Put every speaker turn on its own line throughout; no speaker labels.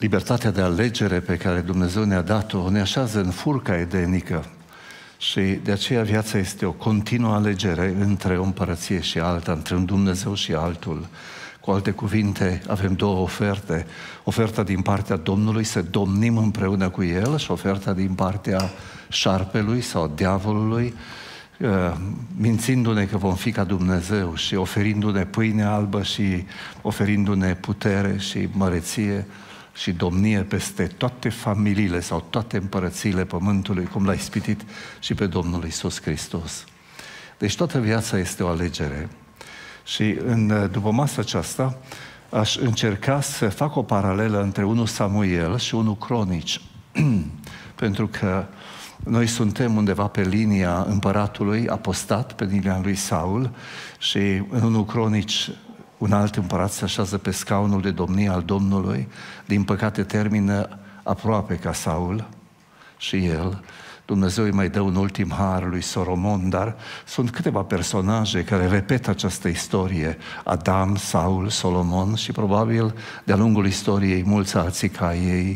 libertatea de alegere pe care Dumnezeu ne-a dat-o ne așează în furca edenică și de aceea viața este o continuă alegere între o împărăție și alta, între un Dumnezeu și altul. Cu alte cuvinte, avem două oferte. Oferta din partea Domnului să domnim împreună cu El și oferta din partea șarpelui sau diavolului, mințindu-ne că vom fi ca Dumnezeu și oferindu-ne pâine albă și oferindu-ne putere și măreție și domnie peste toate familiile sau toate împărățiile pământului, cum l-a ispitit și pe Domnul Iisus Hristos. Deci toată viața este o alegere. Și după masa aceasta aș încerca să fac o paralelă între 1 Samuel și 1 Cronici. Pentru că noi suntem undeva pe linia împăratului apostat, pe linia lui Saul, și în 1 Cronici un alt împărat se așează pe scaunul de domnie al Domnului, din păcate termină aproape ca Saul și el. Dumnezeu îi mai dă un ultim har lui Solomon, dar sunt câteva personaje care repetă această istorie: Adam, Saul, Solomon și probabil de-a lungul istoriei mulți alții ca ei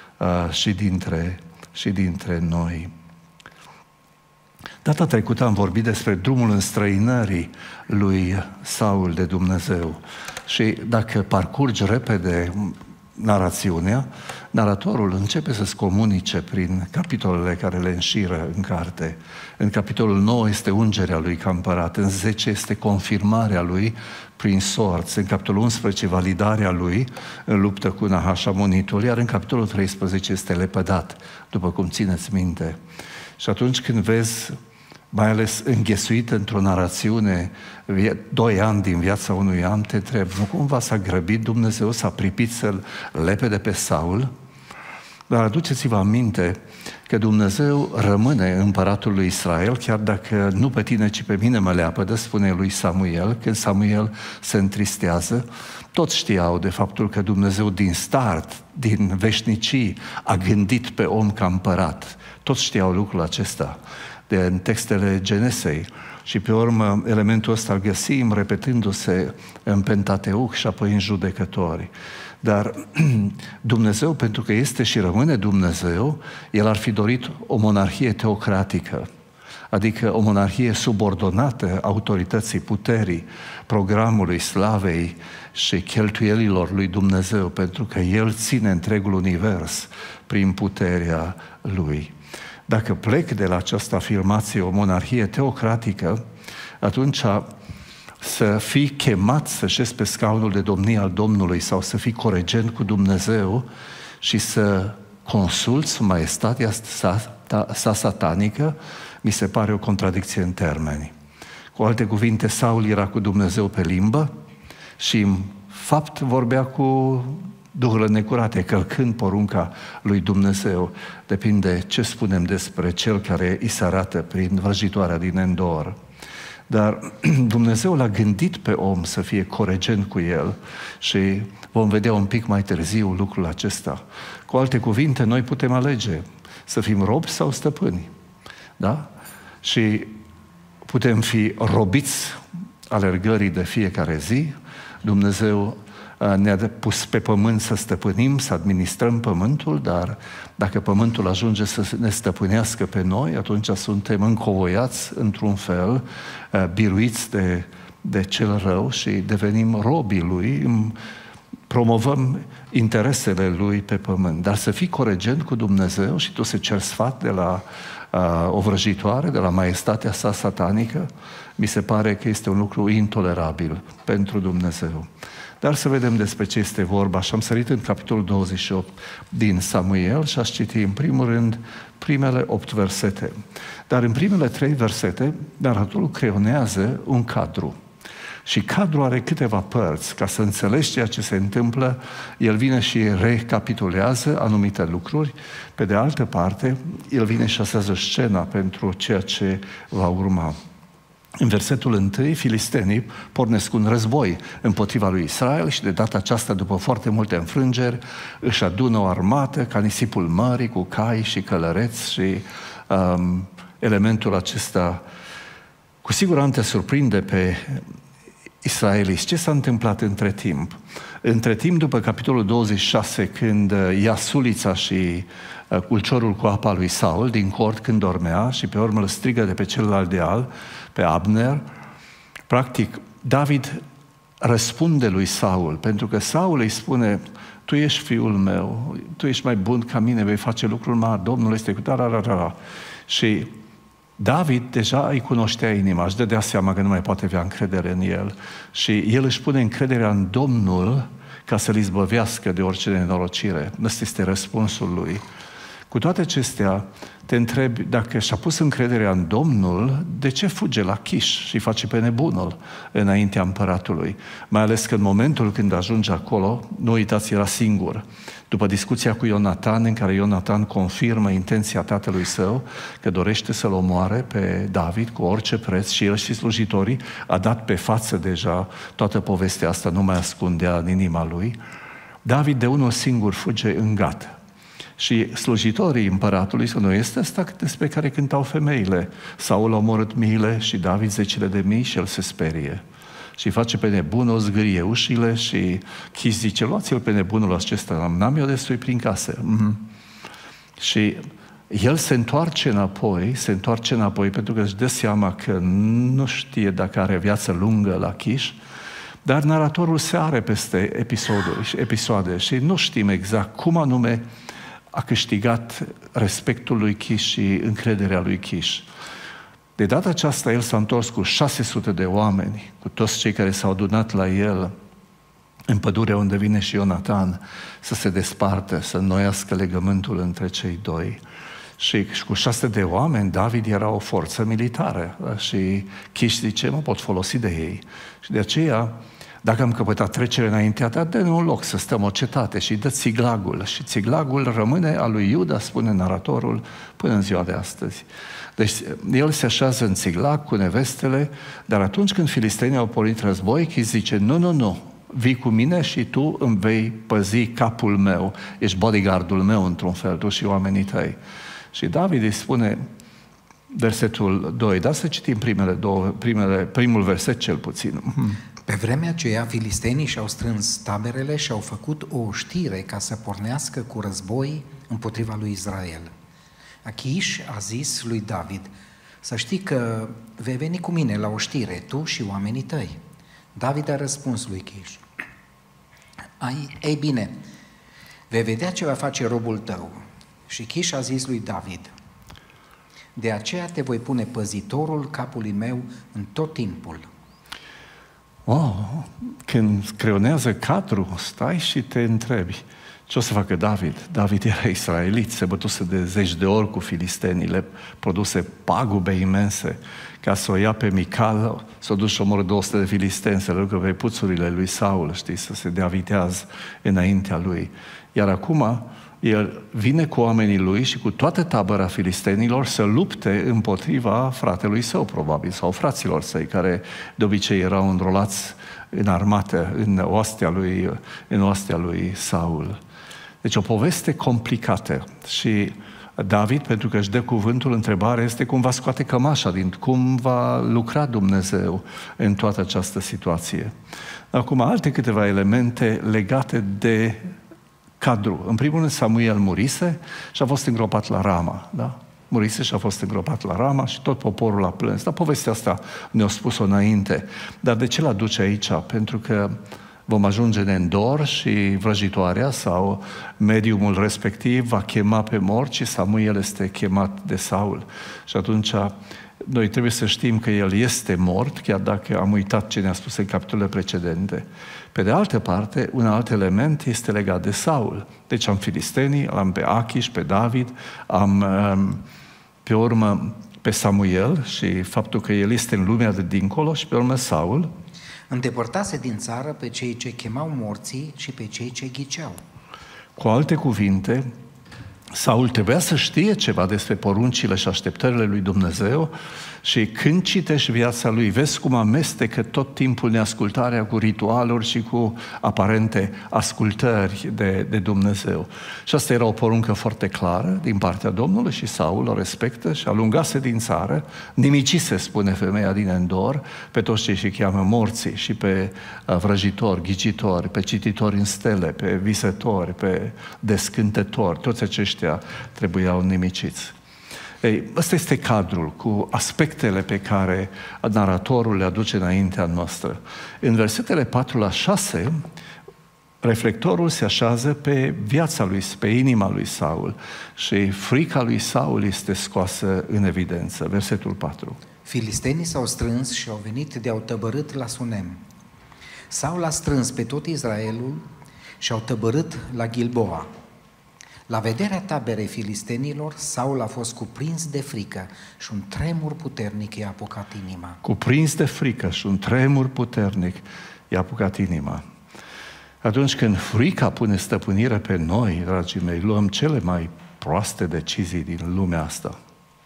și dintre noi. Data trecută am vorbit despre drumul înstrăinării lui Saul de Dumnezeu și dacă parcurgi repede narațiunea, naratorul începe să-ți comunice prin capitolele care le înșiră în carte. În capitolul 9 este ungerea lui ca împărat, în 10 este confirmarea lui prin sorți, în capitolul 11 validarea lui în luptă cu Nahaș Amonitul, iar în capitolul 13 este lepădat, după cum țineți minte. Și atunci când vezi, mai ales înghesuit într-o narațiune, 2 ani din viața unui an, te întrebi, nu cumva s-a grăbit Dumnezeu, s-a pripit să-l lepede pe Saul? Dar aduceți-vă aminte că Dumnezeu rămâne împăratul lui Israel, chiar dacă nu pe tine, ci pe mine mă leapădă, spune lui Samuel, când Samuel se întristează. Toți știau de faptul că Dumnezeu din start, din veșnicii, a gândit pe om ca împărat. Toți știau lucrul acesta în textele Genesei. Și pe urmă elementul ăsta îl găsim repetându-se în Pentateuch și apoi în Judecători. Dar Dumnezeu, pentru că este și rămâne Dumnezeu, El ar fi dorit o monarhie teocratică, adică o monarhie subordonată autorității puterii, programului, slavei și cheltuielilor lui Dumnezeu, pentru că El ține întregul univers prin puterea Lui. Dacă plec de la această afirmație, o monarhie teocratică, atunci să fii chemat să șezi pe scaunul de domnie al Domnului sau să fii coregent cu Dumnezeu și să consulți maestatea sa satanică, mi se pare o contradicție în termeni. Cu alte cuvinte, Saul era cu Dumnezeu pe limbă și în fapt vorbea cu duhurile necurate, călcând porunca lui Dumnezeu. Depinde ce spunem despre cel care îi se arată prin vrăjitoarea din Endor. Dar Dumnezeu l-a gândit pe om să fie coregent cu el și vom vedea un pic mai târziu lucrul acesta. Cu alte cuvinte, noi putem alege să fim robi sau stăpâni. Da? Și putem fi robiți alergării de fiecare zi. Dumnezeu ne-a pus pe pământ să stăpânim, să administrăm pământul, dar dacă pământul ajunge să ne stăpânească pe noi, atunci suntem încovoiați într-un fel, biruiți de cel rău și devenim robii lui, promovăm interesele lui pe pământ. Dar să fii coregent cu Dumnezeu și tu să ceri sfat de la o vrăjitoare, de la maestatea sa satanică, mi se pare că este un lucru intolerabil pentru Dumnezeu. Dar să vedem despre ce este vorba. Și am sărit în capitolul 28 din Samuel și aș citi în primul rând primele 8 versete. Dar în primele 3 versete, naratorul creionează un cadru. Și cadrul are câteva părți. Ca să înțelegi ceea ce se întâmplă, el vine și recapitulează anumite lucruri. Pe de altă parte, el vine și așează scena pentru ceea ce va urma. În versetul 1, filistenii pornesc un război împotriva lui Israel și de data aceasta, după foarte multe înfrângeri, își adună o armată ca nisipul mării, cu cai și călăreți și elementul acesta cu siguranță surprinde pe israeliți. Ce s-a întâmplat între timp? Între timp, după capitolul 26, când ia sulița și culciorul cu apa lui Saul din cort când dormea și pe urmă îl strigă de pe celălalt deal, pe Abner, practic, David răspunde lui Saul, pentru că Saul îi spune: tu ești fiul meu, tu ești mai bun ca mine, vei face lucruri mari, Domnul este cu tararara. Și David deja îi cunoștea inima, își dădea seama că nu mai poate avea încredere în el. Și el își pune încrederea în Domnul ca să-l izbăvească de orice nenorocire. Ăsta este răspunsul lui. Cu toate acestea, te întrebi, dacă și-a pus încrederea în Domnul, de ce fuge la Chiș și face pe nebunul înaintea împăratului? Mai ales că în momentul când ajunge acolo, nu uitați, era singur. După discuția cu Ionatan, în care Ionatan confirmă intenția tatălui său, că dorește să-l omoare pe David cu orice preț, și el și slujitorii, a dat pe față deja toată povestea asta, nu mai ascundea în inima lui. David de unul singur fuge în Gat. Și slujitorii împăratului, să nu este asta despre care cântau femeile. Saul a omorât miile și David zecile de mii și el se sperie. Și face pe nebunul, zgârie ușile și Chis zice: luați-l pe nebunul acesta, n-am eu destui prin casă. Și el se întoarce înapoi pentru că își dă seama că nu știe dacă are viață lungă la Chiș, dar naratorul se are peste episoade și nu știm exact cum anume a câștigat respectul lui Chiș și încrederea lui Chiș. De data aceasta, el s-a întors cu 600 de oameni, cu toți cei care s-au adunat la el în pădurea unde vine și Ionatan, să se despartă, să înnoiască legământul între cei doi. Și cu 600 de oameni, David era o forță militară și Chiș zice: mă pot folosi de ei. Și de aceea, dacă am căpătat trecere înaintea ta, dă-ne un loc să stăm o cetate și dă Țiglagul. Și Țiglagul rămâne al lui Iuda, spune naratorul, până în ziua de astăzi. Deci el se așează în Țiglag cu nevestele, dar atunci când filistenii au pornit război, Chis zice: nu, vii cu mine și tu îmi vei păzi capul meu, ești bodyguardul meu într-un fel, tu și oamenii tăi. Și David îi spune, versetul 2, dar să citim primul verset cel puțin.
Pe vremea aceea, filistenii și-au strâns taberele și au făcut o oștire ca să pornească cu război împotriva lui Israel. Achiș a zis lui David: să știi că vei veni cu mine la oștire, tu și oamenii tăi. David a răspuns lui Achiș: ei bine, vei vedea ce va face robul tău. Și Achiș a zis lui David: de aceea te voi pune păzitorul capului meu în tot timpul.
Când creionează cadru, stai și te întrebi: ce o să facă David? David era israelit, se bătuse de 10 de ori cu filistenii, le produse pagube imense. Ca să o ia pe Mical, s-o duce și omoră 200 de filisteni, să le ducă pe puțurile lui Saul, știi, să se dea viteaz înaintea lui. Iar acum, el vine cu oamenii lui și cu toată tabăra filistenilor să lupte împotriva fratelui său, probabil, sau fraților săi, care de obicei erau înrolați în armată, în oastea lui Saul. Deci o poveste complicată. Și David, pentru că își dă cuvântul, întrebarea este cum va scoate cămașa, cum va lucra Dumnezeu în toată această situație. Acum, alte câteva elemente legate de cadru. În primul rând, Samuel murise și a fost îngropat la Rama. Da? Murise și a fost îngropat la Rama și tot poporul a plâns. Dar povestea asta ne-a spus-o înainte. Dar de ce l aduce aici? Pentru că vom ajunge în Endor și vrăjitoarea sau mediumul respectiv va chema pe morți și Samuel este chemat de Saul. Și atunci noi trebuie să știm că el este mort, chiar dacă am uitat ce ne-a spus în capitolele precedente. Pe de altă parte, un alt element este legat de Saul. Deci am filistenii, am pe Achiș, pe David, am pe urmă pe Samuel și faptul că el este în lumea de dincolo și pe urmă Saul.
Îndepărtase din țară pe cei ce chemau morții și pe cei ce ghiceau.
Cu alte cuvinte, Saul trebuia să știe ceva despre poruncile și așteptările lui Dumnezeu și când citești viața lui, vezi cum amestecă tot timpul neascultarea cu ritualuri și cu aparente ascultări de Dumnezeu. Și asta era o poruncă foarte clară din partea Domnului și Saul o respectă și alungase din țară, nimicise, spune femeia din Endor, pe toți cei ce cheamă morții și pe vrăjitori, ghicitori, pe cititori în stele, pe visători, pe descântători, toți aceștia trebuiau nimiciți. Ei, ăsta este cadrul cu aspectele pe care naratorul le aduce înaintea noastră. În versetele 4 la 6, reflectorul se așează pe viața lui, pe inima lui Saul și frica lui Saul este scoasă în evidență. Versetul 4.
Filistenii s-au strâns și au venit de-au tăbărât la Sunem. Saul a strâns pe tot Israelul și au tăbărât la Gilboa. La vederea taberei filistenilor, Saul a fost cuprins de frică și un tremur puternic i-a apucat inima.
Cuprins de frică și un tremur puternic i-a apucat inima. Atunci când frica pune stăpânire pe noi, dragii mei, luăm cele mai proaste decizii din lumea asta.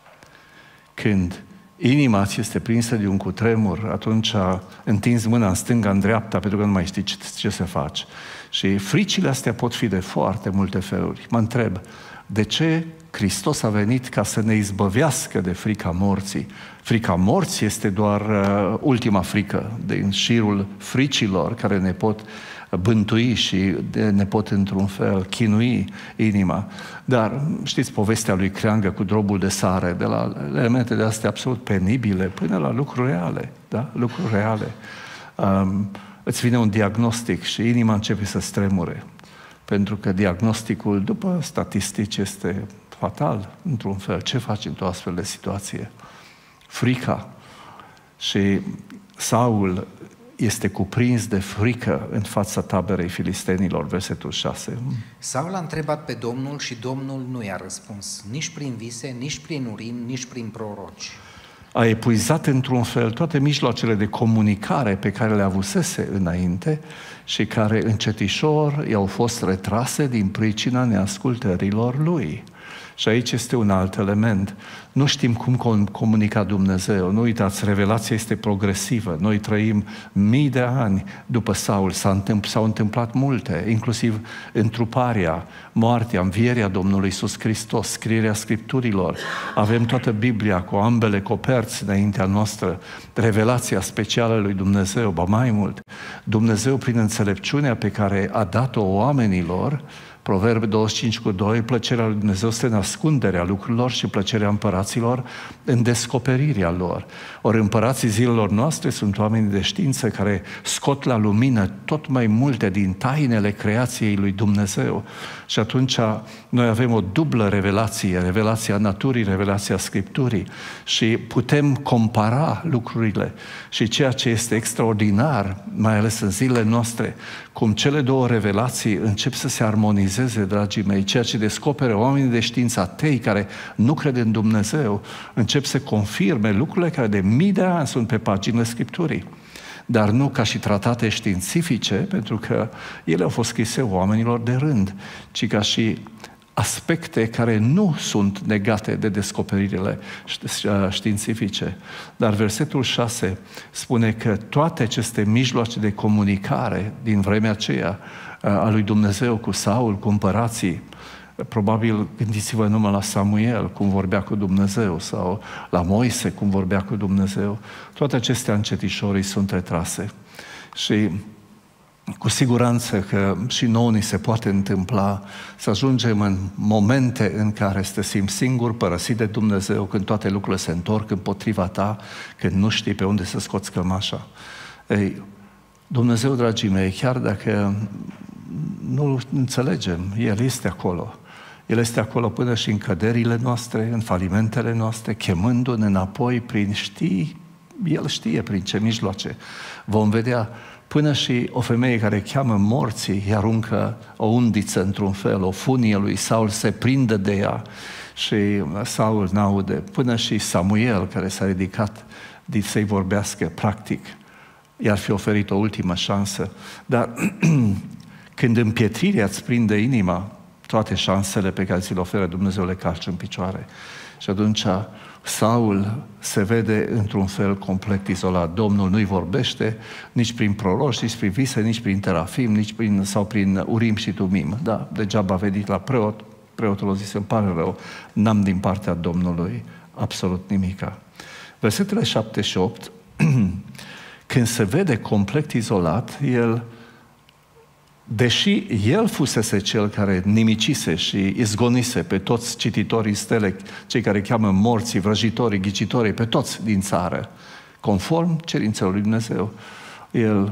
Când inima ți este prinsă de un cutremur, atunci întinzi mâna în stânga, în dreapta, pentru că nu mai știi ce să faci. Și fricile astea pot fi de foarte multe feluri. Mă întreb, de ce Hristos a venit ca să ne izbăvească de frica morții? Frica morții este doar ultima frică din șirul fricilor care ne pot bântui și ne pot într-un fel chinui inima. Dar știți povestea lui Creangă cu drobul de sare, de la elemente de astea absolut penibile până la lucruri reale, da? Lucruri reale. Îți vine un diagnostic și inima începe să stremure. Pentru că diagnosticul, după statistici, este fatal, într-un fel. Ce faci într-o astfel de situație? Frica. Și Saul este cuprins de frică în fața taberei filistenilor, versetul 6.
Saul a întrebat pe Domnul și Domnul nu i-a răspuns, nici prin vise, nici prin urim, nici prin proroci.
A epuizat într-un fel toate mijloacele de comunicare pe care le avusese înainte și care încetișor i-au fost retrase din pricina neascultărilor lui. Și aici este un alt element. Nu știm cum comunica Dumnezeu. Nu uitați, revelația este progresivă. Noi trăim mii de ani după Saul. S-au întâmplat multe, inclusiv întruparea, moartea, învierea Domnului Iisus Hristos, scrierea Scripturilor. Avem toată Biblia cu ambele coperți înaintea noastră. Revelația specială lui Dumnezeu, ba mai mult. Dumnezeu, prin înțelepciunea pe care a dat-o oamenilor, Proverbe 25:2, plăcerea lui Dumnezeu este în ascunderea lucrurilor și plăcerea împăraților în descoperirea lor. Ori împărații zilelor noastre sunt oameni de știință care scot la lumină tot mai multe din tainele creației lui Dumnezeu. Și atunci noi avem o dublă revelație, revelația naturii, revelația Scripturii și putem compara lucrurile. Și ceea ce este extraordinar, mai ales în zilele noastre, cum cele două revelații încep să se armonizeze, dragii mei, ceea ce descoperă oamenii de știință atei care nu cred în Dumnezeu, încep să confirme lucrurile care de mii de ani sunt pe paginile Scripturii. Dar nu ca și tratate științifice, pentru că ele au fost scrise oamenilor de rând, ci ca și aspecte care nu sunt negate de descoperirile științifice. Dar versetul 6 spune că toate aceste mijloace de comunicare din vremea aceea a lui Dumnezeu cu Saul, cu împărații, probabil gândiți-vă numai la Samuel, cum vorbea cu Dumnezeu, sau la Moise, cum vorbea cu Dumnezeu. Toate acestea încetișorii sunt retrase. Și cu siguranță că și nouă ni se poate întâmpla să ajungem în momente în care să te simți singur, părăsit de Dumnezeu, când toate lucrurile se întorc împotriva ta, când nu știi pe unde să scoți cămașa. Ei, Dumnezeu, dragii mei, chiar dacă nu înțelegem, El este acolo. El este acolo până și în căderile noastre, în falimentele noastre, chemându-ne înapoi prin El știe prin ce mijloace. Vom vedea până și o femeie care cheamă morții, îi aruncă o undiță într-un fel, o funie lui Saul se prinde de ea și Saul n-aude. Până și Samuel, care s-a ridicat să-i vorbească, practic, i-ar fi oferit o ultimă șansă. Dar când împietrirea îți prinde inima, toate șansele pe care ți le oferă Dumnezeu le calci în picioare. Și atunci Saul se vede într-un fel complet izolat. Domnul nu-i vorbește nici prin proroși, nici prin vise, nici prin terafim, sau prin urim și tumim. Da, degeaba a venit la preot, preotul a zis, îmi pare rău, n-am din partea Domnului absolut nimica. Versetele 7 și 8, când se vede complet izolat, deși el fusese cel care nimicise și izgonise pe toți cititorii stele, cei care cheamă morții, vrăjitorii, ghicitorii, pe toți din țară, conform cerințelor lui Dumnezeu, el,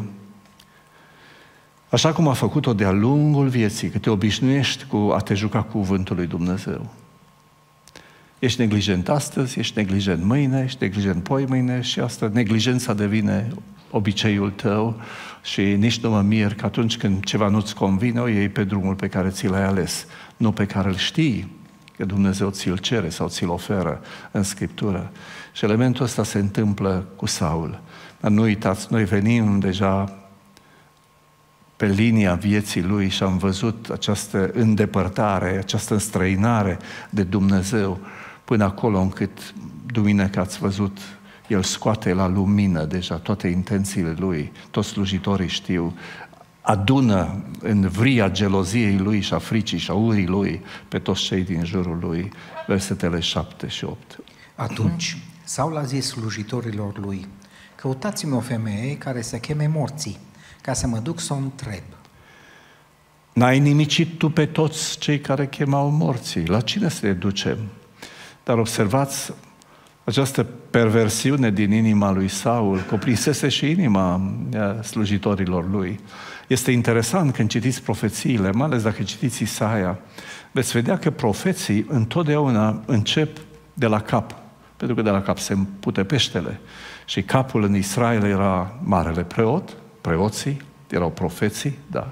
așa cum a făcut-o de-a lungul vieții, că te obișnuiești cu a te juca cu cuvântul lui Dumnezeu. Ești neglijent astăzi, ești neglijent mâine, ești neglijent poimâine și asta, neglijența devine obiceiul tău și nici nu mă mir că atunci când ceva nu-ți convine, o iei pe drumul pe care ți l-ai ales, nu pe care îl știi, că Dumnezeu ți-l cere sau ți-l oferă în Scriptură. Și elementul ăsta se întâmplă cu Saul. Dar nu uitați, noi venim deja pe linia vieții lui și am văzut această îndepărtare, această înstrăinare de Dumnezeu până acolo încât duminică ați văzut, el scoate la lumină deja toate intențiile lui, toți slujitorii știu, adună în vria geloziei lui și a fricii și a urii lui pe toți cei din jurul lui, versetele 7 și 8.
Atunci Saul a zis slujitorilor lui, căutați-mi o femeie care să cheme morții, ca să mă duc să o întreb.
N-ai nimicit tu pe toți cei care chemau morții, la cine să le ducem? Dar observați, această perversiune din inima lui Saul cuprinsese și inima slujitorilor lui. Este interesant când citiți profețiile, mai ales dacă citiți Isaia, veți vedea că profeții întotdeauna încep de la cap, pentru că de la cap se împute peștele. Și capul în Israel era marele preot, preoții, erau profeții, da.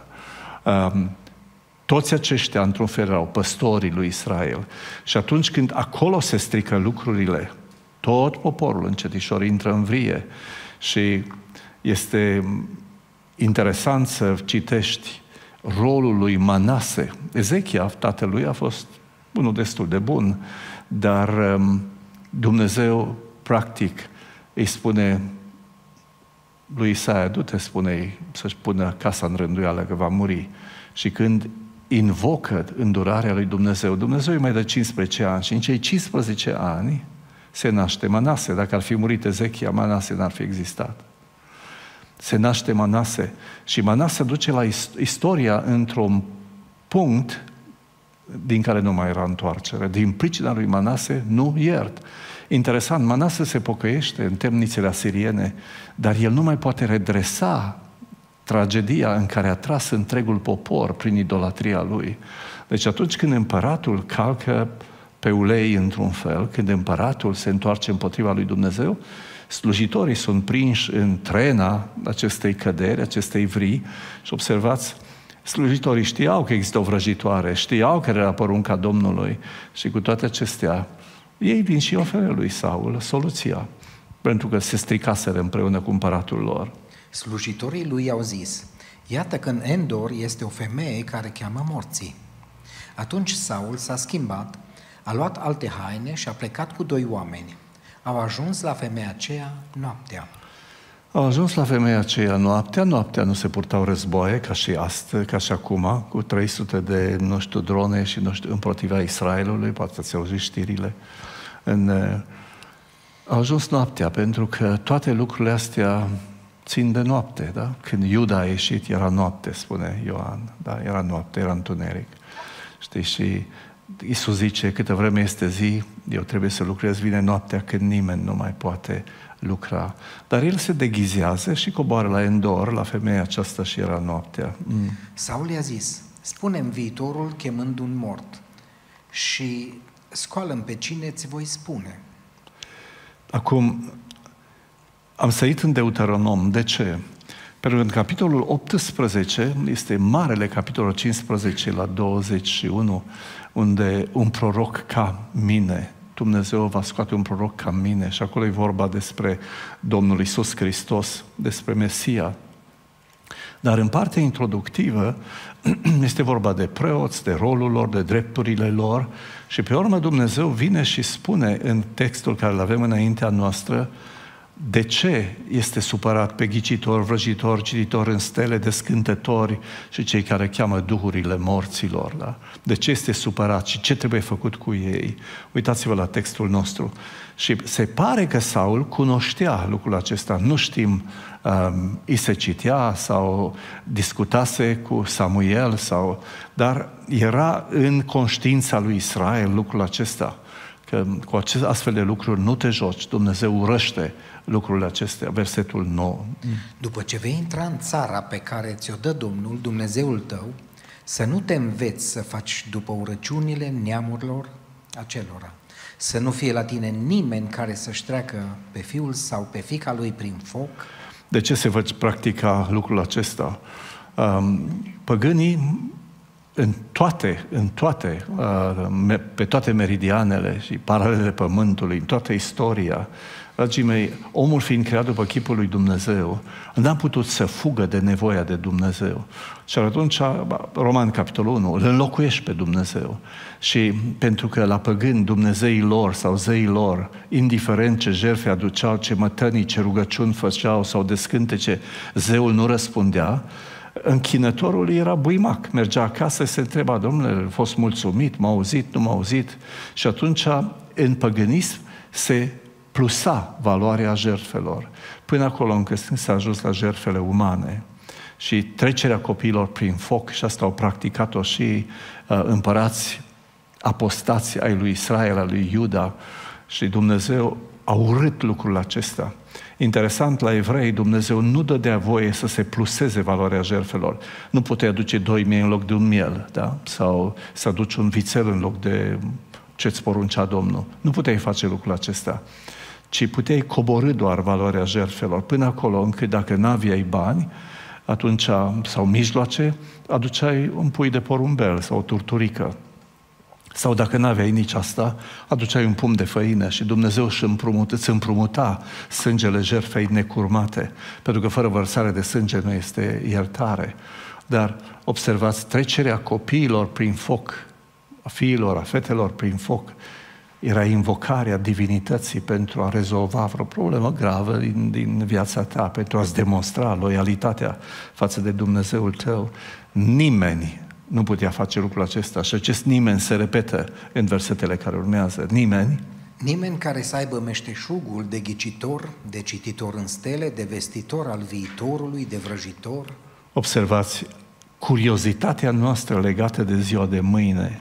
Toți aceștia, într-un fel, erau păstorii lui Israel. Și atunci când acolo se strică lucrurile, tot poporul încetișor intră în vie. Și este interesant să citești rolul lui Manase. Ezechia, tatălui, a fost unul destul de bun, dar Dumnezeu, practic, îi spune lui Isaia, du-te, spune-i, să-și pună casa în rânduială că va muri. Și când invocă îndurarea lui Dumnezeu, Dumnezeu îi mai dă 15 ani și în cei 15 ani se naște Manase. Dacă ar fi murit Ezechia, Manase n-ar fi existat. Se naște Manase și Manase duce la istoria într-un punct din care nu mai era întoarcere. Din pricina lui Manase nu iert. Interesant, Manase se pocăiește în temnițele asiriene, dar el nu mai poate redresa tragedia în care a tras întregul popor prin idolatria lui. Deci atunci când împăratul calcă pe ulei într-un fel, când împăratul se întoarce împotriva lui Dumnezeu, slujitorii sunt prinși în trena acestei căderi, acestei vrii și observați, slujitorii știau că există o vrăjitoare, știau că era porunca Domnului și cu toate acestea ei vin și oferă lui Saul soluția, pentru că se stricaseră împreună cu împăratul lor.
Slujitorii lui au zis, iată că în Endor este o femeie care cheamă morții. Atunci Saul s-a schimbat, a luat alte haine și a plecat cu 2 oameni. Au ajuns la femeia aceea noaptea.
Au ajuns la femeia aceea noaptea nu se purtau războaie ca și astăzi, ca și acum, cu 300 de, drone și împotriva Israelului, poate ați auzit știrile. Au ajuns noaptea, pentru că toate lucrurile astea țin de noapte, da? Când Iuda a ieșit, era noapte, spune Ioan, da? Era noapte, era întuneric. Știi, și Iisus zice, câtă vreme este zi, eu trebuie să lucrez, vine noaptea când nimeni nu mai poate lucra. Dar el se deghizează și coboară la Endor, la femeia aceasta și era noaptea.
Saul i-a zis, spune-mi viitorul chemând un mort și scoală-mi pe cine ți voi spune.
Acum, am sărit în Deuteronom. De ce? Pentru că în capitolul 18 este marele capitolul 15 la 21, unde un proroc ca mine, Dumnezeu va scoate un proroc ca mine și acolo e vorba despre Domnul Iisus Hristos, despre Mesia. Dar în partea introductivă este vorba de preoți, de rolul lor, de drepturile lor și pe urmă Dumnezeu vine și spune în textul care îl avem înaintea noastră de ce este supărat pe ghicitori, vrăjitori, cititori în stele, descântători și cei care cheamă duhurile morților. Da? De ce este supărat și ce trebuie făcut cu ei? Uitați-vă la textul nostru. Și se pare că Saul cunoștea lucrul acesta. Nu știm, îi se citea sau discutase cu Samuel, dar era în conștiința lui Israel lucrul acesta. Că cu aceste astfel de lucruri nu te joci. Dumnezeu urăște lucrurile acestea. Versetul 9.
După ce vei intra în țara pe care ți-o dă Domnul, Dumnezeul tău, să nu te înveți să faci după urăciunile neamurilor acelora. Să nu fie la tine nimeni care să-și treacă pe fiul sau pe fiica lui prin foc.
De ce se va practica lucrul acesta? Păgânii pe toate meridianele și paralelele pământului, în toată istoria, dragii mei, omul fiind creat după chipul lui Dumnezeu, n-a putut să fugă de nevoia de Dumnezeu. Și atunci, Roman capitolul 1, îl înlocuiești pe Dumnezeu. Și pentru că la păgâni Dumnezeii lor sau zeii lor, indiferent ce jertfe aduceau, ce mătănii, ce rugăciuni făceau sau descântece, zeul nu răspundea, închinătorul era buimac. Mergea acasă și se întreba, Domnule, a fost mulțumit, m-a auzit, nu m-a auzit? Și atunci, în păgânism, se plusa valoarea jertfelor. Până acolo încât s-a ajuns la jertfele umane. Și trecerea copiilor prin foc, și asta au practicat-o și împărați apostați ai lui Israel, ai lui Iuda, și Dumnezeu a urât lucrul acesta. Interesant, la evrei, Dumnezeu nu dădea voie să se pluseze valoarea jertfelor. Nu puteai aduce 2 miei în loc de un miel, da? Sau să aduci un vițel în loc de ce-ți poruncea Domnul. Nu puteai face lucrul acesta, ci puteai coborî doar valoarea jertfelor, până acolo încât dacă n-aveai bani, atunci, sau mijloace, aduceai un pui de porumbel sau o turturică. Sau dacă n-aveai nici asta, aduceai un pumn de făină și Dumnezeu îți împrumuta sângele jertfei necurmate, pentru că fără vărsare de sânge nu este iertare. Dar observați, trecerea copiilor prin foc, a fiilor, a fetelor prin foc, era invocarea divinității pentru a rezolva vreo problemă gravă din viața ta, pentru a-ți demonstra loialitatea față de Dumnezeul tău. Nimeni nu putea face lucrul acesta și acest nimeni se repetă în versetele care urmează.
Nimeni care să aibă meșteșugul de ghicitor, de cititor în stele, de vestitor al viitorului, de vrăjitor.
Observați, curiozitatea noastră legată de ziua de mâine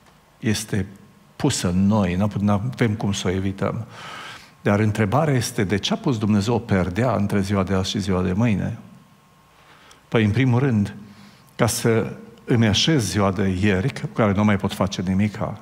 este pusă în noi, nu avem cum să o evităm. Dar întrebarea este, de ce a pus Dumnezeu o perdea între ziua de azi și ziua de mâine? Păi, în primul rând, ca să îmi așez ziua de ieri, cu care nu mai pot face nimica.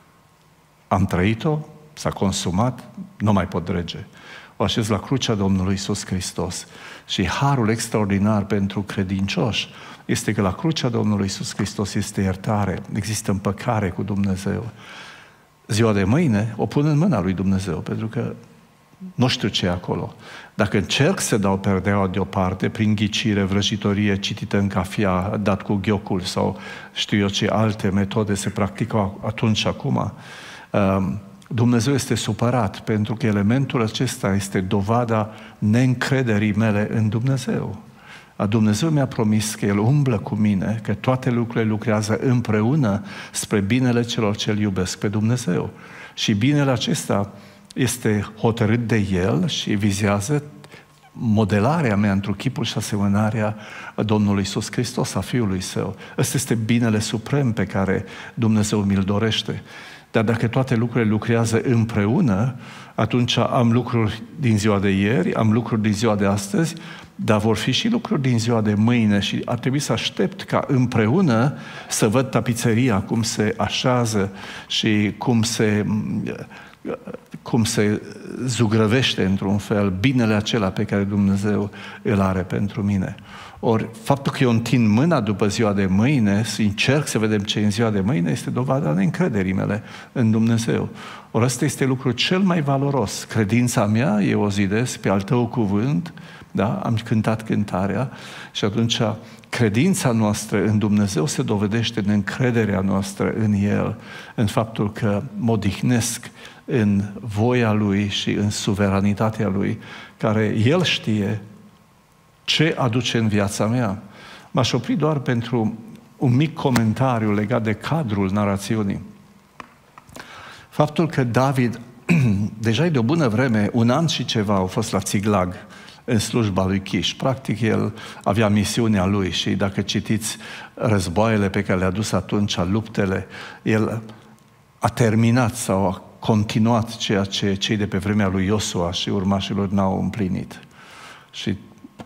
Am trăit-o, s-a consumat, nu mai pot drege. O așez la crucea Domnului Iisus Hristos. Și harul extraordinar pentru credincioși este că la crucea Domnului Iisus Hristos este iertare, există împăcare cu Dumnezeu. Ziua de mâine o pun în mâna lui Dumnezeu, pentru că nu știu ce e acolo. Dacă încerc să dau perdeaua deoparte, prin ghicire, vrăjitorie, citită în cafea, dat cu ghiocul sau știu eu ce alte metode se practicau atunci și acum, Dumnezeu este supărat, pentru că elementul acesta este dovada neîncrederii mele în Dumnezeu. Dumnezeu mi-a promis că El umblă cu mine, că toate lucrurile lucrează împreună spre binele celor ce-L iubesc pe Dumnezeu. Și binele acesta este hotărât de El și vizează modelarea mea într-un chipul și asemănarea Domnului Iisus Hristos, a Fiului Său. Ăsta este binele suprem pe care Dumnezeu mi-l dorește. Dar dacă toate lucrurile lucrează împreună, atunci am lucruri din ziua de ieri, am lucruri din ziua de astăzi, dar vor fi și lucruri din ziua de mâine și ar trebui să aștept ca împreună să văd tapiseria, cum se așează și cum se cum se zugrăvește într-un fel binele acela pe care Dumnezeu îl are pentru mine. Ori faptul că eu întind mâna după ziua de mâine, să încerc să vedem ce e în ziua de mâine, este dovada neîncrederii mele în Dumnezeu. Ori ăsta este lucrul cel mai valoros. Credința mea, eu o zidesc pe al tău cuvânt, da? Am cântat cântarea și atunci credința noastră în Dumnezeu se dovedește în încrederea noastră în El, în faptul că mă odihnesc în voia Lui și în suveranitatea Lui, care El știe ce aduce în viața mea. M-aș opri doar pentru un mic comentariu legat de cadrul narațiunii. Faptul că David, deja de o bună vreme, 1 an și ceva, au fost la Țiglag, în slujba lui Chiș. Practic, el avea misiunea lui și dacă citiți războaiele pe care le-a dus atunci, luptele, el a terminat sau a continuat ceea ce cei de pe vremea lui Iosua și urmașilor n-au împlinit. Și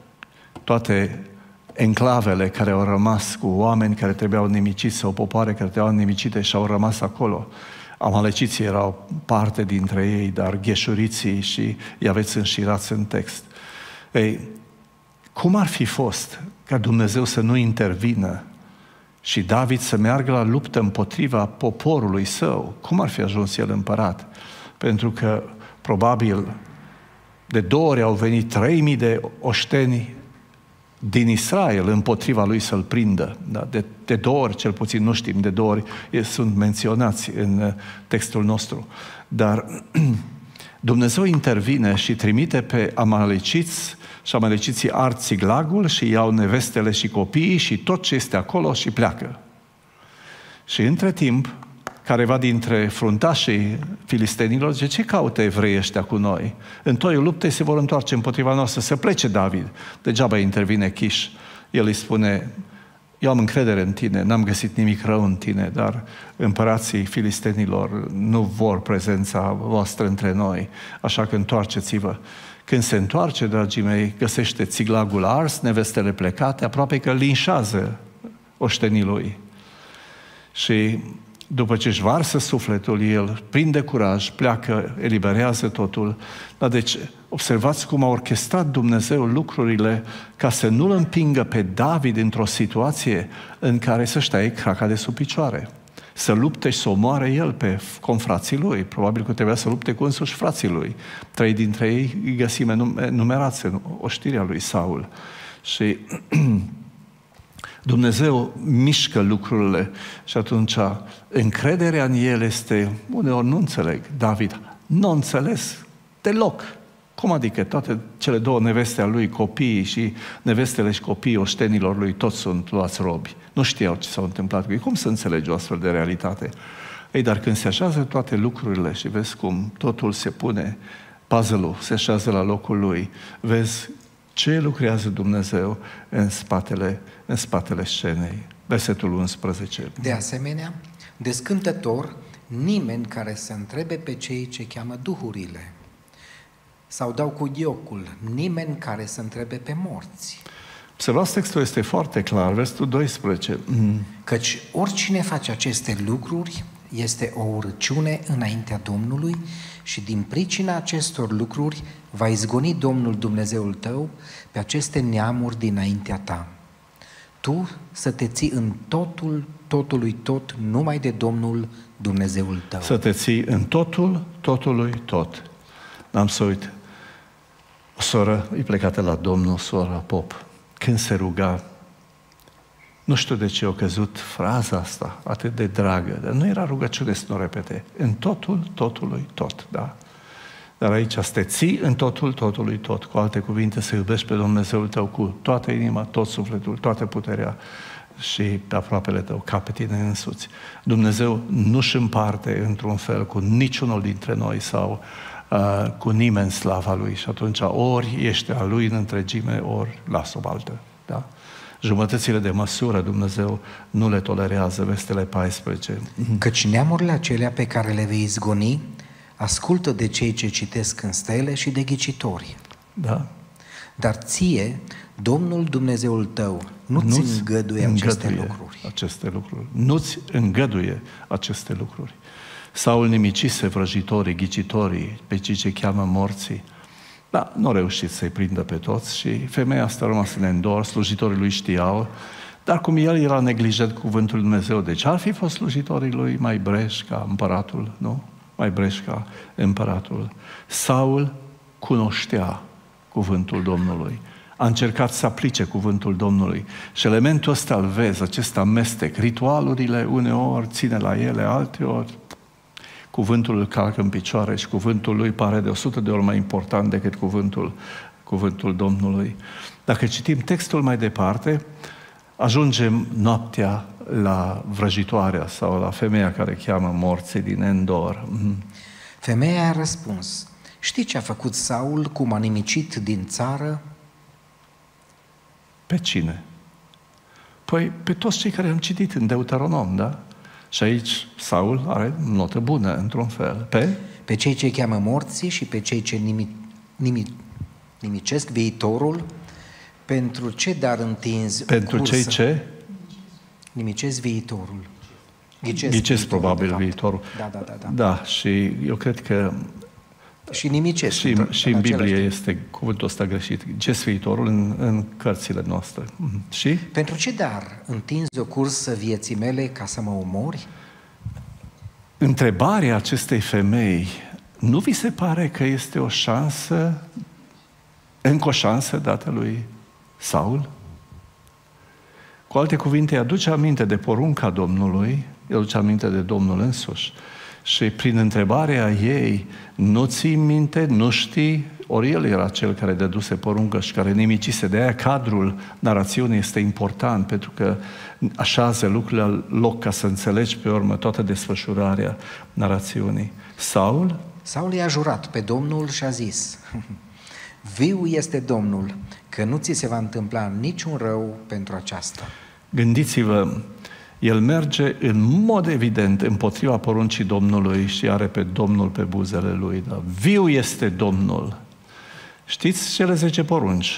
toate enclavele care au rămas cu oameni care trebuiau nimiciți sau popoare care trebuiau nimicite și au rămas acolo. Amaleciții erau parte dintre ei, dar gheșuriții și îi aveți înșirați în text. Ei, cum ar fi fost ca Dumnezeu să nu intervină și David să meargă la luptă împotriva poporului său? Cum ar fi ajuns el împărat? Pentru că, probabil, de 2 ori au venit 3000 de oșteni din Israel împotriva lui să-l prindă. Da? De 2 ori, cel puțin, nu știm, de 2 ori sunt menționați în textul nostru. Dar Dumnezeu intervine și trimite pe amaleciți și amaleciții ard Țiglagul și iau nevestele și copiii și tot ce este acolo și pleacă. Și între timp, careva dintre fruntașii filistenilor zice: ce caută evreii ăștia cu noi? În toiul luptei se vor întoarce împotriva noastră, să plece David. Degeaba intervine Chiș. El îi spune: eu am încredere în tine, n-am găsit nimic rău în tine, dar împărații filistenilor nu vor prezența voastră între noi, așa că întoarceți-vă. Când se întoarce, dragii mei, găsește Țiglagul ars, nevestele plecate, aproape că linșează oștenii lui. Și după ce își varsă sufletul, el prinde curaj, pleacă, eliberează totul. Dar deci, observați cum a orchestrat Dumnezeu lucrurile ca să nu-l împingă pe David într-o situație în care să-și taie craca de sub picioare. Să lupte și să omoare el pe confrații lui. Probabil că trebuia să lupte cu însuși frații lui. 3 dintre ei îi găsim numerați în oștirea lui Saul. Și Dumnezeu mișcă lucrurile și atunci încrederea în El este, uneori nu înțeleg, David nu înțeles deloc. Cum adică toate cele 2 neveste a lui, copiii și nevestele și copiii oștenilor lui, toți sunt luați robi. Nu știau ce s-a întâmplat cu ei. Cum să înțelegi o astfel de realitate? Ei, dar când se așează toate lucrurile și vezi cum totul se pune, puzzle-ul se așează la locul lui, vezi ce lucrează Dumnezeu în spatele scenei. Versetul 11.
De asemenea, descântător, nimeni care să întrebe pe cei ce cheamă duhurile sau dau cu ghiocul, nimeni care să întrebe pe morți.
Observați, textul este foarte clar, versetul 12.
Căci oricine face aceste lucruri este o urăciune înaintea Domnului și din pricina acestor lucruri va izgoni Domnul Dumnezeul tău pe aceste neamuri dinaintea ta. Tu să te ții în totului tot, numai de Domnul Dumnezeul tău.
Să te ții în totului tot. N-am să uit. O soră e plecată la Domnul, sora Pop. Când se ruga, nu știu de ce a căzut fraza asta atât de dragă, dar nu era rugăciune să nu repete. În totului tot, da? Dar aici să te ții în totului tot. Cu alte cuvinte, să iubești pe Dumnezeul tău cu toată inima, tot sufletul, toată puterea și pe aproapele tău, ca pe tine însuți. Dumnezeu nu-și împarte într-un fel cu niciunul dintre noi sau cu nimeni slava Lui. Și atunci ori ești a Lui în întregime, ori lasă-o baltă. Da? Jumătățile de măsură Dumnezeu nu le tolerează, versetele 14.
Căci neamurile acelea pe care le vei izgoni ascultă de cei ce citesc în stele și de ghicitori.
Da?
Dar ție, Domnul Dumnezeul tău, nu-ți îngăduie
aceste lucruri. Nu-ți îngăduie aceste lucruri. Saul nimicise vrăjitorii, ghicitorii, pe cei ce cheamă morții. Da, nu a reușit să-i prindă pe toți și femeia asta a rămas în Endor, slujitorii lui știau, dar cum el era neglijat cuvântul lui Dumnezeu, deci ar fi fost slujitorii lui mai breși ca împăratul, nu? Mai breși ca împăratul. Saul cunoștea cuvântul Domnului. A încercat să aplice cuvântul Domnului. Și elementul ăsta îl vezi, acest amestec. Ritualurile uneori ține la ele, alteori cuvântul îl calcă în picioare și cuvântul lui pare de 100 de ori mai important decât cuvântul Domnului. Dacă citim textul mai departe, ajungem noaptea la vrăjitoarea sau la femeia care cheamă morții din Endor.
Femeia a răspuns: știi ce a făcut Saul, cum a nimicit din țară?
Pe cine? Păi pe toți cei care am citit în Deuteronom, da? Și aici Saul are notă bună, într-un fel.
Pe cei ce cheamă morții și pe cei ce nimicesc viitorul. Pentru ce dar întinzi
pentru cursă? Cei ce?
Nimicesc viitorul.
Ghicesc probabil viitorul.
Da.
Da, și eu cred că
și nimicesc.
Și în Biblie este cuvântul ăsta greșit. Ghicesc viitorul în cărțile noastre. Și?
Pentru ce dar întinzi o cursă vieții mele ca să mă omori?
Întrebarea acestei femei, nu vi se pare că este o șansă, încă o șansă dată lui Saul? Cu alte cuvinte, îi aduce aminte de porunca Domnului, îi aduce aminte de Domnul însuși. Și prin întrebarea ei, nu ții minte, nu știi, ori el era cel care dăduse poruncă și care nimicise. De aia cadrul narațiunii este important, pentru că așează lucrurile la loc ca să înțelegi pe urmă toată desfășurarea narațiunii. Saul
i-a jurat pe Domnul și a zis: viu este Domnul, că nu ți se va întâmpla niciun rău pentru aceasta.
Gândiți-vă, el merge în mod evident împotriva poruncii Domnului și are pe Domnul pe buzele lui. Da? Viu este Domnul. Știți cele 10 porunci?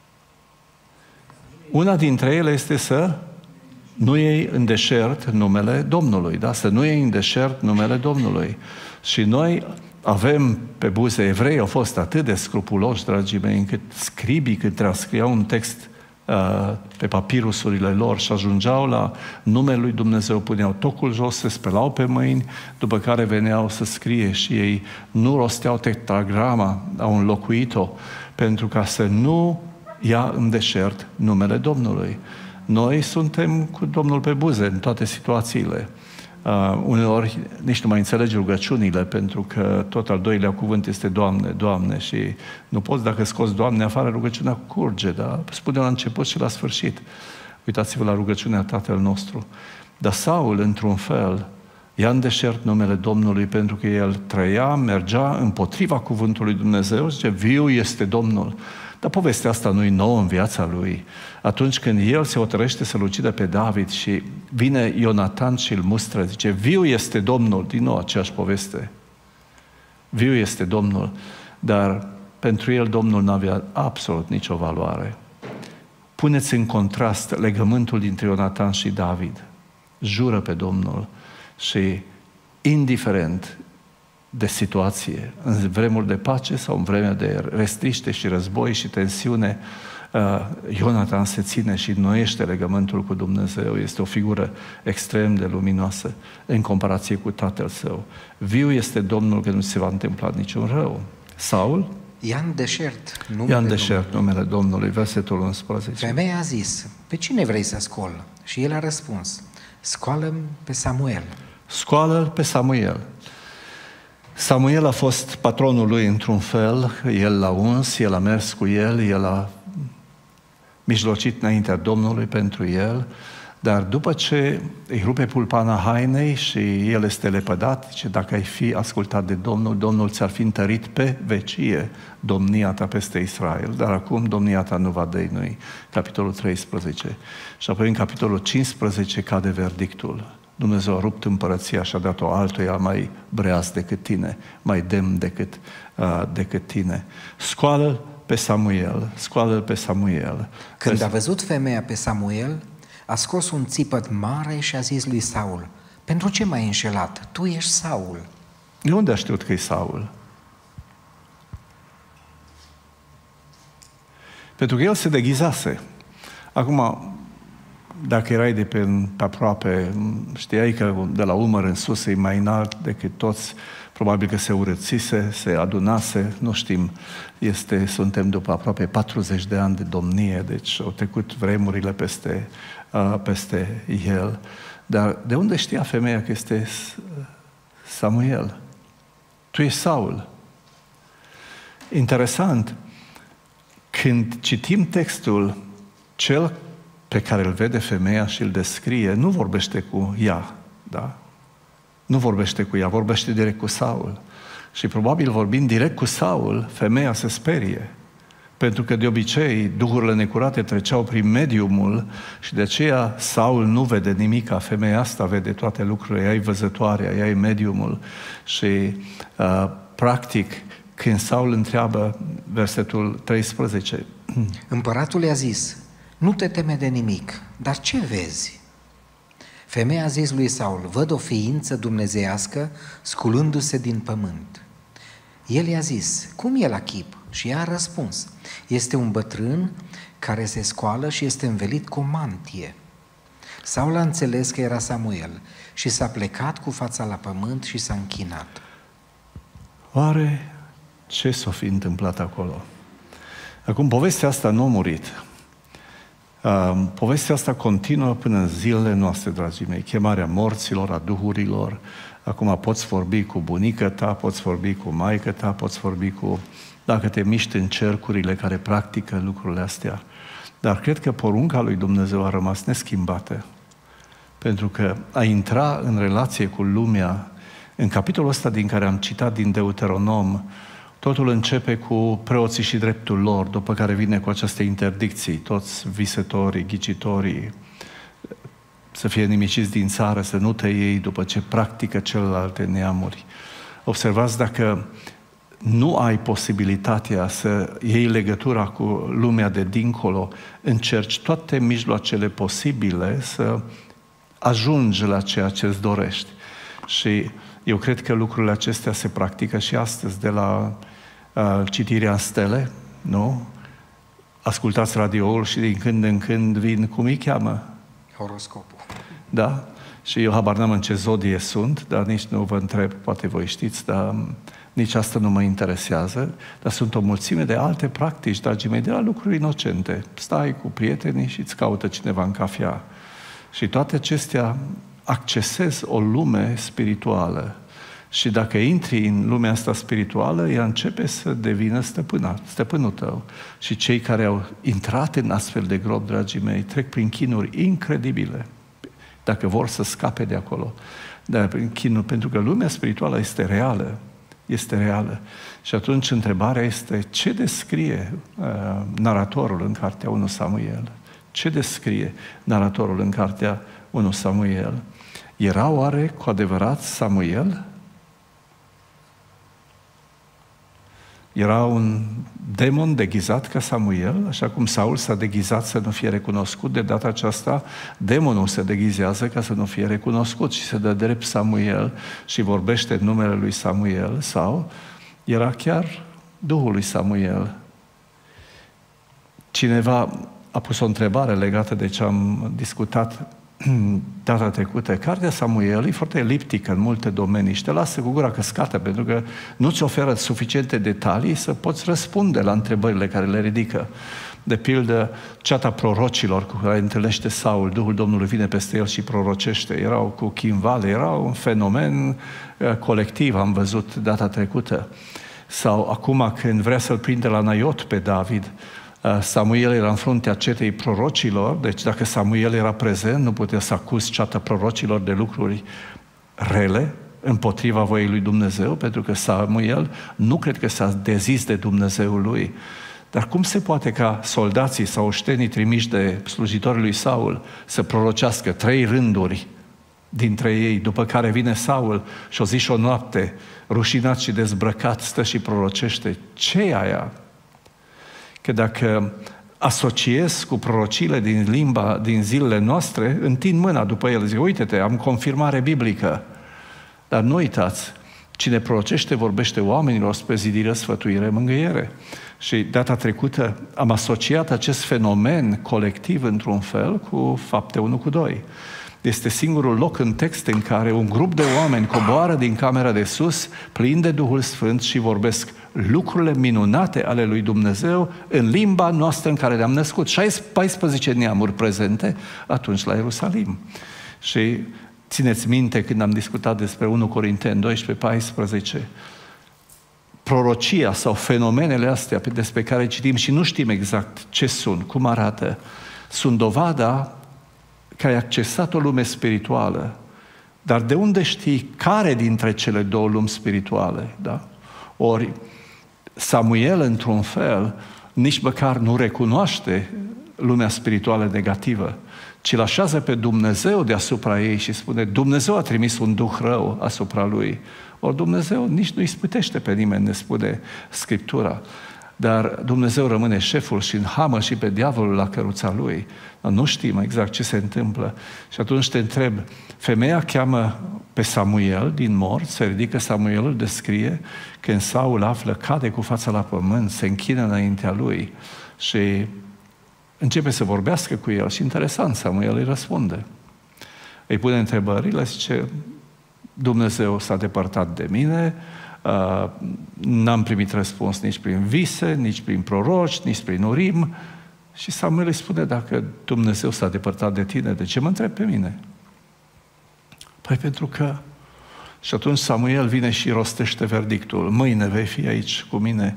Una dintre ele este să nu iei în deșert numele Domnului. Da? Să nu iei în deșert numele Domnului. Și noi avem pe buze, evrei au fost atât de scrupuloși, dragii mei, încât scribii, când transcriau un text pe papirusurile lor și ajungeau la numele lui Dumnezeu, puneau tocul jos, se spălau pe mâini, după care veneau să scrie și ei nu rosteau tetragrama, au înlocuit-o, pentru ca să nu ia în deșert numele Domnului. Noi suntem cu Domnul pe buze în toate situațiile. Uneori nici nu mai înțelegi rugăciunile, pentru că tot al doilea cuvânt este Doamne, Doamne, și nu poți, dacă scoți Doamne afară, rugăciunea curge, dar spune la început și la sfârșit. Uitați-vă la rugăciunea Tatăl nostru. Dar Saul, într-un fel, ia în deșert numele Domnului, pentru că el mergea împotriva cuvântului Dumnezeu, zice, viu este Domnul. Dar povestea asta nu-i nouă în viața lui. Atunci când el se hotărăște să-l ucidă pe David și vine Ionatan și îl mustră, zice, viu este Domnul, din nou aceeași poveste. Viu este Domnul, dar pentru el Domnul n-avea absolut nicio valoare. Puneți în contrast legământul dintre Ionatan și David. Jură pe Domnul și indiferent de situație, în vremuri de pace sau în vremea de restriște și război și tensiune, Ionatan se ține și înnoiește legământul cu Dumnezeu. Este o figură extrem de luminoasă în comparație cu tatăl său. Viu este Domnul, că nu se va întâmpla niciun rău. Saul?
Ia în deșert
numele Domnului, versetul 11.
Femeia a zis, pe cine vrei să scol? Și el a răspuns, scoală-mi pe Samuel.
Scoală-l pe Samuel. Samuel a fost patronul lui într-un fel, el l-a uns, el a mers cu el a mijlocit înaintea Domnului pentru el, dar după ce îi rupe pulpana hainei și el este lepădat, zice, dacă ai fi ascultat de Domnul, Domnul ți-ar fi întărit pe vecie domnia ta peste Israel, dar acum domnia ta nu va dăinui. Capitolul 13. Și apoi în capitolul 15 cade verdictul. Dumnezeu a rupt împărăția și a dat-o altuia mai breaz decât tine, mai demn decât tine. Scoală pe Samuel, scoală-l pe Samuel.
Când a văzut femeia pe Samuel, a scos un țipăt mare și a zis lui Saul: pentru ce m-ai înșelat? Tu ești Saul.
De unde a știut că e Saul? Pentru că el se deghizase. Acum, dacă erai de pe aproape, știai că de la umăr în sus e mai înalt decât toți, probabil că se urățise, se adunase, nu știm, suntem după aproape 40 de ani de domnie, deci au trecut vremurile peste el. Dar de unde știa femeia că este Samuel? Tu ești Saul. Interesant, când citim textul, cel pe care îl vede femeia și îl descrie, nu vorbește cu ea, da? Nu vorbește cu ea, vorbește direct cu Saul. Și probabil vorbind direct cu Saul, femeia se sperie. Pentru că de obicei duhurile necurate treceau prin mediumul și de aceea Saul nu vede nimic, femeia asta vede toate lucrurile, ea e văzătoarea, ea e mediumul. Și practic, când Saul întreabă, versetul 13,
împăratul i-a zis: nu te teme de nimic, dar ce vezi? Femeia a zis lui Saul: văd o ființă dumnezeiască sculându-se din pământ. El i-a zis: cum e la chip? Și ea a răspuns: este un bătrân care se scoală și este învelit cu o mantie. Saul a înțeles că era Samuel și s-a plecat cu fața la pământ și s-a închinat.
Oare ce s-a fi întâmplat acolo? Acum, povestea asta nu a murit. Povestea asta continuă până în zilele noastre, dragii mei. Chemarea morților, a duhurilor. Acum poți vorbi cu bunica ta, poți vorbi cu maică ta, poți vorbi cu... dacă te miști în cercurile care practică lucrurile astea. Dar cred că porunca lui Dumnezeu a rămas neschimbată. Pentru că a intra în relație cu lumea, în capitolul ăsta din care am citat din Deuteronom, totul începe cu preoții și dreptul lor, după care vine cu aceste interdicții, toți visătorii, ghicitorii, să fie nimiciți din țară, să nu te iei după ce practică celelalte neamuri. Observați, dacă nu ai posibilitatea să iei legătura cu lumea de dincolo, încerci toate mijloacele posibile să ajungi la ceea ce îți dorești. Și eu cred că lucrurile acestea se practică și astăzi, de la citirea în stele, nu? Ascultați radioul și din când în când vin, cum îi cheamă?
Horoscopul.
Da? Și eu habar n-am în ce zodie sunt, dar nici nu vă întreb, poate voi știți, dar nici asta nu mă interesează, dar sunt o mulțime de alte practici, dragii mei, de la lucruri inocente. Stai cu prietenii și îți caută cineva în cafea. Și toate acestea accesezi o lume spirituală. Și dacă intri în lumea asta spirituală, ea începe să devină stăpânul tău. Și cei care au intrat în astfel de grob, dragii mei, trec prin chinuri incredibile, dacă vor să scape de acolo. Dar prin chinuri, pentru că lumea spirituală este reală. Este reală. Și atunci întrebarea este: ce descrie naratorul în cartea 1 Samuel? Ce descrie naratorul în cartea 1 Samuel? Era oare cu adevărat Samuel? Era un demon deghizat ca Samuel, așa cum Saul s-a deghizat să nu fie recunoscut. De data aceasta, demonul se deghizează ca să nu fie recunoscut și se dă drept Samuel și vorbește în numele lui Samuel, sau era chiar Duhul lui Samuel. Cineva a pus o întrebare legată de ce am discutat data trecută. Cartea Samuel e foarte eliptică în multe domenii și te lasă cu gura căscată, pentru că nu-ți oferă suficiente detalii să poți răspunde la întrebările care le ridică. De pildă, ceata prorocilor cu care întâlnește Saul, Duhul Domnului vine peste el și prorocește. Erau cu chimvale, era un fenomen colectiv, am văzut data trecută. Sau acum când vrea să-l prinde la Naiot pe David, Samuel era în fruntea cetei prorocilor, deci dacă Samuel era prezent, nu putea să acuzi ceata prorocilor de lucruri rele împotriva voiei lui Dumnezeu, pentru că Samuel nu cred că s-a dezis de Dumnezeul lui. Dar cum se poate ca soldații sau oștenii trimiși de slujitorii lui Saul să prorocească 3 rânduri dintre ei, după care vine Saul și o zi și o noapte, rușinat și dezbrăcat, stă și prorocește? Ce e aia? că dacă asociez cu prorociile din limba, din zilele noastre, întind mâna după el, zic, uite-te, am confirmare biblică. Dar nu uitați, cine prorocește vorbește oamenilor spre zidire, sfătuire, mângâiere. Și data trecută am asociat acest fenomen colectiv într-un fel cu Fapte 1:2. Este singurul loc în text în care un grup de oameni coboară din camera de sus, plini de Duhul Sfânt și vorbesc lucrurile minunate ale lui Dumnezeu în limba noastră în care ne-am născut. 14 neamuri prezente atunci la Ierusalim. Și țineți minte când am discutat despre 1 Corinteni 12:14, prorocia sau fenomenele astea despre care citim și nu știm exact ce sunt, cum arată, sunt dovada că ai accesat o lume spirituală. Dar de unde știi care dintre cele două lumi spirituale? Da? Ori Samuel, într-un fel, nici măcar nu recunoaște lumea spirituală negativă, ci îl așează pe Dumnezeu deasupra ei și spune, Dumnezeu a trimis un duh rău asupra lui. Ori Dumnezeu nici nu ispitește pe nimeni, ne spune Scriptura. Dar Dumnezeu rămâne șeful și înhamă și pe diavolul la căruța lui. Dar nu știm exact ce se întâmplă. Și atunci te întreb, femeia cheamă pe Samuel din morți, se ridică Samuel, îl descrie, când Saul află, cade cu fața la pământ, se închină înaintea lui și începe să vorbească cu el. Și interesant, Samuel îi răspunde. Îi pune întrebările, zice, Dumnezeu s-a depărtat de mine, n-am primit răspuns nici prin vise, nici prin proroci, nici prin urim. Și Samuel îi spune, dacă Dumnezeu s-a depărtat de tine, de ce mă întrebi pe mine? Păi pentru că... Și atunci Samuel vine și rostește verdictul. Mâine vei fi aici cu mine,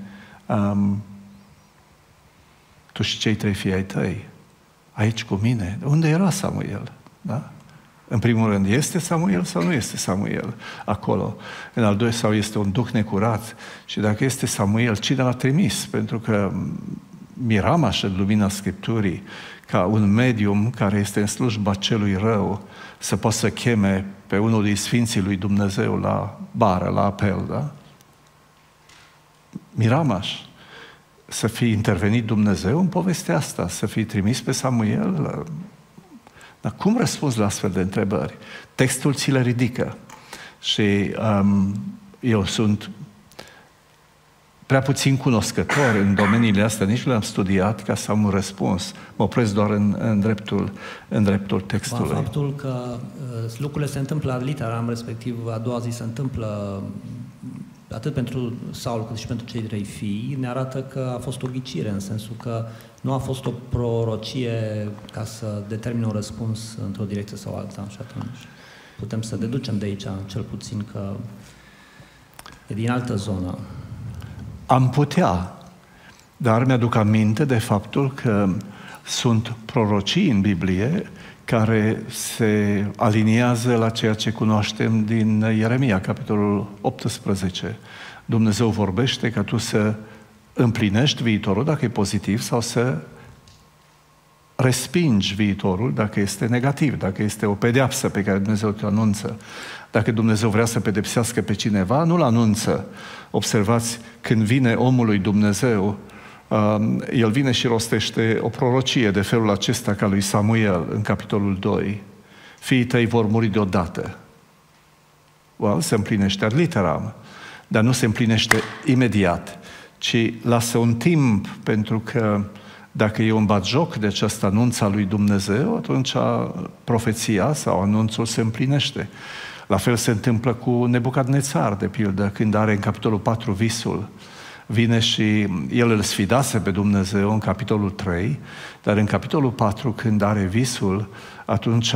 tu și cei 3 fii ai tăi, aici cu mine. Unde era Samuel? Da? În primul rând, este Samuel sau nu este Samuel acolo? În al doilea, sau este un duh necurat? Și dacă este Samuel, cine l-a trimis? Pentru că miram așa în lumina Scripturii ca un medium care este în slujba celui rău să poată să cheme pe unul din Sfinții lui Dumnezeu la bară, la apel, da? Miramaș. Să fi intervenit Dumnezeu în povestea asta, să fi trimis pe Samuel. Dar cum răspunzi la astfel de întrebări? Textul ți le ridică. Și eu sunt prea puțin cunoscător în domeniile astea, nici nu le-am studiat ca să am un răspuns. Mă opresc doar în dreptul textului.
Faptul că lucrurile se întâmplă literal, respectiv a doua zi se întâmplă atât pentru Saul cât și pentru cei 3 fii, ne arată că a fost o ghicire, în sensul că nu a fost o prorocie ca să determine un răspuns într-o direcție sau alta. Și atunci putem să deducem de aici, cel puțin, că e din altă zonă.
Am putea, dar mi-aduc aminte de faptul că sunt prorocii în Biblie care se aliniază la ceea ce cunoaștem din Ieremia, capitolul 18. Dumnezeu vorbește ca tu să împlinești viitorul dacă e pozitiv sau să respingi viitorul dacă este negativ, dacă este o pedeapsă pe care Dumnezeu te anunță. Dacă Dumnezeu vrea să pedepsească pe cineva, nu-l anunță. Observați, când vine omul lui Dumnezeu, el vine și rostește o prorocie de felul acesta ca lui Samuel în capitolul 2. Fiii tăi vor muri deodată. Se împlinește ad literam, dar nu se împlinește imediat, ci lasă un timp, pentru că dacă eu îmi bat joc de această anunță a lui Dumnezeu, atunci profeția sau anunțul se împlinește. La fel se întâmplă cu Nebucadnețar, de pildă, când are în capitolul 4 visul. Vine și el îl sfidase pe Dumnezeu în capitolul 3, dar în capitolul 4, când are visul, atunci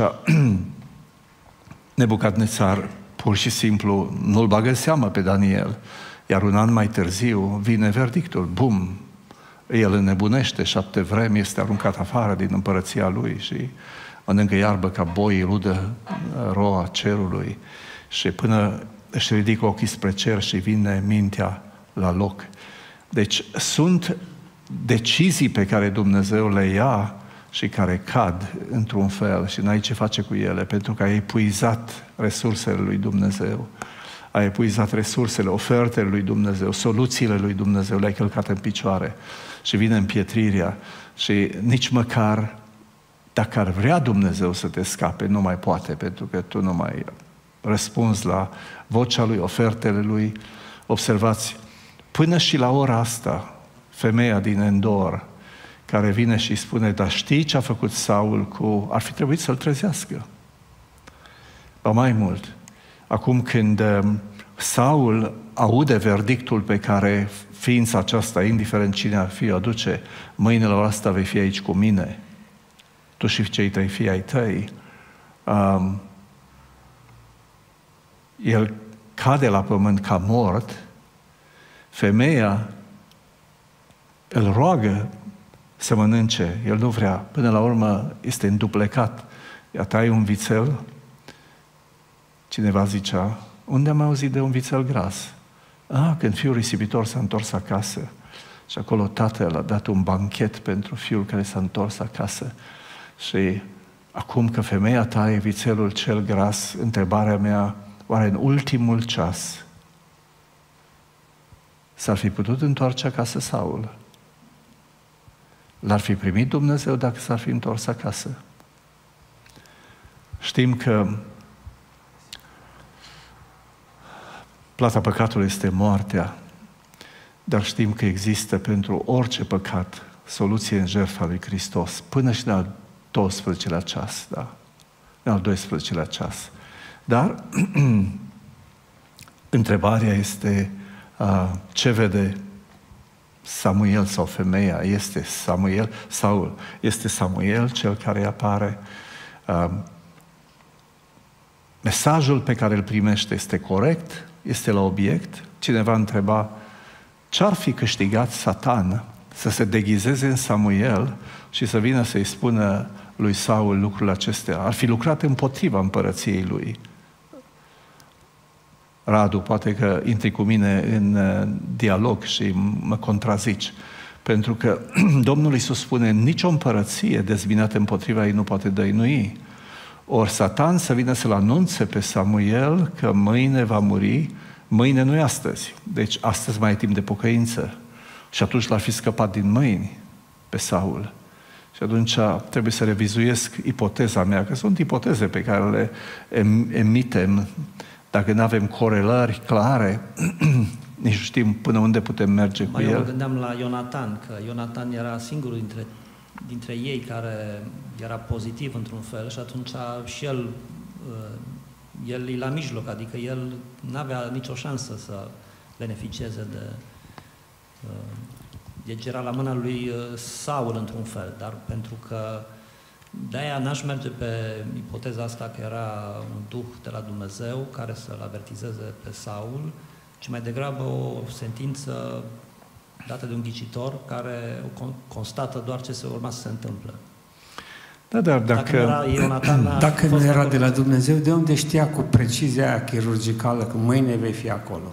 Nebucadnețar pur și simplu nu-l bagă în seamă pe Daniel. Iar un an mai târziu vine verdictul, bum! El înnebunește, 7 vremi, este aruncat afară din împărăția lui și mănâncă iarbă ca boii, rudă roa cerului și până își ridică ochii spre cer și vine mintea la loc. Deci sunt decizii pe care Dumnezeu le ia și care cad într-un fel și n-ai ce face cu ele, pentru că ai epuizat resursele lui Dumnezeu. ai epuizat resursele, ofertele lui Dumnezeu, soluțiile lui Dumnezeu, le-ai călcat în picioare și vine împietrirea și nici măcar dacă ar vrea Dumnezeu să te scape, nu mai poate, pentru că tu nu mai răspunzi la vocea lui, ofertele lui. Observați, până și la ora asta, femeia din Endor, care vine și spune, dar știi ce a făcut Saul cu... Ar fi trebuit să-l trezească. Ba mai mult, acum când Saul aude verdictul pe care ființa aceasta, indiferent cine ar fi, o aduce, mâinile ăsta vei fi aici cu mine, tu și cei 3 fii ai tăi, el cade la pământ ca mort, femeia îl roagă să mănânce, el nu vrea, până la urmă este înduplecat. Ea tai un vițel, cineva zicea, unde am auzit de un vițel gras? Când fiul risipitor s-a întors acasă și acolo tatăl a dat un banchet pentru fiul care s-a întors acasă. Și acum că femeia taie vițelul cel gras, întrebarea mea, oare în ultimul ceas s-ar fi putut întoarce acasă Saul? L-ar fi primit Dumnezeu dacă s-ar fi întors acasă? Știm că plata păcatului este moartea, dar știm că există pentru orice păcat soluție în jertfa lui Hristos, până și în al 12-lea ceas, da? În al 12-lea ceas. Dar întrebarea este ce vede Samuel sau femeia? Este Samuel? Saul este Samuel cel care apare? Mesajul pe care îl primește este corect? Este la obiect? Cineva întreba, ce-ar fi câștigat Satan să se deghizeze în Samuel și să vină să-i spună lui Saul lucrurile acestea? Ar fi lucrat împotriva împărăției lui. Radu, poate că intri cu mine în dialog și mă contrazici. Pentru că Domnul Iisus spune, nicio împărăție dezbinată împotriva ei nu poate dăinui. Ori Satan să vină să-l anunțe pe Samuel că mâine va muri, mâine nu e astăzi. Deci astăzi mai e timp de pocăință. Și atunci l-ar fi scăpat din mâini pe Saul. Și atunci trebuie să revizuiesc ipoteza mea, că sunt ipoteze pe care le emitem. Dacă nu avem corelări clare, nici nu știm până unde putem merge cu el.
Eu mă gândeam la Ionatan, că Ionatan era singurul dintre ei care era pozitiv într-un fel și atunci și el e la mijloc, adică el n-avea nicio șansă să beneficieze de... Deci era la mâna lui Saul într-un fel, dar pentru că de-aia n-aș merge pe ipoteza asta că era un duh de la Dumnezeu care să-l avertizeze pe Saul, ci mai degrabă o sentință dată de un ghicitor care constată doar ce se urma să se întâmple.
Da, dar
dacă nu era de la Dumnezeu, de unde știa cu precizia aia chirurgicală că mâine vei fi acolo?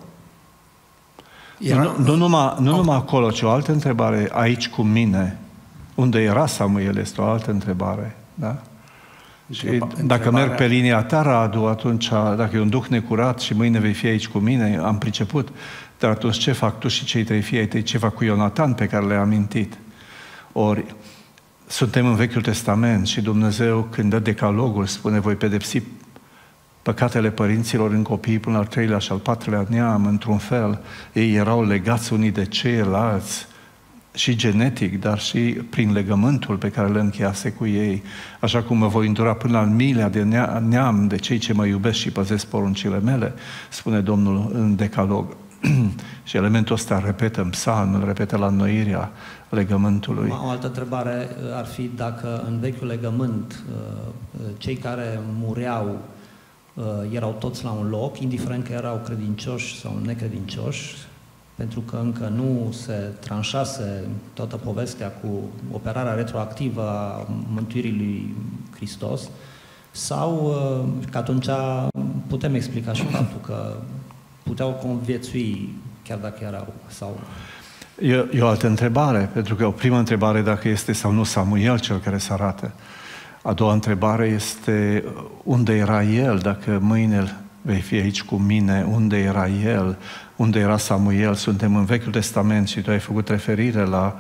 Nu numai acolo, ci o altă întrebare, aici cu mine, unde era Samuel, este o altă întrebare. Da? Și dacă merg pe linia ta, Radu, atunci, dacă e un duh necurat și mâine vei fi aici cu mine, am priceput, dar atunci ce fac tu și cei 3 fii ai tăi, ce fac cu Ionatan pe care le-ai amintit? Ori, suntem în Vechiul Testament și Dumnezeu, când dă decalogul, spune, voi pedepsi păcatele părinților în copiii până al 3-lea și al 4-lea neam, într-un fel. Ei erau legați unii de ceilalți, și genetic, dar și prin legământul pe care îl încheiase cu ei, așa cum mă voi îndura până al 1000-lea de neam de cei ce mă iubesc și păzesc poruncile mele, spune Domnul în Decalog. Și elementul ăsta repetă în psalm, îl repetă la înnoirea legământului.
O altă întrebare ar fi dacă în vechiul legământ cei care mureau erau toți la un loc, indiferent că erau credincioși sau necredincioși, pentru că încă nu se tranșase toată povestea cu operarea retroactivă a mântuirii lui Hristos, sau că atunci putem explica și faptul că puteau conviețui chiar dacă erau sau...
E o altă întrebare, pentru că o primă întrebare dacă este sau nu Samuel cel care se arată. A doua întrebare este unde era el dacă mâine vei fi aici cu mine, unde era el, unde era Samuel, suntem în Vechiul Testament și tu ai făcut referire la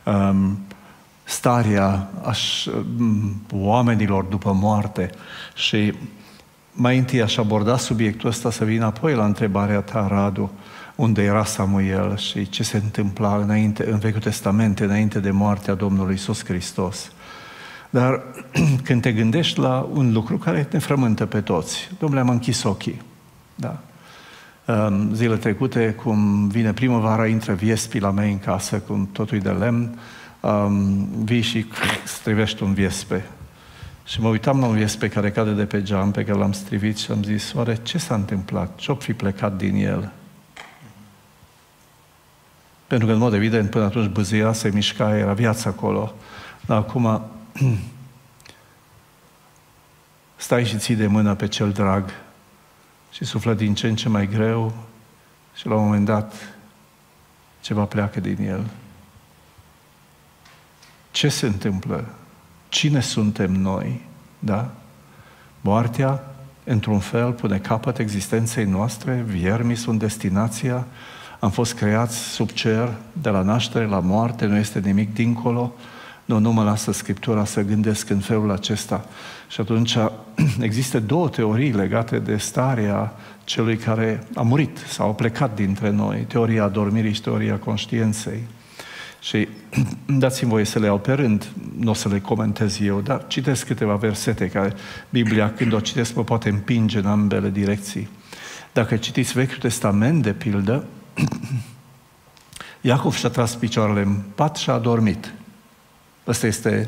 starea oamenilor după moarte și mai întâi aș aborda subiectul ăsta să vin apoi la întrebarea ta, Radu, unde era Samuel și ce se întâmpla înainte, în Vechiul Testament, înainte de moartea Domnului Iisus Hristos. Dar când te gândești la un lucru care ne frământă pe toți, Domnule, am închis ochii. Da. Zile trecute, cum vine primăvara, intră viespii la mei în casă, cum totul e de lemn, vii și strivești un viespe. Și mă uitam la un viespe care cade de pe geam, pe care l-am strivit și am zis, oare ce s-a întâmplat? Ce-o fi plecat din el? Pentru că, în mod evident, până atunci bâzâia, se mișca, era viață acolo. Dar acum stai și ții de mână pe cel drag și suflă din ce în ce mai greu și la un moment dat ceva pleacă din el. Ce se întâmplă? Cine suntem noi? Da? Moartea, într-un fel, pune capăt existenței noastre, viermii sunt destinația, am fost creați sub cer, de la naștere la moarte, nu este nimic dincolo. Nu mă lasă Scriptura să gândesc în felul acesta. Și atunci există două teorii legate de starea celui care a murit sau a plecat dintre noi, teoria adormirii și teoria conștiinței. Și dați-mi voie să le iau pe rând, nu o să le comentez eu, dar citesc câteva versete care Biblia, când o citesc, mă poate împinge în ambele direcții. Dacă citiți Vechiul Testament, de pildă, Iacov și-a tras picioarele în pat și a adormit. Asta este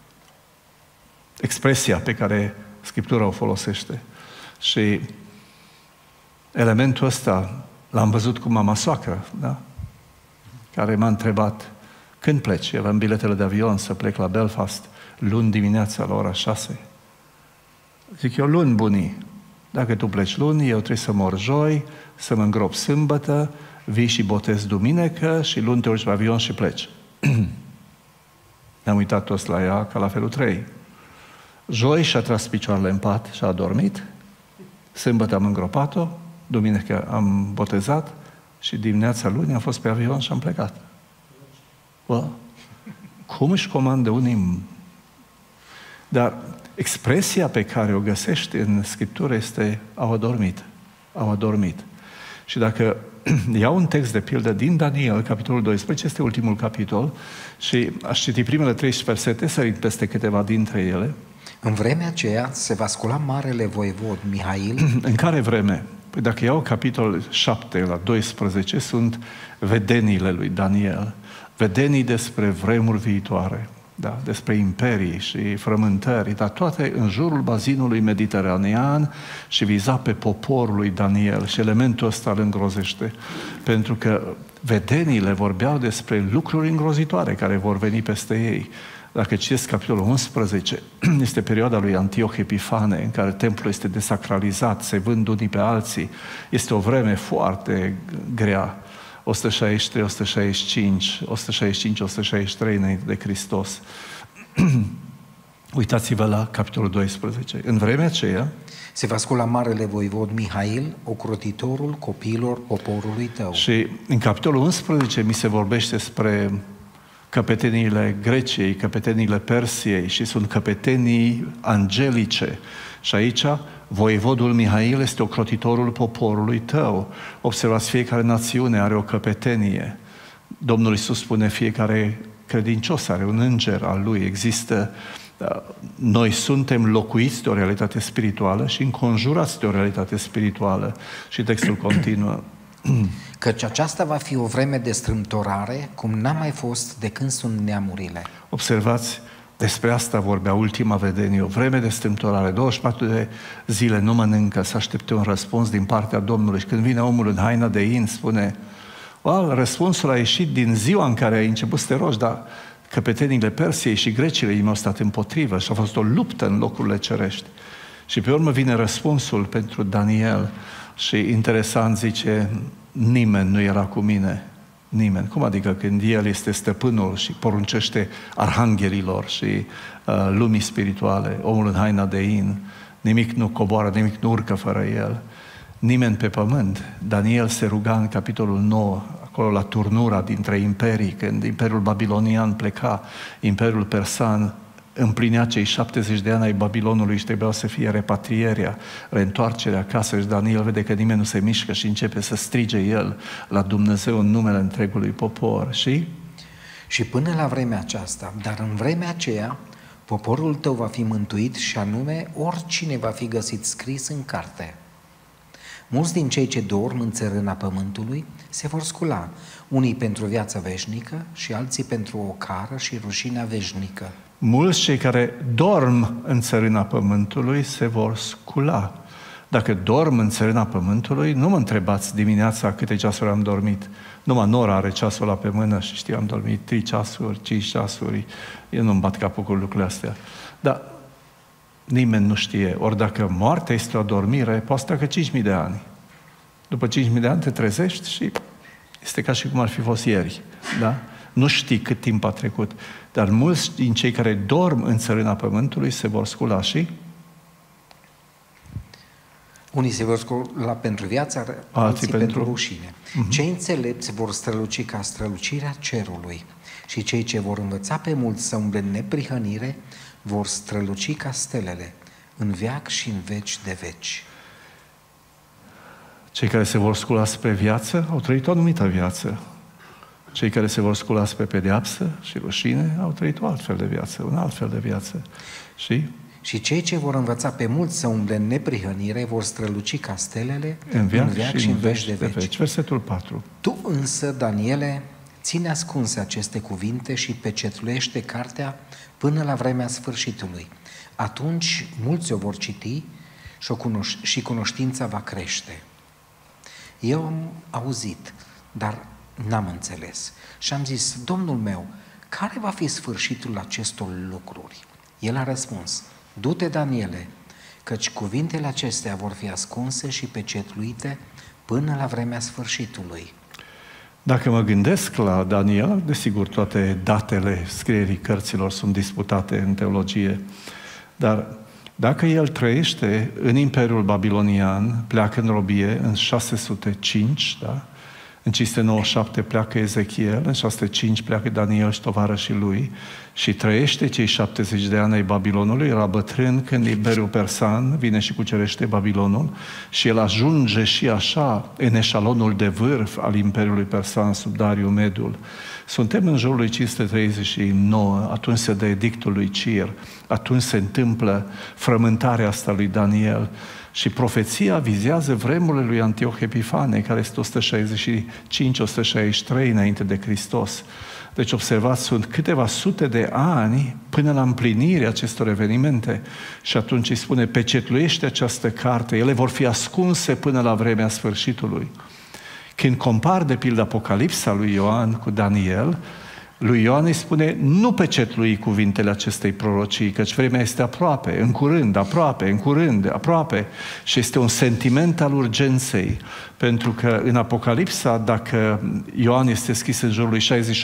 expresia pe care Scriptura o folosește. Și elementul ăsta l-am văzut cu mama soacră, da? Care m-a întrebat, când pleci? El am biletele de avion să plec la Belfast luni dimineața la ora 6. Zic eu, luni, bunii. Dacă tu pleci luni, eu trebuie să mor joi, să mă îngrop sâmbătă, vii și botezi duminică și luni te urci pe avion și pleci. Ne-am uitat toți la ea ca la felul 3. Joi și-a tras picioarele în pat și a adormit, sâmbătă am îngropat-o, duminică am botezat și dimineața luni am fost pe avion și am plecat. Bă, cum își comandă unii? Dar expresia pe care o găsești în Scriptură este au adormit. Au adormit. Și dacă iau un text de pildă din Daniel, capitolul 12, este ultimul capitol, și aș citi primele 13 versete, sărit peste câteva dintre ele.
În vremea aceea se va scula marele voievod Mihail.
În care vreme? Păi dacă iau capitolul 7 la 12, sunt vedeniile lui Daniel. Vedenii despre vremuri viitoare, da? Despre imperii și frământări, dar toate în jurul bazinului mediteranean și viza pe poporul lui Daniel. Și elementul ăsta îl îngrozește, pentru că vedeniile vorbeau despre lucruri îngrozitoare care vor veni peste ei. Dacă citesc capitolul 11, este perioada lui Antioch Epifane, în care templul este desacralizat, se vând unii pe alții. Este o vreme foarte grea. 163, 165, 163 înainte de Hristos. Uitați-vă la capitolul 12. În vremea aceea
se va scula marele voivod Mihail, ocrotitorul copiilor poporului tău.
Și în capitolul 11 mi se vorbește despre căpeteniile Greciei, căpeteniile Persiei și sunt căpetenii angelice. Și aici voievodul Mihail este ocrotitorul poporului tău. Observați, fiecare națiune are o căpetenie. Domnul Iisus spune, fiecare credincios are un înger al lui. Există, noi suntem locuiți de o realitate spirituală și înconjurați de o realitate spirituală. Și textul continuă.
Căci aceasta va fi o vreme de strâmtorare, cum n-a mai fost de când sunt neamurile.
Observați, despre asta vorbea ultima vedenie, o vreme de strâmtorare, 24 de zile nu mănâncă, să aștepte un răspuns din partea Domnului. Și când vine omul în haina de in, spune, răspunsul a ieșit din ziua în care ai început să te rogi, dar căpetenile Persiei și grecile i-au stat împotrivă și a fost o luptă în locurile cerești. Și pe urmă vine răspunsul pentru Daniel și interesant zice, nimeni nu era cu mine. Nimeni. Cum adică când El este stăpânul și poruncește arhanghelilor și lumii spirituale, omul în haina de in, nimic nu coboară, nimic nu urcă fără El. nimeni pe pământ. Daniel se ruga în capitolul 9, acolo la turnura dintre imperii, când Imperiul Babilonian pleca, Imperiul Persan împlinea cei 70 de ani ai Babilonului și trebuiau să fie repatrierea, reîntoarcerea acasă și Daniel vede că nimeni nu se mișcă și începe să strige el la Dumnezeu în numele întregului popor.
Și până la vremea aceasta, dar în vremea aceea, poporul tău va fi mântuit și anume oricine va fi găsit scris în carte. Mulți din cei ce dorm în țărâna pământului se vor scula, unii pentru viața veșnică și alții pentru o cară și rușinea veșnică.
Mulți cei care dorm în țărâna pământului se vor scula. Dacă dorm în țărâna pământului, nu mă întrebați dimineața câte ceasuri am dormit. Numai Nora are ceasul ăla pe mână și știu, am dormit 3 ceasuri, 5 ceasuri. Eu nu-mi bat capul cu lucrurile astea. Dar nimeni nu știe. Ori dacă moartea este o adormire, poate să treacă 5.000 de ani. După 5.000 de ani te trezești și este ca și cum ar fi fost ieri. Da? Nu știi cât timp a trecut. Dar mulți din cei care dorm în țărâna pământului se vor scula și
unii se vor scula pentru viață, alții pentru rușine. Cei înțelepți vor străluci ca strălucirea cerului și cei ce vor învăța pe mulți să umble în neprihănire vor străluci ca stelele în veac și în veci de veci.
Cei care se vor scula spre viață au trăit o anumită viață. Cei care se vor scula spre pedeapsă și rușine au trăit o altfel de viață, un alt fel de viață.
Și cei ce vor învăța pe mulți să umble în neprihănire vor străluci ca stelele în veac și în veci de veci.
Versetul 4.
Tu însă, Daniele, ține ascunse aceste cuvinte și pecetluiește cartea până la vremea sfârșitului. Atunci mulți o vor citi și cunoștința va crește. Eu am auzit, dar n-am înțeles. Și am zis, Domnul meu, care va fi sfârșitul acestor lucruri? El a răspuns, du-te, Daniele, căci cuvintele acestea vor fi ascunse și pecetluite până la vremea sfârșitului.
Dacă mă gândesc la Daniel, desigur toate datele scrierii cărților sunt disputate în teologie, dar dacă el trăiește în Imperiul Babilonian, pleacă în robie în 605, da? În 597 pleacă Ezechiel, în 605 pleacă Daniel și tovarășii lui și trăiește cei 70 de ani ai Babilonului, era bătrân când Imperiul Persan vine și cucerește Babilonul și el ajunge și așa în eșalonul de vârf al Imperiului Persan sub Dariu Medul. Suntem în jurul lui 539, atunci se dă edictul lui Cir, atunci se întâmplă frământarea asta lui Daniel. Și profeția vizează vremurile lui Antioch Epifane, care este 165-163 înainte de Hristos. Deci observați, sunt câteva sute de ani până la împlinirea acestor evenimente. Și atunci îi spune, pecetluiește această carte, ele vor fi ascunse până la vremea sfârșitului. Când compar de pildă Apocalipsa lui Ioan cu Daniel, lui Ioan îi spune, nu pecetlui cuvintele acestei prorocii, căci vremea este aproape, în curând, aproape, în curând, aproape. Și este un sentiment al urgenței, pentru că în Apocalipsa, dacă Ioan este scris în jurul lui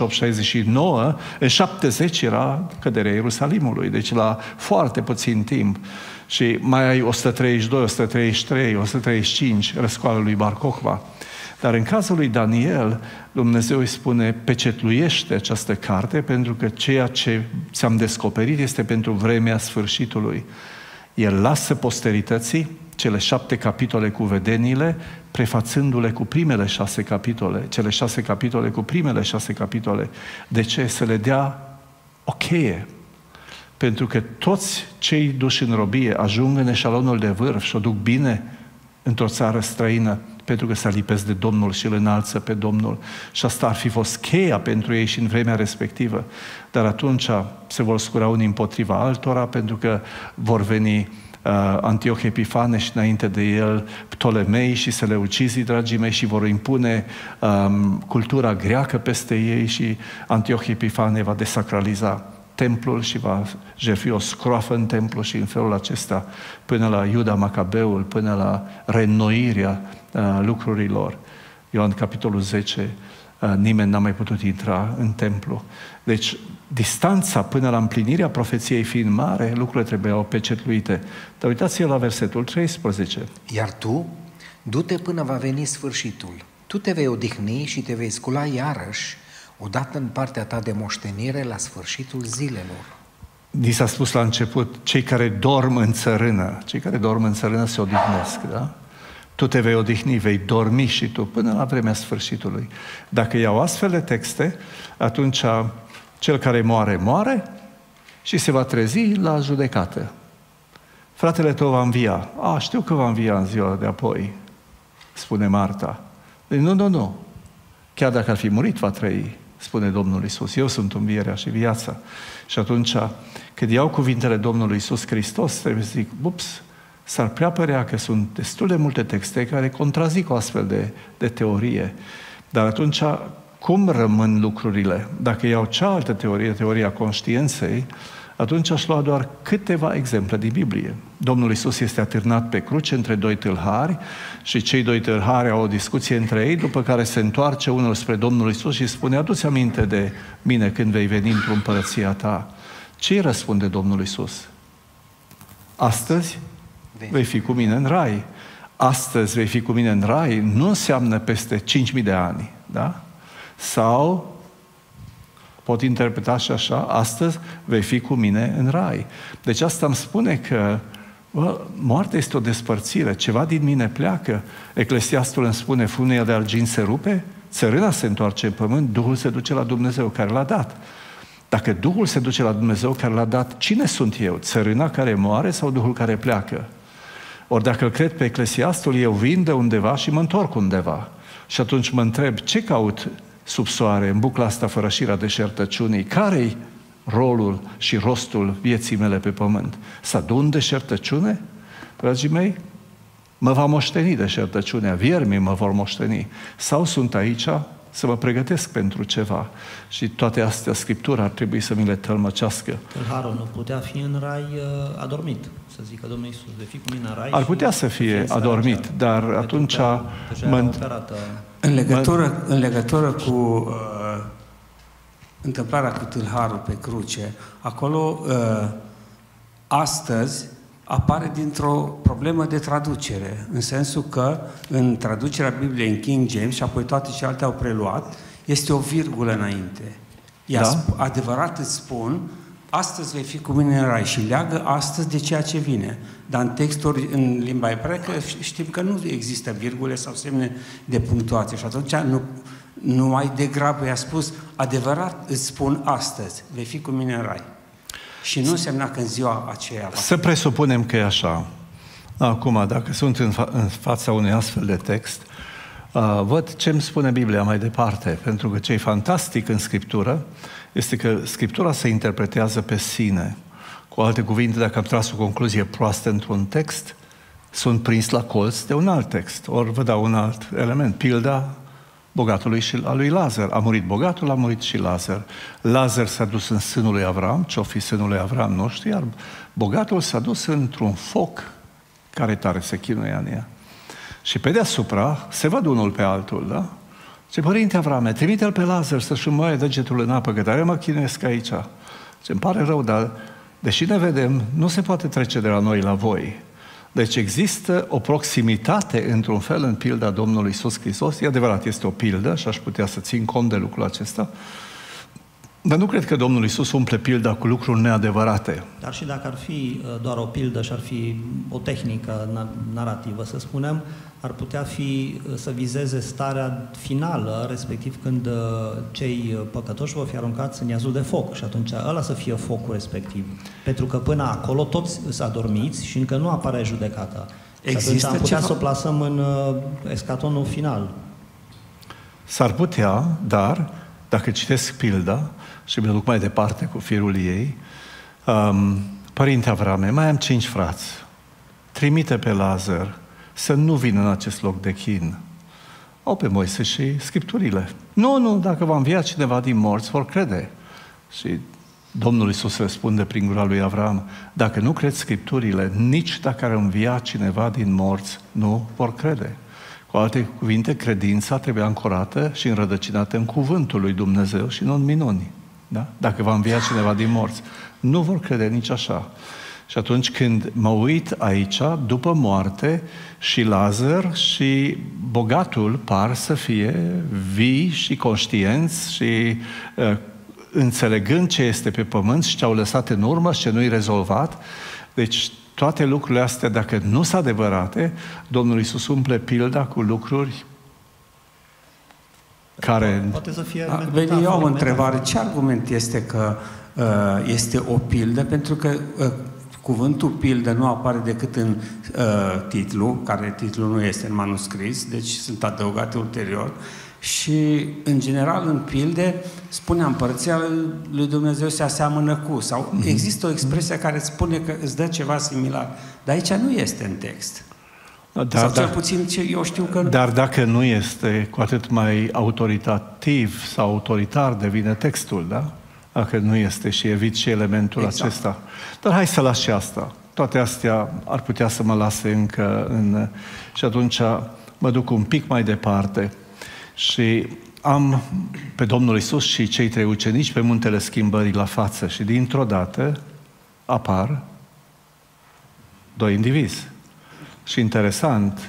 68-69, în 70 era căderea Ierusalimului, deci la foarte puțin timp. Și mai ai 132, 133, 135, răscoala lui Bar Kokhba. Dar în cazul lui Daniel, Dumnezeu îi spune, pecetluiește această carte, pentru că ceea ce ți-am descoperit este pentru vremea sfârșitului. El lasă posterității cele 7 capitole cu vedeniile, prefațându-le cu primele 6 capitole, cele 6 capitole cu primele 6 capitole. De ce? Să le dea o cheie. Pentru că toți cei duși în robie ajung în eșalonul de vârf și o duc bine într-o țară străină, pentru că se lipesc de Domnul și îl înalță pe Domnul. Și asta ar fi fost cheia pentru ei și în vremea respectivă. Dar atunci se vor scura unii împotriva altora, pentru că vor veni Antioch Epifane și înainte de el Ptolemei și Seleucizii, dragii mei, și vor impune cultura greacă peste ei și Antioch Epifane va desacraliza templul și va jertfi o scroafă în templu și în felul acesta până la Iuda Macabeul, până la reînnoirea lucrurilor. Ioan capitolul 10, nimeni n-a mai putut intra în templu. Deci, distanța până la împlinirea profeției fiind mare, lucrurile trebuiau pecetluite. Dar uitați-vă la versetul 13.
Iar tu Du-te până va veni sfârșitul. Tu te vei odihni și te vei scula iarăși, odată în partea ta de moștenire la sfârșitul zilelor.
Ni s-a spus la început, cei care dorm în țărână se odihnesc, da? Tu te vei odihni, vei dormi și tu până la vremea sfârșitului. Dacă iau astfel de texte, atunci cel care moare și se va trezi la judecată. Fratele tău va învia. Știu că va învia în ziua de apoi, spune Marta. Deci nu. Chiar dacă ar fi murit, va trăi, spune Domnul Iisus. Eu sunt învierea și viața. Și atunci, când iau cuvintele Domnului Iisus Hristos, trebuie să zic, s-ar prea părea că sunt destul de multe texte care contrazic o astfel de teorie. Dar atunci, cum rămân lucrurile? Dacă iau cealaltă teorie, teoria conștiinței, atunci aș lua doar câteva exemple din Biblie. Domnul Iisus este atârnat pe cruce între doi tâlhari și cei doi tâlhari au o discuție între ei, după care se întoarce unul spre Domnul Iisus și spune, adu-ți aminte de mine când vei veni într-o împărăția ta. Ce îi răspunde Domnul Iisus? Astăzi vei fi cu mine în rai. Astăzi vei fi cu mine în rai nu înseamnă peste 5.000 de ani, da? Sau pot interpreta și așa, astăzi vei fi cu mine în rai. Deci asta îmi spune că moartea este o despărțire, ceva din mine pleacă. Eclesiastul îmi spune, funia de argint se rupe, țărâna se întoarce în pământ, Duhul se duce la Dumnezeu care l-a dat. Dacă Duhul se duce la Dumnezeu care l-a dat, cine sunt eu? Țărâna care moare sau Duhul care pleacă? Ori dacă îl cred pe Eclesiastul, eu vin de undeva și mă întorc undeva. Și atunci mă întreb, ce caut sub soare, în bucla asta fără șira deșertăciunii? Care-i rolul și rostul vieții mele pe pământ? Să adun deșertăciune? Dragii mei, mă va moșteni deșertăciunea, viermii mă vor moșteni. Sau sunt aici să mă pregătesc pentru ceva. Și toate astea, Scriptura ar trebui să mi le tălmăcească.
Tâlharul nu putea fi în rai adormit, să zică Domnul Iisus, vei fi cu mine în rai.
Ar putea să fie adormit, dar atunci...
În legătură cu întâmplarea cu tâlharul pe cruce, acolo astăzi apare dintr-o problemă de traducere, în sensul că în traducerea Bibliei în King James și apoi toate celelalte au preluat, este o virgulă înainte. Adevărat îți spun, astăzi vei fi cu mine în rai și leagă astăzi de ceea ce vine. Dar în texturi, în limba ebraică, știm că nu există virgule sau semne de punctuație și atunci nu mai degrabă i-a spus, adevărat îți spun astăzi, vei fi cu mine în rai. Și nu însemna că în ziua aceea...
Să presupunem că e așa. Acum, dacă sunt în fața unui astfel de text, văd ce îmi spune Biblia mai departe, pentru că ce e fantastic în Scriptură este că Scriptura se interpretează pe sine. Cu alte cuvinte, dacă am tras o concluzie proastă într-un text, sunt prins la colț de un alt text. Ori vă dau un alt element, pilda bogatului și a lui Lazar. A murit bogatul, a murit și Lazar. Lazar s-a dus în sânul lui Avram, ce-o fi sânul lui Avram, nu știu, iar bogatul s-a dus într-un foc care tare se chinuia în ea. Și pe deasupra se văd unul pe altul, da? Ce părinte Avrame, trimite-l pe Lazar să-și înmoaie degetul în apă, că tare mă chinuiesc aici. Ce-mi pare rău, dar deși ne vedem, nu se poate trece de la noi la voi. Deci există o proximitate, într-un fel, în pilda Domnului Iisus Hristos. E adevărat, este o pildă și aș putea să țin cont de lucrul acesta. Dar nu cred că Domnul Iisus umple pilda cu lucruri neadevărate.
Dar și dacă ar fi doar o pildă și ar fi o tehnică narrativă, să spunem, ar putea fi să vizeze starea finală, respectiv când cei păcătoși vor fi aruncați în iazul de foc și atunci ăla să fie focul respectiv. Pentru că până acolo toți s-a adormiți și încă nu apare judecata. Există și atunci am putea să o plasăm în escatonul final.
S-ar putea, dar dacă citesc pilda și mi-o duc mai departe cu firul ei, părinte Avrame, mai am 5 frați, trimite pe Lazar să nu vină în acest loc de chin. Au pe Moise și Scripturile. Nu, dacă va învia cineva din morți, vor crede. Și Domnul Iisus răspunde prin gura lui Avram, dacă nu cred Scripturile, nici dacă ar învia cineva din morți, nu vor crede. Cu alte cuvinte, credința trebuie ancorată și înrădăcinată în cuvântul lui Dumnezeu și nu în minuni. Da? Dacă va învia cineva din morți, nu vor crede nici așa. Și atunci când mă uit aici, după moarte, și Lazar și bogatul par să fie vii și conștienți și înțelegând ce este pe pământ și ce au lăsat în urmă și ce nu-i rezolvat. Deci toate lucrurile astea, dacă nu sunt adevărate, Domnul Iisus umple pilda cu lucruri care...
Poate să fie...
Beni, eu am o întrebare. Ce argument este că este o pildă? Pentru că cuvântul pildă nu apare decât în titlu, care titlul nu este în manuscris, deci sunt adăugate ulterior. Și, în general, în pilde, spune împărăția lui Dumnezeu se aseamănă cu, sau există o expresie care spune că îți dă ceva similar. Dar aici nu este în text. Sau cel puțin eu știu că...
Dar dacă nu este, cu atât mai autoritativ sau autoritar devine textul, da? Dacă nu este și evit și elementul acesta. Dar hai să las și asta. Toate astea ar putea să mă lase încă în... Și atunci mă duc un pic mai departe și am pe Domnul Iisus și cei 3 ucenici pe muntele schimbării la față și dintr-o dată apar 2 indivizi. Și interesant,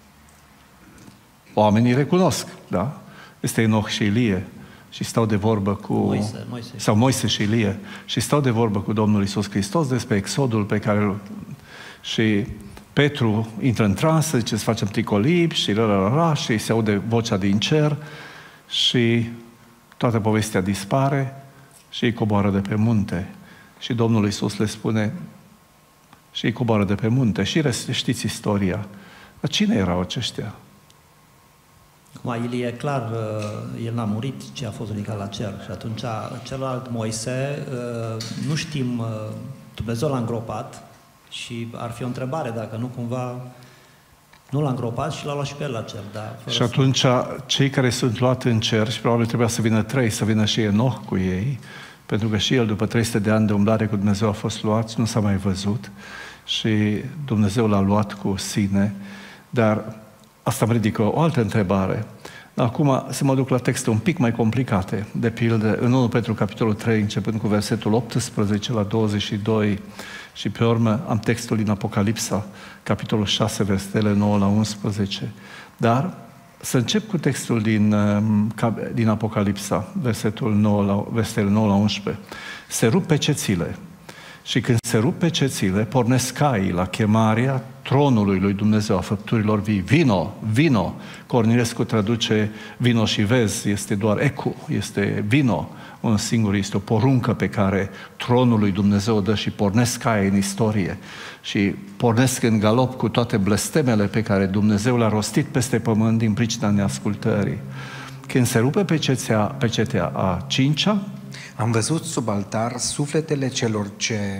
oamenii recunosc, da? Este Enoch și Ilie și stau de vorbă cu...
Moise.
Sau Moise și Ilie și stau de vorbă cu Domnul Iisus Hristos despre exodul pe care... Și Petru intră în transă, zice, să facem tricolip și și se aude vocea din cer și toată povestea dispare și îi coboară de pe munte. Și Domnul Iisus le spune și îi coboară de pe munte. Și știți istoria. Dar cine erau aceștia?
Acum, Ilie, clar, el n-a murit, ci a fost ridicat la cer. Și atunci, celălalt Moise, nu știm, Dumnezeu l-a îngropat și ar fi o întrebare dacă nu cumva nu l-a îngropat și l-a luat și pe el la cer.
Și atunci, cei care sunt luați în cer, și probabil trebuia să vină 3, să vină și Enoch cu ei, pentru că și el, după 300 de ani de umblare cu Dumnezeu, a fost luat, nu s-a mai văzut și Dumnezeu l-a luat cu sine. Dar asta îmi ridică o altă întrebare. Acum să mă duc la texte un pic mai complicate, de pildă în 1 Petru capitolul 3, începând cu versetul 18 la 22 și pe urmă am textul din Apocalipsa, capitolul 6, versetele 9 la 11. Dar să încep cu textul din Apocalipsa, versetele 9 la 11. Se rup pecețile și când se rup pecețile, pornesc caii la chemarea tronului lui Dumnezeu, a făpturilor vii. Vino, vino! Cornilescu traduce vino și vezi, este doar ecu, este vino. Un singur, este o poruncă pe care tronul lui Dumnezeu dă și pornesc caii în istorie. Și pornesc în galop cu toate blestemele pe care Dumnezeu le-a rostit peste pământ din pricina neascultării. Când se rupe pecetea a 5-a,
am văzut sub altar sufletele celor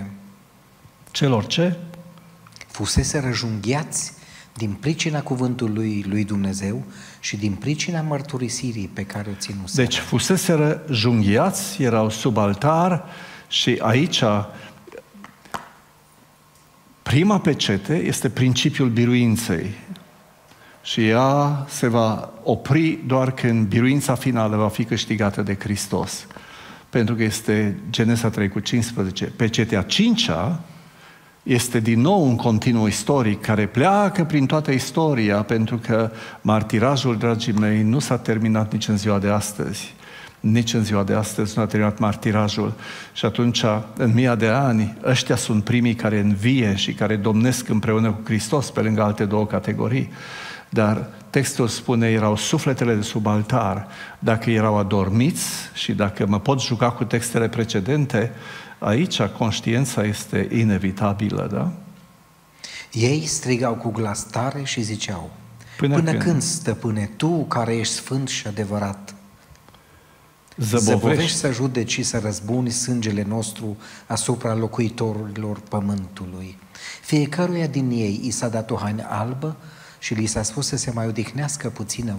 ce fusese răjunghiați din pricina cuvântului lui Dumnezeu și din pricina mărturisirii pe care o ținuseră.
Deci fuseseră junghiați, erau sub altar și aici prima pecete este principiul biruinței. Și ea se va opri doar când biruința finală va fi câștigată de Hristos. Pentru că este Genesa 3:15. Pecetea 5-a este din nou un continuu istoric care pleacă prin toată istoria, pentru că martirajul, dragii mei, nu s-a terminat nici în ziua de astăzi. Nici în ziua de astăzi nu a terminat martirajul. Și atunci, în 1000 de ani, ăștia sunt primii care învie și care domnesc împreună cu Hristos pe lângă alte 2 categorii. Dar textul spune, erau sufletele de sub altar. Dacă erau adormiți și dacă mă pot juca cu textele precedente, aici conștiința este inevitabilă, da?
Ei strigau cu glas tare și ziceau, Până când, stăpâne, tu care ești sfânt și adevărat, zăbovești să judeci și să răzbuni sângele nostru asupra locuitorilor pământului. Fiecăruia din ei i s-a dat o haină albă și li s-a spus să se mai odihnească puțină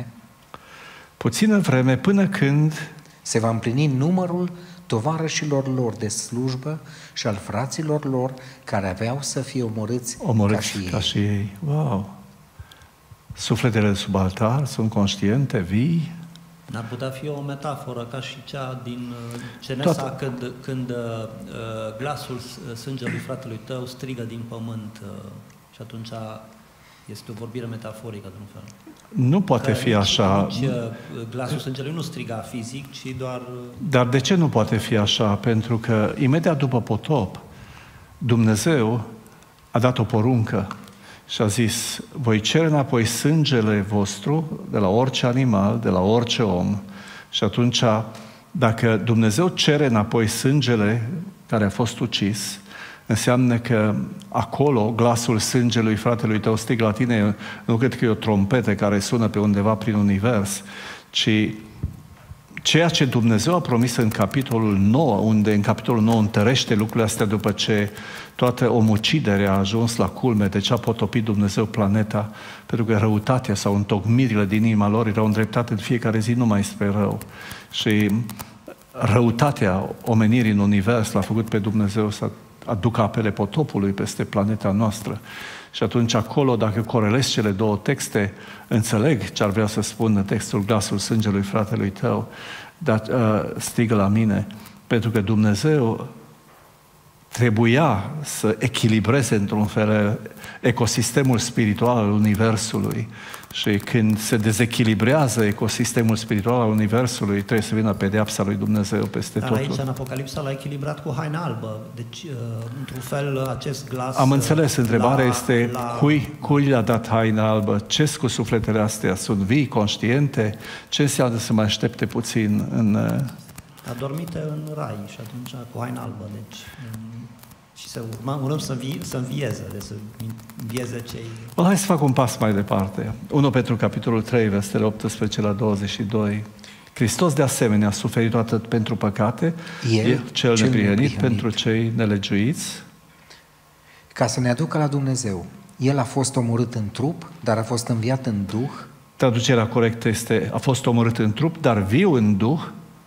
vreme, până când se va împlini numărul tovarășilor lor de slujbă și al fraților lor care aveau să fie omorâți ca și ei.
Wow! Sufletele de sub altar sunt conștiente, vii,
N-ar putea fi o metaforă ca și cea din Genesa, când glasul sângelui fratelui tău strigă din pământ și atunci este o vorbire metaforică, de un fel.
Nu poate fi așa.
Nici glasul sângelui nu striga fizic, ci doar...
Dar de ce nu poate fi așa? Pentru că imediat după potop, Dumnezeu a dat o poruncă și a zis: voi cere înapoi sângele vostru de la orice animal, de la orice om. Și atunci, dacă Dumnezeu cere înapoi sângele care a fost ucis, înseamnă că acolo glasul sângelui fratelui tău strigă la tine. Nu cred că e o trompetă care sună pe undeva prin univers, ci ceea ce Dumnezeu a promis în capitolul 9, unde în capitolul 9 întărește lucrurile astea după ce toată omuciderea a ajuns la culme, de ce a potopit Dumnezeu planeta, pentru că răutatea sau întocmirile din inima lor erau îndreptate în fiecare zi numai spre rău. Și răutatea omenirii în univers l-a făcut pe Dumnezeu să aducă apele potopului peste planeta noastră. Și atunci acolo, dacă corelezi cele două texte, înțeleg ce ar vrea să spună textul glasul sângelui fratelui tău, dar strigă la mine, pentru că Dumnezeu trebuia să echilibreze într-un fel ecosistemul spiritual al Universului. Și când se dezechilibrează ecosistemul spiritual al Universului, trebuie să vină pedeapsa lui Dumnezeu peste totul.
Aici, în Apocalipsa, l-a echilibrat cu haina albă. Deci, într-un fel, acest glas...
Am înțeles, întrebarea este cui le-a dat haina albă? Ce cu sufletele astea? Sunt vii, conștiente? Ce înseamnă să mă aștepte puțin în...
Adormite în rai și atunci cu haina albă. Deci, și urmăm să învieze, să învieze cei...
Hai să fac un pas mai departe. 1 Petru, capitolul 3, versetele 18 la 22. Hristos de asemenea a suferit atât pentru păcate, El cel neprihănit, pentru cei nelegiuiți,
ca să ne aducă la Dumnezeu. El a fost omorât în trup, dar a fost înviat în Duh.
Traducerea corectă este: a fost omorât în trup, dar viu în Duh.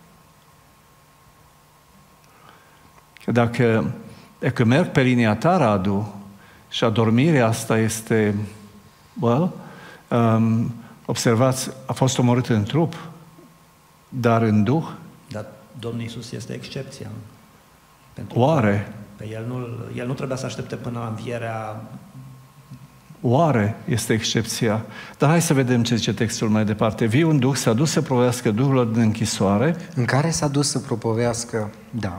Dacă merg pe linia ta, Radu, și adormirea asta este, observați, a fost omorât în trup, dar în Duh.
Dar Domnul Iisus este excepția.
Oare?
Pe el nu trebuia să aștepte până la învierea...
Oare este excepția? Dar hai să vedem ce zice textul mai departe. Viu în Duh, s-a dus să propovăiască duhurilor din închisoare.
În care s-a dus să propovească,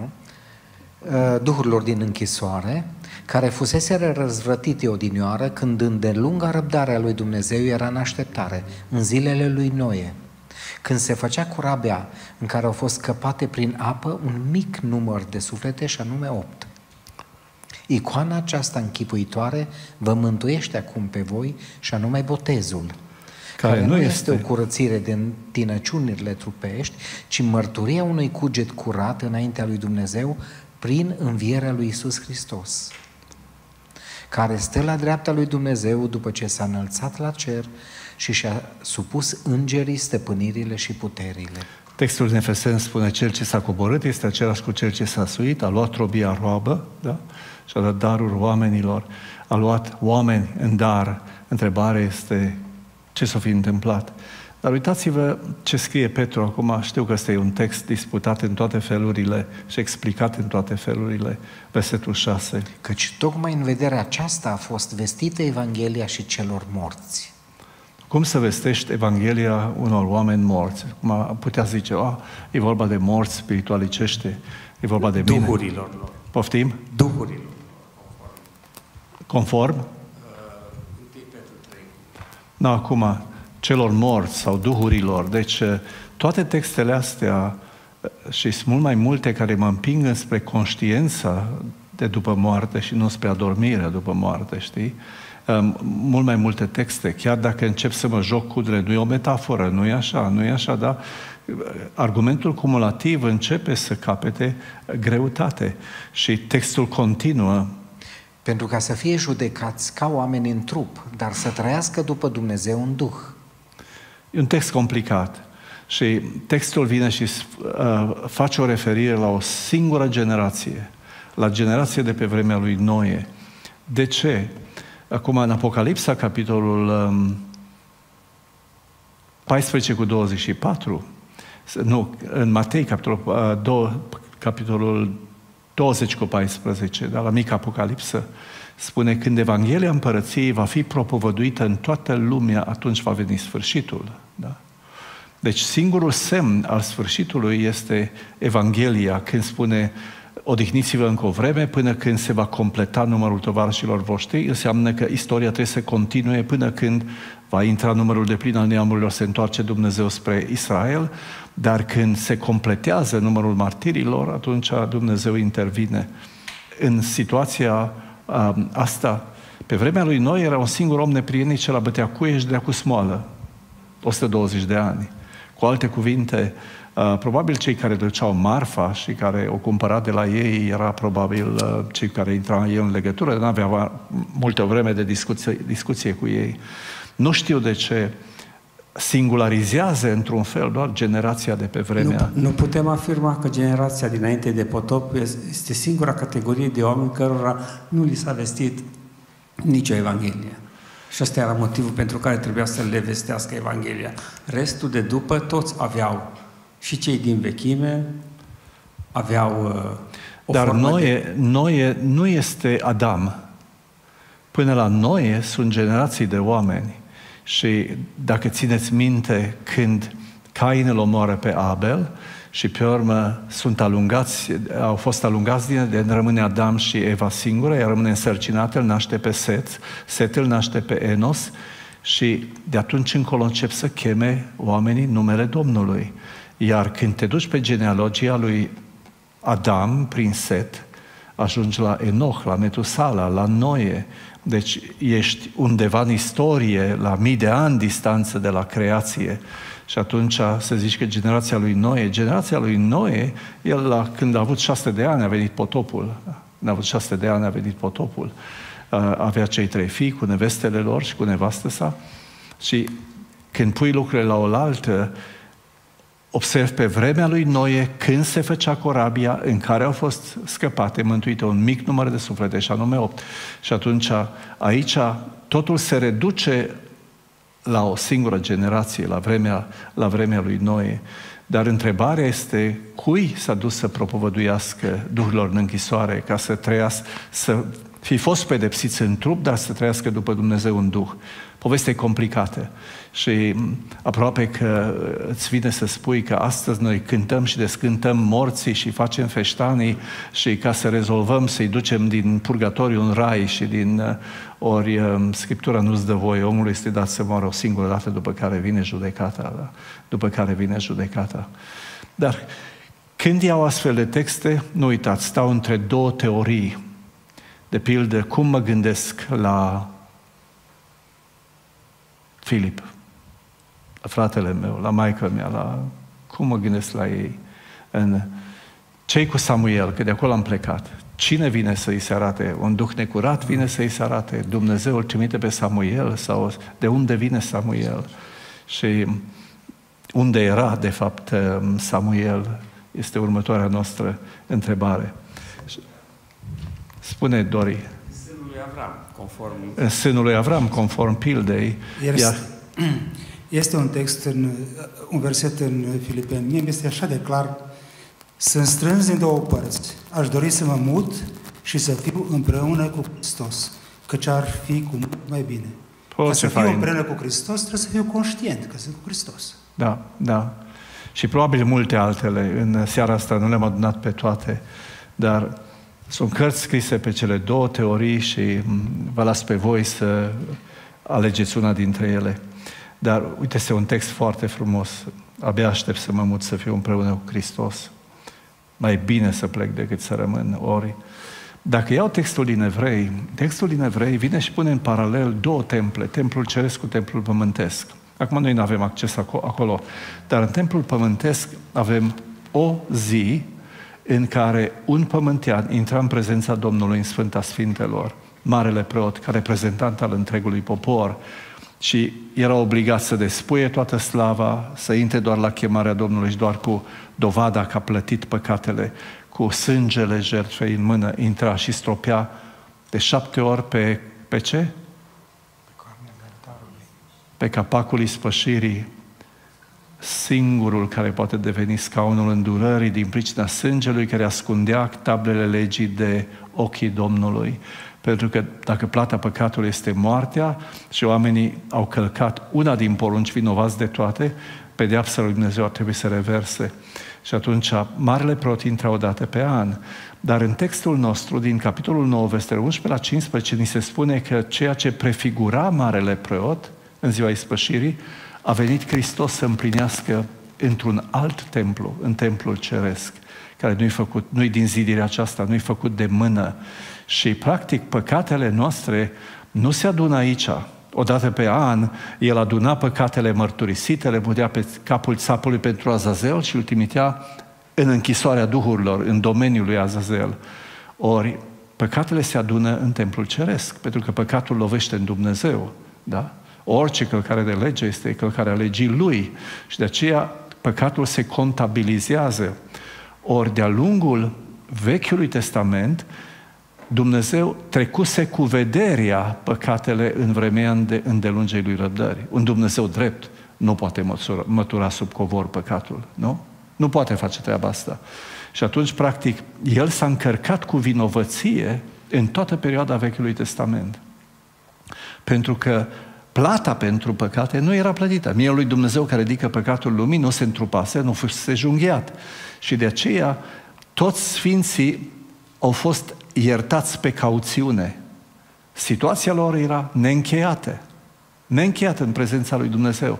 duhurilor din închisoare, care fuseseră răzvrătite odinioară, când îndelunga răbdarea lui Dumnezeu era în așteptare, în zilele lui Noe, când se făcea corabia în care au fost scăpate prin apă un mic număr de suflete, și anume 8. Icoana aceasta închipuitoare vă mântuiește acum pe voi, și anume botezul, care nu este o curățire de întinăciunile trupești, ci mărturia unui cuget curat înaintea lui Dumnezeu prin învierea lui Iisus Hristos, care stă la dreapta lui Dumnezeu după ce s-a înălțat la cer și și-a supus îngerii stăpânirile și puterile.
Textul din Efeseni spune: cel ce s-a coborât este același cu cel ce s-a suit, a luat robia roabă, da? Și a dat daruri oamenilor, a luat oameni în dar. Întrebarea este: ce s-a fi întâmplat? Dar uitați-vă ce scrie Petru acum. Știu că ăsta e un text disputat în toate felurile și explicat în toate felurile. Versetul 6.
Căci tocmai în vederea aceasta a fost vestită Evanghelia și celor morți.
Cum să vestești Evanghelia unor oameni morți? Cum putea zice: e vorba de morți spiritualicește, e vorba de mine.
Duhurilor lor.
Poftim?
Duhurilor.
Conform?
1 Petru 3.
Da, acum, celor morți sau duhurilor. Deci, toate textele astea, și sunt mult mai multe care mă împing înspre conștiința de după moarte și nu spre adormirea după moarte, știi? Mult mai multe texte, chiar dacă încep să mă joc cu ele, nu e o metaforă, nu e așa, dar argumentul cumulativ începe să capete greutate și textul continuă.
Pentru ca să fie judecați ca oameni în trup, dar să trăiască după Dumnezeu în Duh.
E un text complicat și textul vine și face o referire la o singură generație, la generația de pe vremea lui Noe. De ce? Acum, în Apocalipsa, capitolul 14 cu 24, nu, în Matei, capitolul 20:14, dar la mică Apocalipsă, spune, când Evanghelia Împărăției va fi propovăduită în toată lumea, atunci va veni sfârșitul. Da? Deci singurul semn al sfârșitului este Evanghelia, când spune odihniți-vă încă o vreme până când se va completa numărul tovarășilor voștri, înseamnă că istoria trebuie să continue până când va intra numărul deplin al neamurilor, se întoarce Dumnezeu spre Israel, dar când se completează numărul martirilor, atunci Dumnezeu intervine. În situația asta, pe vremea lui Noi era un singur om neprienic ce la bătea cuie și drea cu smoală. 120 de ani. Cu alte cuvinte, probabil cei care duceau marfa și care o cumpăra de la ei era probabil cei care intrau ei în legătură, nu avea multă vreme de discuție cu ei. Nu știu de ce singularizează într-un fel doar generația de pe vremea.
Nu putem afirma că generația dinainte de potop este singura categorie de oameni cărora nu li s-a vestit nicio Evanghelie. Și ăsta era motivul pentru care trebuia să le vestească Evanghelia. Restul de după, toți aveau, și cei din vechime aveau o
Dar
formă
Noe nu este Adam. Până la Noe sunt generații de oameni. Și dacă țineți minte, când Cain îl omoară pe Abel și pe urmă au fost alungați de rămâne Adam și Eva singură, ea rămâne însărcinată, îl naște pe Set, Set îl naște pe Enos și de atunci încolo încep să cheme oamenii numele Domnului. Iar când te duci pe genealogia lui Adam prin Set, ajungi la Enoch, la Metusala, la Noe. Deci ești undeva în istorie, la mii de ani distanță de la creație. Și atunci se zice că generația lui Noe, el când a avut 600 de ani a venit potopul. Când a avut 600 de ani a venit potopul. Avea cei 3 fii cu nevestele lor și cu nevastă sa. Și când pui lucrurile la oaltă, observ pe vremea lui Noe când se făcea corabia în care au fost scăpate, mântuite un mic număr de suflete, și anume 8. Și atunci aici totul se reduce la o singură generație, la vremea lui Noe. Dar întrebarea este, cui s-a dus să propovăduiască duhurilor în închisoare ca să trăiască, să fi fost pedepsiți în trup, dar să trăiască după Dumnezeu în duh? Povestea e complicată și aproape că îți vine să spui că astăzi noi cântăm și descântăm morții și facem feștanii și ca să rezolvăm, să-i ducem din purgatoriu în rai și ori Scriptura nu-ți dă voie, omul este dat să moară o singură dată, după care vine judecata. Da? După care vine judecata. Dar când iau astfel de texte, nu uitați, stau între două teorii. De pildă, cum mă gândesc la Filip, la fratele meu, la maica mea, cum mă gândesc la ei. Cei cu Samuel, că de acolo am plecat. Cine vine să-i se arate? Un duh necurat vine să-i se arate? Dumnezeu îl trimite pe Samuel? Sau de unde vine Samuel? Și unde era, de fapt, Samuel? Este următoarea noastră întrebare. Spune, Dori. În sânul lui Avram, conform pildei.
Este un text, un verset în Filipeni. Mie este așa de clar: sunt strâns în două părți. Aș dori să mă mut și să fiu împreună cu Hristos, căci ar fi cu mult mai bine. Ca să fiu împreună cu Hristos, trebuie să fiu conștient că sunt cu Hristos.
Da, da. Și probabil multe altele. În seara asta nu le-am adunat pe toate, dar sunt cărți scrise pe cele două teorii și vă las pe voi să alegeți una dintre ele. Dar uite, este un text foarte frumos. Abia aștept să mă mut, să fiu împreună cu Hristos. Mai bine să plec decât să rămân. Ori, dacă iau textul din Evrei vine și pune în paralel două temple, templul ceresc cu templul pământesc. Acum noi nu avem acces acolo, dar în templul pământesc avem o zi în care un pământean intra în prezența Domnului în Sfânta Sfintelor, marele preot, ca reprezentant al întregului popor, și era obligat să despuie toată slava, să intre doar la chemarea Domnului și doar cu dovada că a plătit păcatele, cu sângele jertfei în mână, intra și stropea de 7 ori pe ce? Pe capacul ispășirii singurul care poate deveni scaunul îndurării din pricina sângelui care ascundea tablele legii de ochii Domnului. Pentru că dacă plata păcatului este moartea și oamenii au călcat una din porunci vinovați de toate, pedeapsa lui Dumnezeu ar trebui să reverse. Și atunci marele preot intră o dată pe an. Dar în textul nostru, din capitolul 9, versetele 11 la 15, ni se spune că ceea ce prefigura marele preot în ziua ispășirii, a venit Hristos să împlinească într-un alt templu, în templul ceresc, care nu-i din zidirea aceasta, nu-i făcut de mână. Și, practic, păcatele noastre nu se adună aici. Odată pe an, el aduna păcatele mărturisite, le putea pe capul țapului pentru Azazel și îl trimitea în închisoarea duhurilor, în domeniul lui Azazel. Ori, păcatele se adună în templul ceresc, pentru că păcatul lovește în Dumnezeu, da? Orice călcare de lege este călcarea legii lui și de aceea păcatul se contabilizează. Ori de-a lungul Vechiului Testament, Dumnezeu trecuse cu vederea păcatele în vremea îndelungei lui răbdări. Un Dumnezeu drept nu poate mătura sub covor păcatul, nu? Nu poate face treaba asta. Și atunci, practic, El s-a încărcat cu vinovăție în toată perioada Vechiului Testament. Pentru că plata pentru păcate nu era plătită. Mielul lui Dumnezeu care ridică păcatul lumii nu se întrupase, nu fusese junghiat. Și de aceea toți sfinții au fost iertați pe cauțiune. Situația lor era neîncheiată. Neîncheiată în prezența lui Dumnezeu.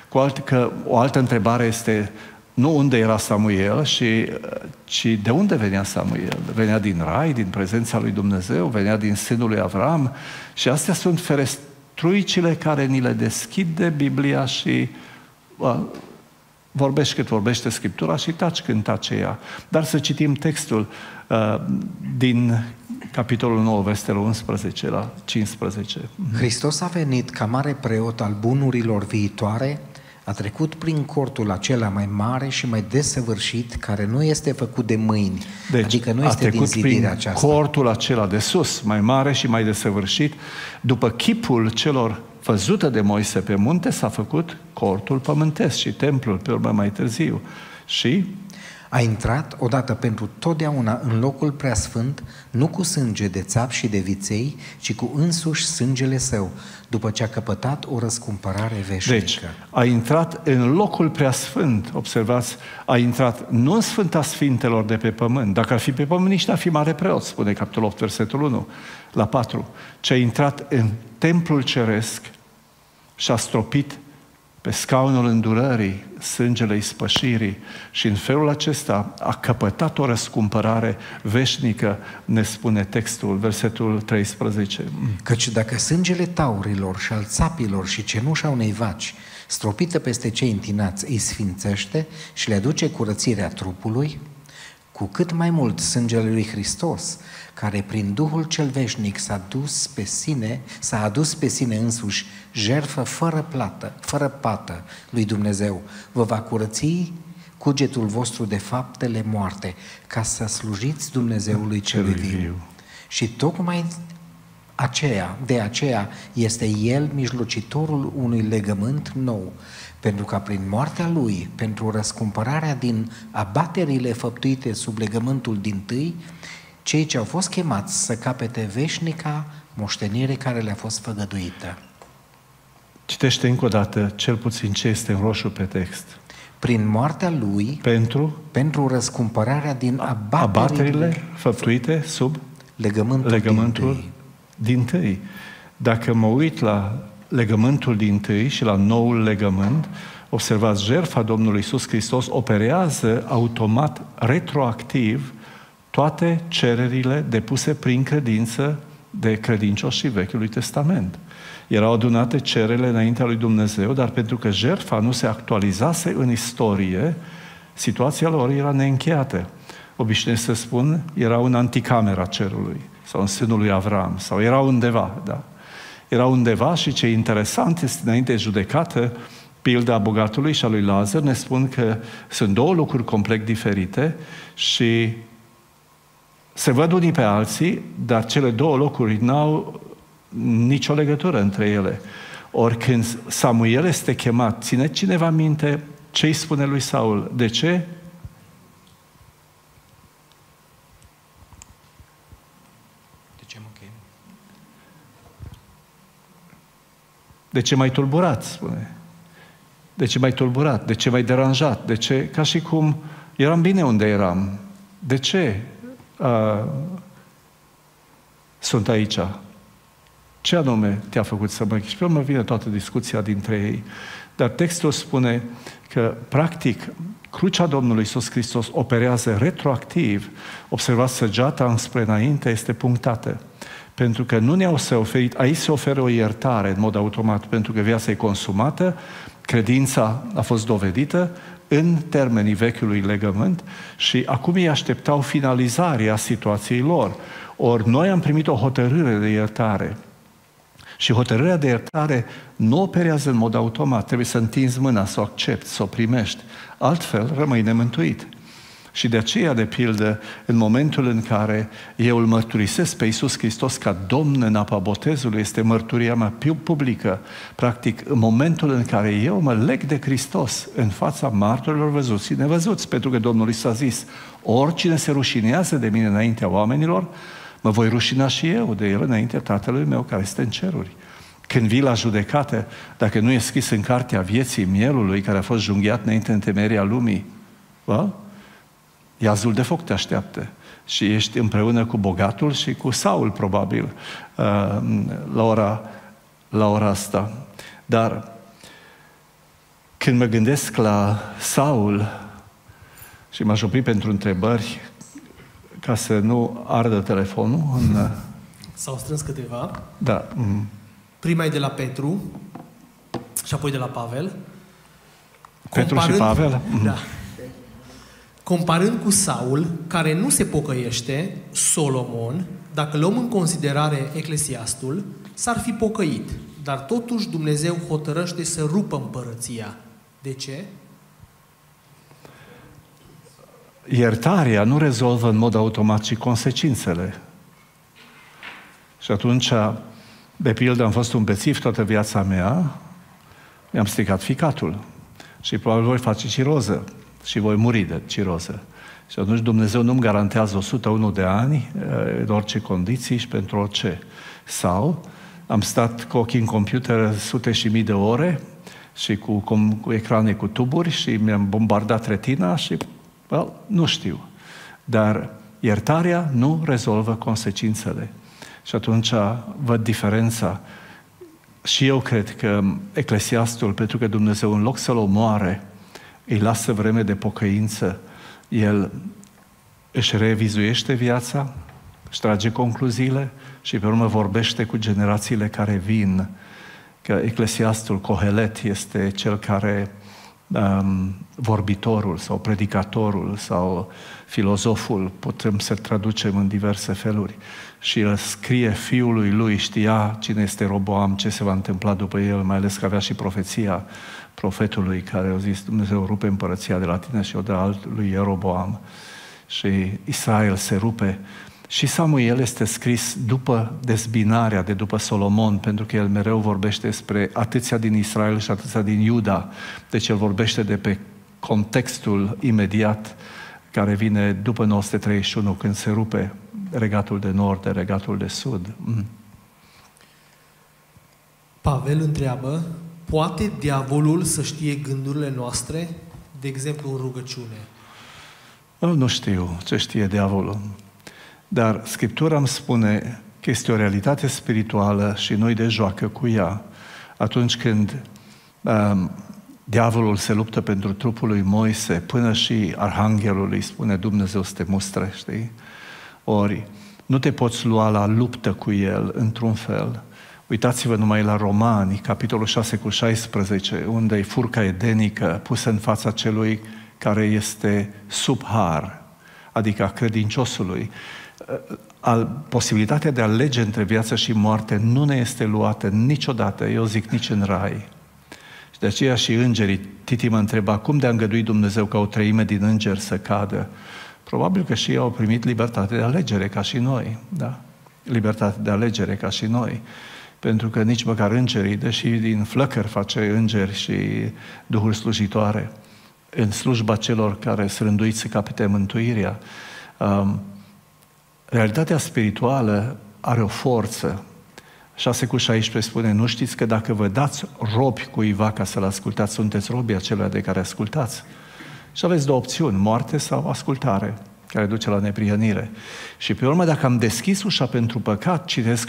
O altă întrebare este nu unde era Samuel, ci de unde venea Samuel. Venea din rai, din prezența lui Dumnezeu, venea din sânul lui Avram și astea sunt ferestruicile care ni le deschide Biblia și vorbești cât vorbește Scriptura și taci când tace ea. Dar să citim textul din capitolul 9, versetele 11 la 15.
Hristos a venit ca mare preot al bunurilor viitoare, a trecut prin cortul acela mai mare și mai desăvârșit, care nu este făcut de mâini,
deci,
adică nu este din zidirea aceasta.
Cortul acela de sus, mai mare și mai desăvârșit, după chipul celor văzute de Moise pe munte, s-a făcut cortul pământesc și templul pe urmă mai târziu. Și
a intrat odată pentru totdeauna în locul preasfânt, nu cu sânge de țap și de viței, ci cu însuși sângele său, după ce a căpătat o răscumpărare veșnică.
Deci, a intrat în locul preasfânt, observați, a intrat nu în Sfânta Sfintelor de pe pământ, dacă ar fi pe pământ, nici n-ar fi mare preot, spune capitolul 8, versetul 1, la 4, ci a intrat în templul ceresc și a stropit pe scaunul îndurării, sângele ispășirii și în felul acesta a căpătat o răscumpărare veșnică, ne spune textul, versetul 13.
Căci dacă sângele taurilor și al țapilor și cenușa unei vaci stropită peste cei întinați îi sfințește și le aduce curățirea trupului, cu cât mai mult sângele lui Hristos, care prin Duhul cel veșnic s-a adus pe sine însuși jertfă fără pată lui Dumnezeu, vă va curăți cugetul vostru de faptele moarte, ca să slujiți Dumnezeului celui viu. Și tocmai de aceea este El mijlocitorul unui legământ nou, pentru ca prin moartea Lui, pentru răscumpărarea din abaterile făptuite sub legământul dintâi, cei ce au fost chemați să capete veșnica moștenire care le-a fost făgăduită.
Citește încă o dată, cel puțin ce este în roșu pe text.
Prin moartea Lui, pentru răscumpărarea din
abaterile făptuite sub legământul dintâi. Dacă mă uit la legământul dintâi și la noul legământ, observați, jertfa Domnului Iisus Hristos operează automat, retroactiv, toate cererile depuse prin credință de credincioșii Vechiului Testament. Erau adunate cererile înaintea lui Dumnezeu, dar pentru că jertfa nu se actualizase în istorie, situația lor era neîncheiată. Obișnuiesc să spun, erau în anticamera cerului, sau în sânul lui Avram, sau erau undeva, da? Erau undeva și ce interesant este, înainte de judecată, pilda bogatului și a lui Lazar ne spun că sunt două lucruri complet diferite și se văd unii pe alții, dar cele două locuri n-au nicio legătură între ele. Ori când Samuel este chemat, ține cineva minte ce îi spune lui Saul? De ce? De ce m-ai tulburat, spune. De ce m-ai tulburat? De ce m-ai deranjat? De ce? Ca și cum eram bine unde eram. De ce sunt aici? Ce anume te-a făcut să mă închiși? Pe urmă vine toată discuția dintre ei. Dar textul spune că, practic, crucea Domnului Iisus Hristos operează retroactiv. Observați, săgeata înspre înainte este punctată. Pentru că nu ne-au se oferit, aici se oferă o iertare în mod automat, pentru că viața e consumată, credința a fost dovedită în termenii vechiului legământ și acum ei așteptau finalizarea situației lor. Ori noi am primit o hotărâre de iertare. Și hotărârea de iertare nu operează în mod automat. Trebuie să întinzi mâna, să o accepti, să o primești. Altfel, rămâi nemântuit. Și de aceea, de pildă, în momentul în care eu îl mărturisesc pe Iisus Hristos ca Domn în apa botezului, este mărturia mea publică. Practic, în momentul în care eu mă leg de Hristos în fața martorilor văzuți și nevăzuți, pentru că Domnul i s-a zis, oricine se rușinează de mine înaintea oamenilor, mă voi rușina și eu de el înaintea Tatălui meu care este în ceruri. Când vii la judecată, dacă nu e scris în cartea vieții mielului care a fost junghiat înainte întemeierea lumii, iazul de foc te așteaptă și ești împreună cu bogatul și cu Saul, probabil, la ora asta. Dar când mă gândesc la Saul și m-aș opri pentru întrebări ca să nu ardă telefonul.
S-au strâns câteva.
Da.
Prima e de la Petru și apoi de la Pavel.
Petru și Pavel?
Da. Comparând cu Saul, care nu se pocăiește, Solomon, dacă luăm în considerare Eclesiastul, s-ar fi pocăit. Dar totuși Dumnezeu hotărăște să rupă împărăția. De ce?
Iertarea nu rezolvă în mod automat și consecințele. Și atunci, de pildă, am fost un bețiv toată viața mea, mi-am stricat ficatul și probabil voi face ciroză și voi muri de ciroză. Și atunci Dumnezeu nu-mi garantează 101 de ani în orice condiții și pentru orice. Sau am stat cu ochii în computer sute și mii de ore și cu ecrane cu tuburi și mi-am bombardat retina și nu știu. Dar iertarea nu rezolvă consecințele. Și atunci văd diferența. Și eu cred că Eclesiastul, pentru că Dumnezeu în loc să-l omoare, îi lasă vreme de pocăință, el își revizuiește viața, își trage concluziile și pe urmă vorbește cu generațiile care vin. Că Eclesiastul, Cohelet, este cel care vorbitorul sau predicatorul sau filozoful, putem să-l traducem în diverse feluri. Și el scrie fiului lui, știa cine este Roboam, ce se va întâmpla după el, mai ales că avea și profeția profetului care a zis, Dumnezeu rupe împărăția de la tine și o dă altului Ieroboam. Și Israel se rupe. Și Samuel este scris după dezbinarea de după Solomon, pentru că el mereu vorbește despre atâția din Israel și atâția din Iuda. Deci el vorbește de pe contextul imediat care vine după 931, când se rupe regatul de nord de regatul de sud.
Pavel întreabă, poate diavolul să știe gândurile noastre, de exemplu în rugăciune?
Nu știu ce știe diavolul. Dar Scriptura îmi spune că este o realitate spirituală și noi de joacă cu ea. Atunci când diavolul se luptă pentru trupul lui Moise, până și arhanghelul îi spune Dumnezeu să te mustre, știi? Ori nu te poți lua la luptă cu el într-un fel. Uitați-vă numai la Romani, capitolul 6:16, unde e furca edenică pusă în fața celui care este sub har, adică a credinciosului. Posibilitatea de a alege între viață și moarte nu ne este luată niciodată, eu zic nici în rai. Și de aceea și îngerii, Titi mă întreba, cum de-a îngăduit Dumnezeu ca o treime din îngeri să cadă? Probabil că și ei au primit libertate de alegere ca și noi, da? Libertate de alegere ca și noi. Pentru că nici măcar îngerii, deși din flăcări face îngeri și duhuri slujitoare, în slujba celor care sunt rânduiți să capete mântuirea. Realitatea spirituală are o forță. 6:16 spune, nu știți că dacă vă dați robi cuiva ca să-l ascultați, sunteți robii acelea de care ascultați? Și aveți două opțiuni, moarte sau ascultare, care duce la neprihănire. Și pe urmă, dacă am deschis ușa pentru păcat, citesc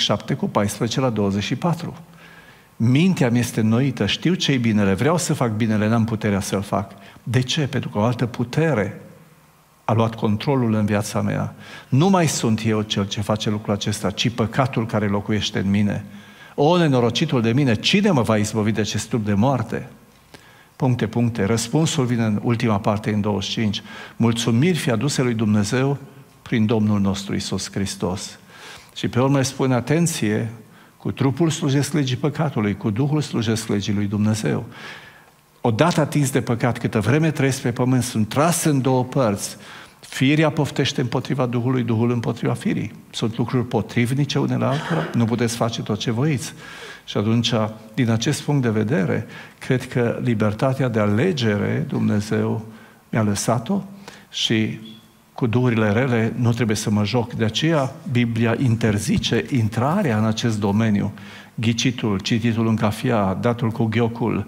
7:14-24. Mintea mi este înnoită, știu ce-i binele, vreau să fac binele, n-am puterea să-l fac. De ce? Pentru că o altă putere a luat controlul în viața mea. Nu mai sunt eu cel ce face lucrul acesta, ci păcatul care locuiește în mine. O, nenorocitul de mine, cine mă va izbăvi de acest trup de moarte? Puncte. Răspunsul vine în ultima parte, în 25. Mulțumiri fi aduse lui Dumnezeu prin Domnul nostru Iisus Hristos. Și pe urmă spune, atenție, cu trupul slujesc legii păcatului, cu Duhul slujesc legii lui Dumnezeu. Odată atins de păcat, câtă vreme trăiesc pe pământ, sunt trase în două părți. Firea poftește împotriva Duhului, Duhul împotriva firii. Sunt lucruri potrivnice unele altora, nu puteți face tot ce voiți. Și atunci, din acest punct de vedere, cred că libertatea de alegere Dumnezeu mi-a lăsat-o și cu duhurile rele nu trebuie să mă joc. De aceea Biblia interzice intrarea în acest domeniu. Ghicitul, cititul în cafea, datul cu ghiocul,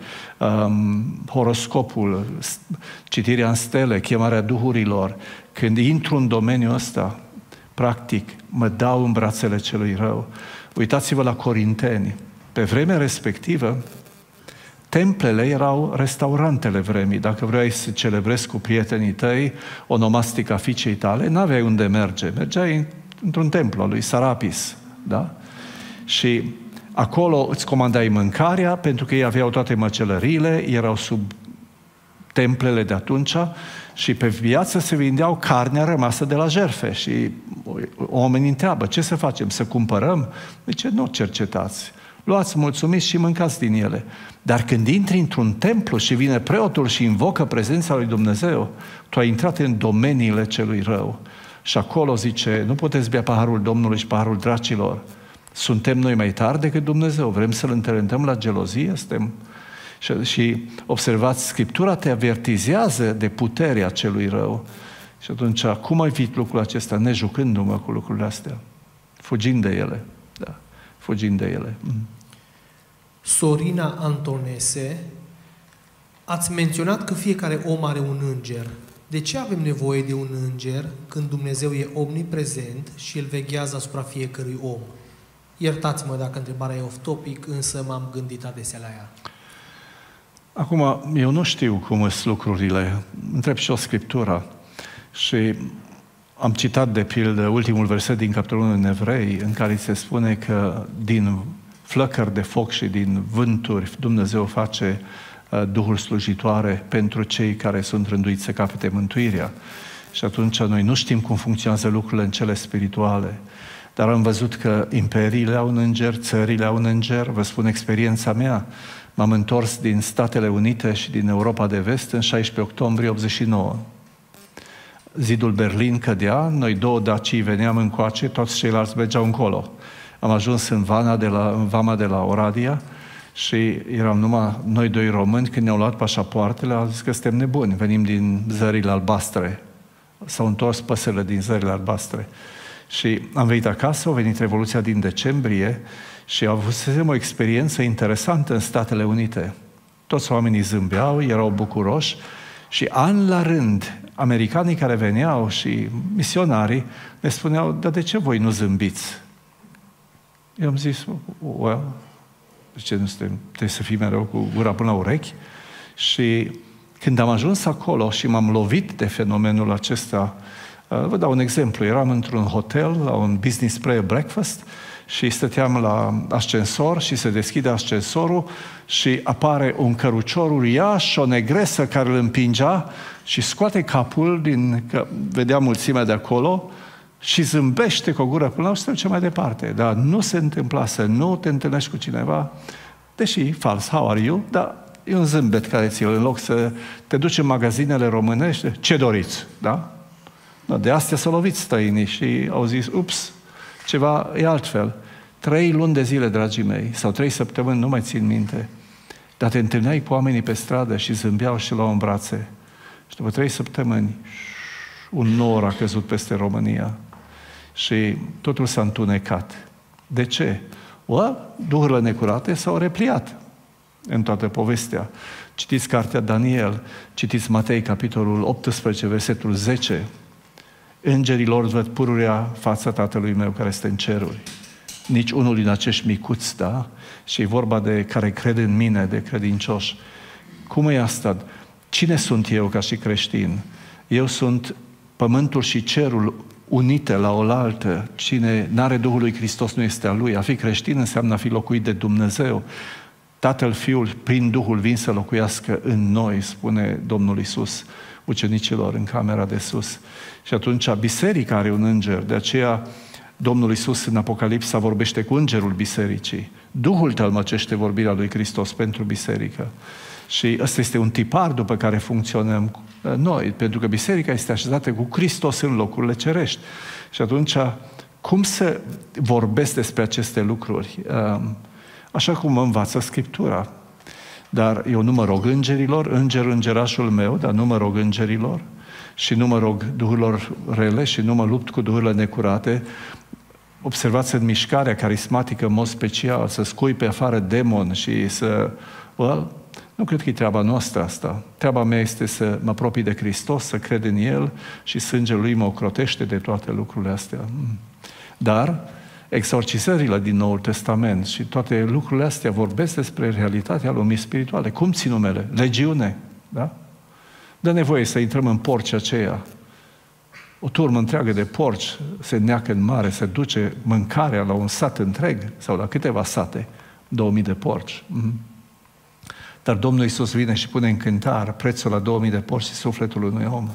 horoscopul, citirea în stele, chemarea duhurilor. Când intru în domeniul ăsta, practic, mă dau în brațele celui rău. Uitați-vă la Corinteni. Pe vremea respectivă, templele erau restaurantele vremii. Dacă vrei să celebrezi cu prietenii tăi onomastica fiicei tale, n-aveai unde merge. Mergeai într-un templu al lui Sarapis. Da? Și acolo îți comandai mâncarea, pentru că ei aveau toate măcelăriile, erau sub templele de atunci și pe viață se vindeau carnea rămasă de la jertfe. Și oamenii întreabă, ce să facem? Să cumpărăm? Zice, nu cercetați. Luați, mulțumiți și mâncați din ele. Dar când intri într-un templu și vine preotul și invocă prezența lui Dumnezeu, tu ai intrat în domeniile celui rău. Și acolo zice, nu puteți bea paharul Domnului și paharul dracilor. Suntem noi mai tari decât Dumnezeu? Vrem să-L întărântăm la gelozie? Și observați, Scriptura te avertizează de puterea celui rău. Și atunci, cum evit lucrul acesta? Nejucându-mă cu lucrurile astea. Fugind de ele. Da. Fugind de ele.
Sorina Antonese, ați menționat că fiecare om are un înger. De ce avem nevoie de un înger când Dumnezeu e omniprezent și El veghează asupra fiecărui om? Iertați-mă dacă întrebarea e off-topic, însă m-am gândit adesea la ea.
Acum, eu nu știu cum sunt lucrurile. Întreb și o Scriptură. Și am citat, de pildă, ultimul verset din capitolul 1 în Evrei, în care se spune că din flăcări de foc și din vânturi Dumnezeu face duhuri slujitoare pentru cei care sunt rânduiți să capete mântuirea. Și atunci noi nu știm cum funcționează lucrurile în cele spirituale. Dar am văzut că imperiile au un înger, țările au un înger. Vă spun experiența mea. M-am întors din Statele Unite și din Europa de Vest în 16 octombrie 89. Zidul Berlin cădea, noi două dacii veneam încoace, toți ceilalți mergeau încolo. Am ajuns în vama de la Oradea și eram numai noi doi români. Când ne-au luat pașapoartele, au zis că suntem nebuni, venim din zările albastre. S-au întors păsările din zările albastre. Și am venit acasă, a venit Revoluția din decembrie și avusesem o experiență interesantă în Statele Unite. Toți oamenii zâmbeau, erau bucuroși și an la rând, americanii care veneau și misionarii ne spuneau, dar de ce voi nu zâmbiți? Eu am zis, well, de ce nu trebuie să fii mereu cu gura până la urechi? Și când am ajuns acolo și m-am lovit de fenomenul acesta, vă dau un exemplu. Eram într-un hotel, la un business prayer breakfast și stăteam la ascensor și se deschide ascensorul și apare un cărucior uriaș, o negresă care îl împingea și scoate capul că vedea mulțimea de acolo și zâmbește cu o gură până la și mai departe. Dar nu se întâmpla să nu te întâlnești cu cineva, deși fals, how are you? Dar e un zâmbet care ți-l, în loc să te duci în magazinele românești, ce doriți, da? De astea s-au lovit străinii și au zis, ups, ceva e altfel. 3 luni de zile, dragii mei, sau 3 săptămâni, nu mai țin minte, dar te întâlneai cu oamenii pe stradă și zâmbeau și luau în brațe. Și după 3 săptămâni, un nor a căzut peste România și totul s-a întunecat. De ce? Duhurile necurate s-au repliat în toată povestea. Citiți cartea Daniel, citiți Matei, capitolul 18, versetul 10. Îngerii lor văd pururea fața Tatălui meu care este în ceruri. Nici unul din acești micuți, da? Și e vorba de care crede în mine, de credincioși. Cum e asta? Cine sunt eu ca și creștin? Eu sunt pământul și cerul unite la oaltă. Cine n-are Duhul lui Hristos nu este a lui. A fi creștin înseamnă a fi locuit de Dumnezeu. Tatăl, Fiul, prin Duhul vin să locuiască în noi, spune Domnul Iisus ucenicilor în camera de sus. Și atunci biserica are un înger, de aceea Domnul Iisus în Apocalipsa vorbește cu îngerul bisericii. Duhul tălmăcește vorbirea lui Hristos pentru biserică. Și ăsta este un tipar după care funcționăm noi, pentru că biserica este așezată cu Hristos în locurile cerești. Și atunci, cum să vorbesc despre aceste lucruri? Așa cum mă învață Scriptura. Dar eu nu mă rog îngerilor, îngerașul meu, dar nu mă rog îngerilor și nu mă rog duhurilor rele și nu mă lupt cu duhurile necurate. Observați în mișcarea carismatică în mod special, să scui pe afară demon și să... nu cred că e treaba noastră asta. Treaba mea este să mă apropii de Hristos, să cred în El și sângele Lui mă ocrotește de toate lucrurile astea. Dar exorcizările din Noul Testament și toate lucrurile astea vorbesc despre realitatea lumii spirituale. Cum țin numele? Legiune. Da? Dă nevoie să intrăm în porci aceea. O turmă întreagă de porci se neacă în mare, se duce mâncarea la un sat întreg sau la câteva sate, 2000 de porci. Dar Domnul Iisus vine și pune în cântar prețul la 2000 de porci și sufletul unui om.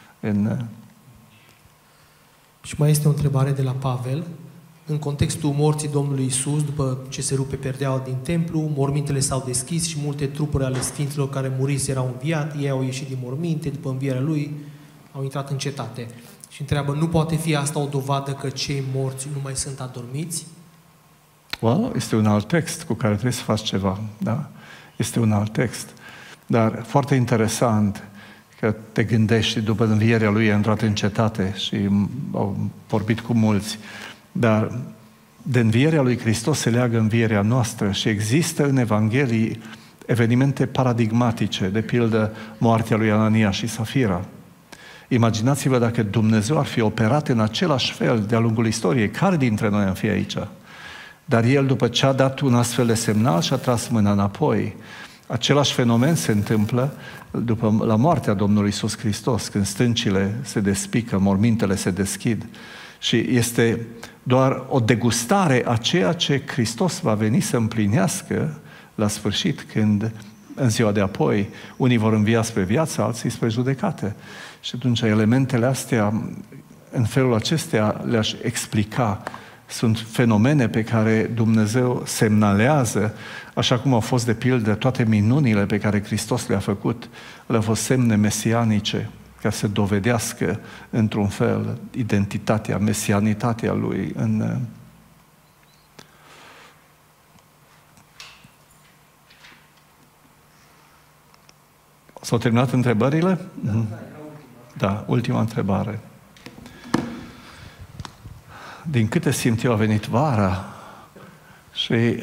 Și mai este o întrebare de la Pavel. În contextul morții Domnului Iisus, după ce se rupe perdeaua din templu, mormintele s-au deschis și multe trupuri ale sfinților care muriți erau înviat, ei au ieșit din morminte, după învierea lui au intrat în cetate. Și întreabă, nu poate fi asta o dovadă că cei morți nu mai sunt adormiți?
Este un alt text cu care trebuie să faci ceva, da? Este un alt text. Dar foarte interesant că te gândești, după învierea lui a intrat în cetate și au vorbit cu mulți. Dar de învierea lui Hristos se leagă învierea noastră și există în Evanghelii evenimente paradigmatice, de pildă moartea lui Anania și Safira. Imaginați-vă dacă Dumnezeu ar fi operat în același fel de-a lungul istoriei. Care dintre noi am fi aici? Dar El, după ce a dat un astfel de semnal, și-a tras mâna înapoi. Același fenomen se întâmplă la moartea Domnului Iisus Hristos, când stâncile se despică, mormintele se deschid. Și este doar o degustare a ceea ce Hristos va veni să împlinească la sfârșit, când în ziua de apoi unii vor învia spre viață, alții spre judecată. Și atunci elementele astea, în felul acesta le-aș explica. Sunt fenomene pe care Dumnezeu semnalează, așa cum au fost de pildă toate minunile pe care Hristos le-a făcut, le-au fost semne mesianice, ca să dovedească într-un fel identitatea, mesianitatea Lui. S-au terminat întrebările? Da, ultima întrebare. Din câte simt eu, a venit vara și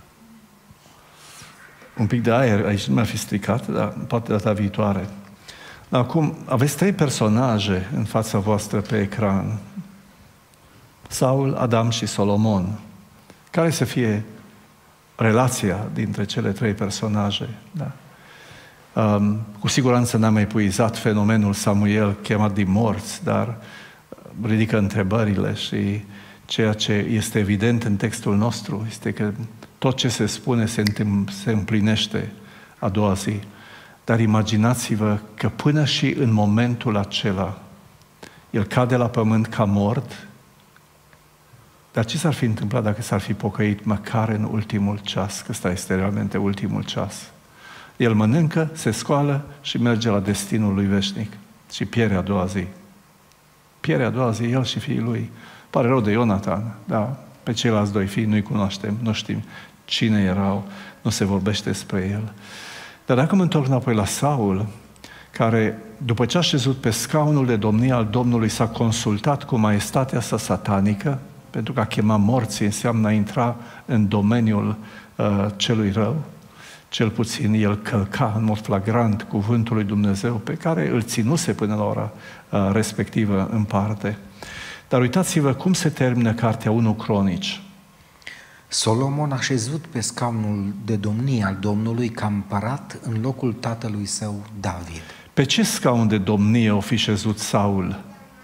un pic de aer aici nu mi-a fi stricat, dar poate data viitoare. Acum, aveți 3 personaje în fața voastră pe ecran. Saul, Adam și Solomon. Care să fie relația dintre cele 3 personaje? Da. Cu siguranță n-am epuizat fenomenul Samuel chemat din morți, dar ridică întrebările și ceea ce este evident în textul nostru este că tot ce se spune se împlinește a doua zi. Dar imaginați-vă că până și în momentul acela el cade la pământ ca mort. Dar ce s-ar fi întâmplat dacă s-ar fi pocăit măcar în ultimul ceas? Că ăsta este realmente ultimul ceas. El mănâncă, se scoală și merge la destinul lui veșnic. Și pierde a doua zi. Pierde a doua zi el și fiii lui. Pare rău de Ionatan, da, pe ceilalți 2 fii nu-i cunoaștem, nu știm cine erau, nu se vorbește despre el. Dar dacă mă întorc înapoi la Saul, care, după ce a șezut pe scaunul de domnie al Domnului, s-a consultat cu maestatea sa satanică, pentru că a chema morții înseamnă a intra în domeniul celui rău. Cel puțin el călca în mod flagrant cuvântul lui Dumnezeu pe care îl ținuse până la ora respectivă în parte. Dar uitați-vă cum se termină cartea 1 Cronici.
Solomon a șezut pe scaunul de domnie al Domnului ca împărat în locul tatălui său David.
Pe ce scaun de domnie o fi șezut Saul?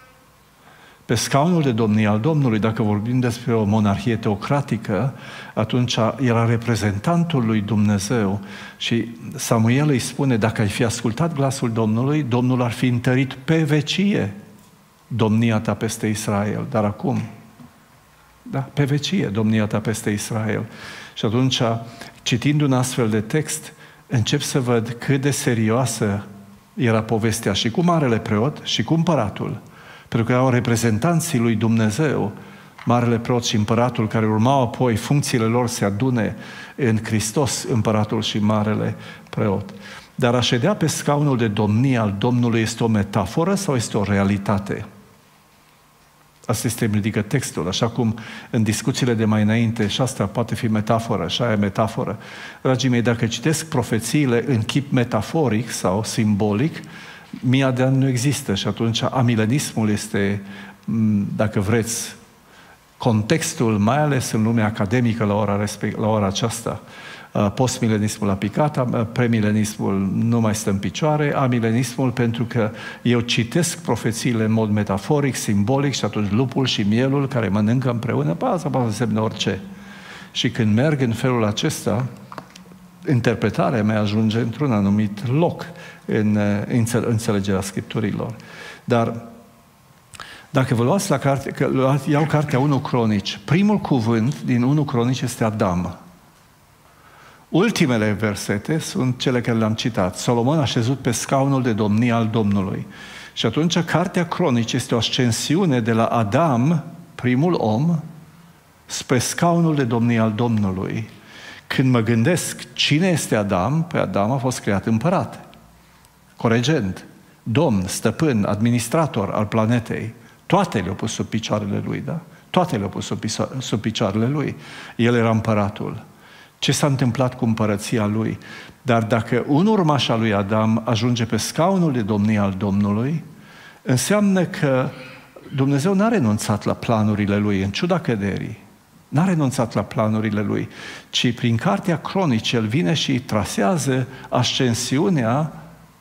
Pe scaunul de domnie al Domnului, dacă vorbim despre o monarhie teocratică, atunci era reprezentantul lui Dumnezeu și Samuel îi spune, dacă ai fi ascultat glasul Domnului, Domnul ar fi întărit pe vecie domnia ta peste Israel. Dar acum, da, pe vecie domnia ta peste Israel. Și atunci, citind un astfel de text, încep să văd cât de serioasă era povestea și cu marele preot și cu împăratul. Pentru că erau reprezentanții lui Dumnezeu, marele preot și împăratul, care urmau apoi funcțiile lor se adune în Hristos, împăratul și marele preot. Dar a ședea pe scaunul de domnie al Domnului este o metaforă sau este o realitate? Asta este, îmi ridică textul, așa cum în discuțiile de mai înainte, și asta poate fi metaforă, și aia e metaforă. Dragii mei, dacă citesc profețiile în chip metaforic sau simbolic, 1000 de ani nu există și atunci amilenismul este, dacă vreți, contextul, mai ales în lumea academică la ora aceasta. Postmilenismul a picat, premilenismul nu mai stă în picioare, amilenismul pentru că eu citesc profețiile în mod metaforic, simbolic și atunci lupul și mielul care mănâncă împreună, asta poate însemna orice. Și când merg în felul acesta, interpretarea mea ajunge într-un anumit loc în înțelegerea Scripturilor. Dar dacă vă luați la carte, că iau cartea 1 Cronici, primul cuvânt din 1 Cronici este Adam. Ultimele versete sunt cele care le-am citat. Solomon a șezut pe scaunul de domnie al Domnului. Și atunci cartea Cronici este o ascensiune de la Adam, primul om, spre scaunul de domnie al Domnului. Când mă gândesc cine este Adam, pe Adam a fost creat împărat, coregent, domn, stăpân, administrator al planetei. Toate le-au pus sub picioarele lui, da? Toate le-au pus sub picioarele lui. El era împăratul. Ce s-a întâmplat cu împărăția lui? Dar dacă un urmaș al lui Adam ajunge pe scaunul de domnie al Domnului, înseamnă că Dumnezeu n-a renunțat la planurile lui, în ciuda căderii. N-a renunțat la planurile lui, ci prin cartea Cronici el vine și trasează ascensiunea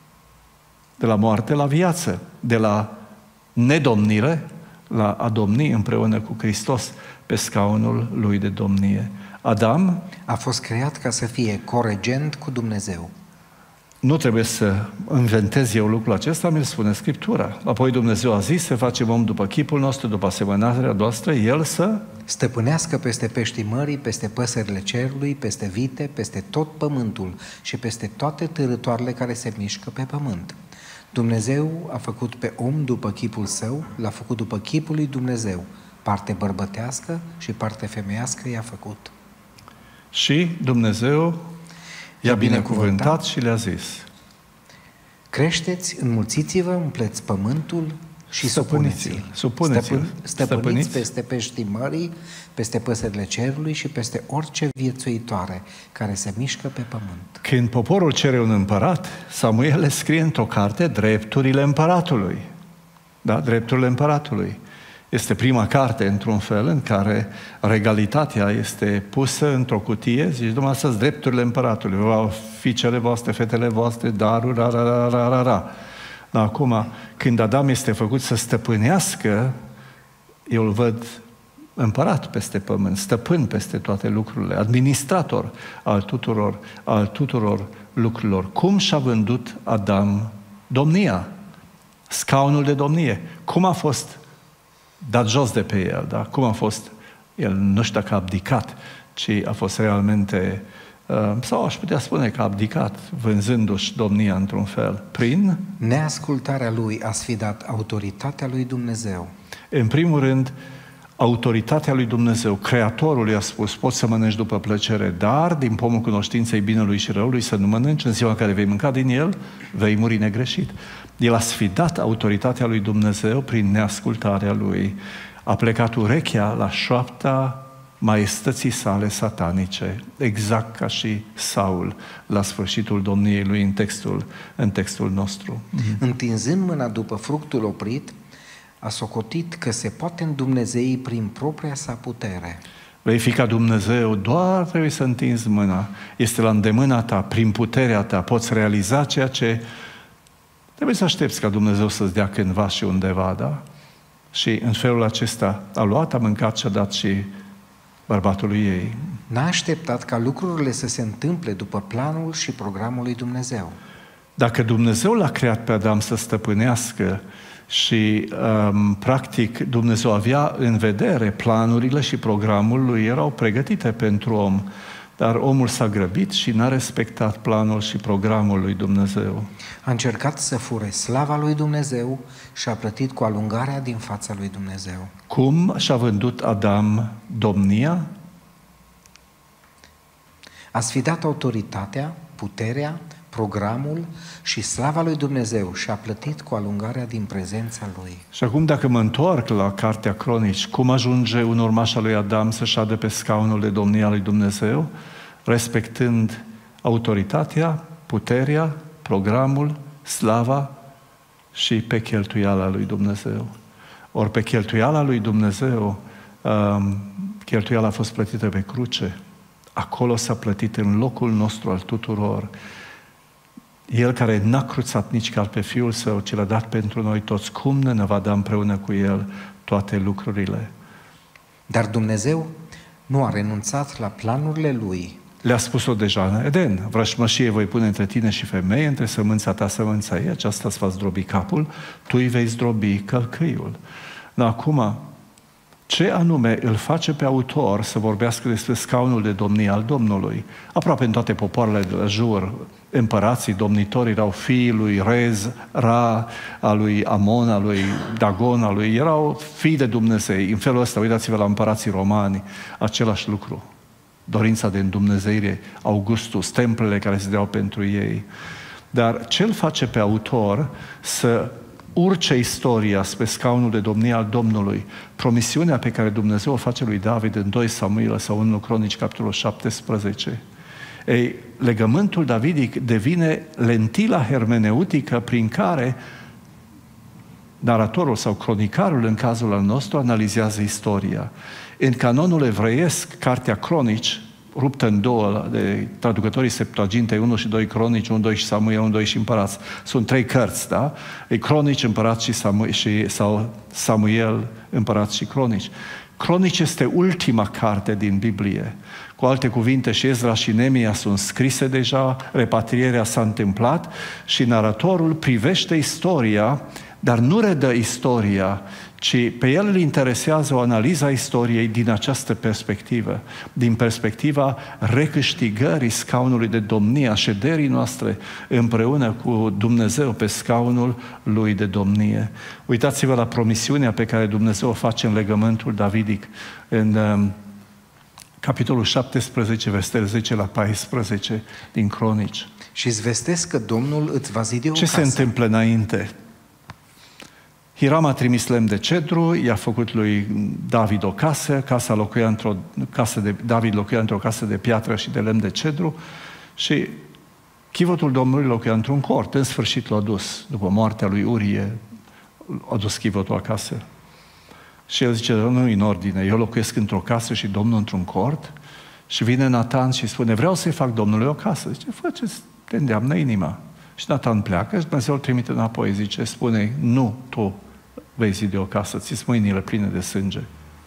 de la moarte la viață, de la nedomnire la a domni împreună cu Hristos pe scaunul lui de domnie. Adam
a fost creat ca să fie coregent cu Dumnezeu.
Nu trebuie să inventez eu lucrul acesta, mi-l spune Scriptura. Apoi Dumnezeu a zis să facem om după chipul nostru, după asemănarea noastră, El să
stăpânească peste peștii mării, peste păsările cerului, peste vite, peste tot pământul și peste toate târătoarele care se mișcă pe pământ. Dumnezeu a făcut pe om după chipul său, l-a făcut după chipul lui Dumnezeu. Parte bărbătească și parte femeiască i-a făcut.
Și Dumnezeu i-a binecuvântat și le-a zis:
creșteți, înmulțiți-vă, umpleți pământul și supuneți-l. Stăpâniți peste peștii mării, peste păsările cerului și peste orice viețuitoare care se mișcă pe pământ.
Când poporul cere un împărat, Samuel le scrie într-o carte drepturile împăratului. Da? Drepturile împăratului. Este prima carte, într-un fel, în care regalitatea este pusă într-o cutie, zici, dumneavoastră, drepturile împăratului, fiicele voastre, fetele voastre, daruri, Dar acum, când Adam este făcut să stăpânească, eu îl văd împărat peste pământ, stăpân peste toate lucrurile, administrator al tuturor lucrurilor. Cum și-a vândut Adam domnia? Scaunul de domnie. Cum a fost dat jos de pe el, da? Cum a fost? El nu știu dacă a abdicat, ci a fost realmente, sau aș putea spune că a abdicat, vânzându-și domnia într-un fel, prin
neascultarea lui a sfidat autoritatea lui Dumnezeu.
În primul rând, autoritatea lui Dumnezeu, Creatorul i-a spus, poți să mănânci după plăcere, dar din pomul cunoștinței binelui și răului să nu mănânci, în ziua în care vei mânca din el, vei muri negreșit. El a sfidat autoritatea lui Dumnezeu prin neascultarea lui. A plecat urechea la șoapta maestății sale satanice, exact ca și Saul la sfârșitul domniei lui în textul nostru.
Întinzând mâna după fructul oprit, a socotit că se poate îndumnezei prin propria sa putere.
Vrei fi ca Dumnezeu, doar trebuie să întinzi mâna. Este la îndemâna ta, prin puterea ta, poți realiza ceea ce trebuie să aștepți ca Dumnezeu să-ți dea cândva și undeva, da? Și în felul acesta a luat, a mâncat și a dat și bărbatului ei.
N-a așteptat ca lucrurile să se întâmple după planul și programul lui Dumnezeu.
Dacă Dumnezeu l-a creat pe Adam să stăpânească și, practic, Dumnezeu avea în vedere planurile și programul lui, erau pregătite pentru om, dar omul s-a grăbit și n-a respectat planul și programul lui Dumnezeu.
A încercat să fure slava lui Dumnezeu și a plătit cu alungarea din fața lui Dumnezeu.
Cum și-a vândut Adam domnia?
A sfidat autoritatea, puterea, programul și slava lui Dumnezeu și a plătit cu alungarea din prezența lui.
Și acum, dacă mă întorc la Cartea Cronici, cum ajunge un urmaș al lui Adam să șadă pe scaunul de domnia lui Dumnezeu, respectând autoritatea, puterea, programul, slava și pe cheltuiala lui Dumnezeu. Ori pe cheltuiala lui Dumnezeu, cheltuiala a fost plătită pe cruce. Acolo s-a plătit în locul nostru al tuturor. El care n-a cruțat nici chiar pe Fiul Său, ci l-a dat pentru noi toți, cum ne va da împreună cu El toate lucrurile?
Dar Dumnezeu nu a renunțat la planurile Lui.
Le-a spus-o deja în Eden. Vrășmășie voi pune între tine și femeie, între sămânța ta, sămânța ei, aceasta îți va zdrobi capul, tu îi vei zdrobi călcâiul. Dar acum, ce anume îl face pe autor să vorbească despre scaunul de domnie al Domnului? Aproape în toate popoarele de la jur, împărații, domnitorii erau fiii lui Rez, Ra, a lui Amon, a lui Dagon, a lui... erau fii de Dumnezeu. În felul ăsta, uitați-vă la împărații romani, același lucru. Dorința de îndumnezeire, Augustus, templele care se deau pentru ei. Dar ce îl face pe autor să urce istoria spre scaunul de domnie al Domnului? Promisiunea pe care Dumnezeu o face lui David în 2 Samuel sau 1 Cronici, capitolul 17. Ei, legământul davidic devine lentila hermeneutică prin care naratorul sau cronicarul, în cazul al nostru, analizează istoria. În canonul evreiesc, Cartea Cronici, ruptă în două de traducătorii Septuagintei, 1 și 2 Cronici, 1, 2 și Samuel, 1, 2 și Împărați. Sunt 3 cărți, da? E Cronici, Împărați sau Samuel, Împărați și Cronici. Cronici este ultima carte din Biblie. Cu alte cuvinte, și Ezra și Nemia sunt scrise deja, repatrierea s-a întâmplat și naratorul privește istoria, dar nu redă istoria, ci pe el îl interesează o analiză a istoriei din această perspectivă, din perspectiva recâștigării scaunului de domnie, a șederii noastre împreună cu Dumnezeu pe scaunul lui de domnie. Uitați-vă la promisiunea pe care Dumnezeu o face în legământul davidic, în capitolul 17, versetele 10 la 14 din Cronici.
Și îți vestesc că Domnul îți va zidi o
Ce
casă.
se întâmplă înainte? Hiram a trimis lemn de cedru, i-a făcut lui David o casă, David locuia într-o casă de piatră și de lemn de cedru și chivotul Domnului locuia într-un cort. În sfârșit l-a dus, după moartea lui Urie, a dus chivotul acasă. Și el zice, nu în ordine, eu locuiesc într-o casă și Domnul într-un cort. Și vine Natan și spune, vreau să-i fac Domnului o casă. Zice, fă ce te îndeamnă inima. Și Natan pleacă și Dumnezeu îl trimite înapoi. Zice, spune, nu, tu vei zidi o casă, ți-s mâinile pline de sânge.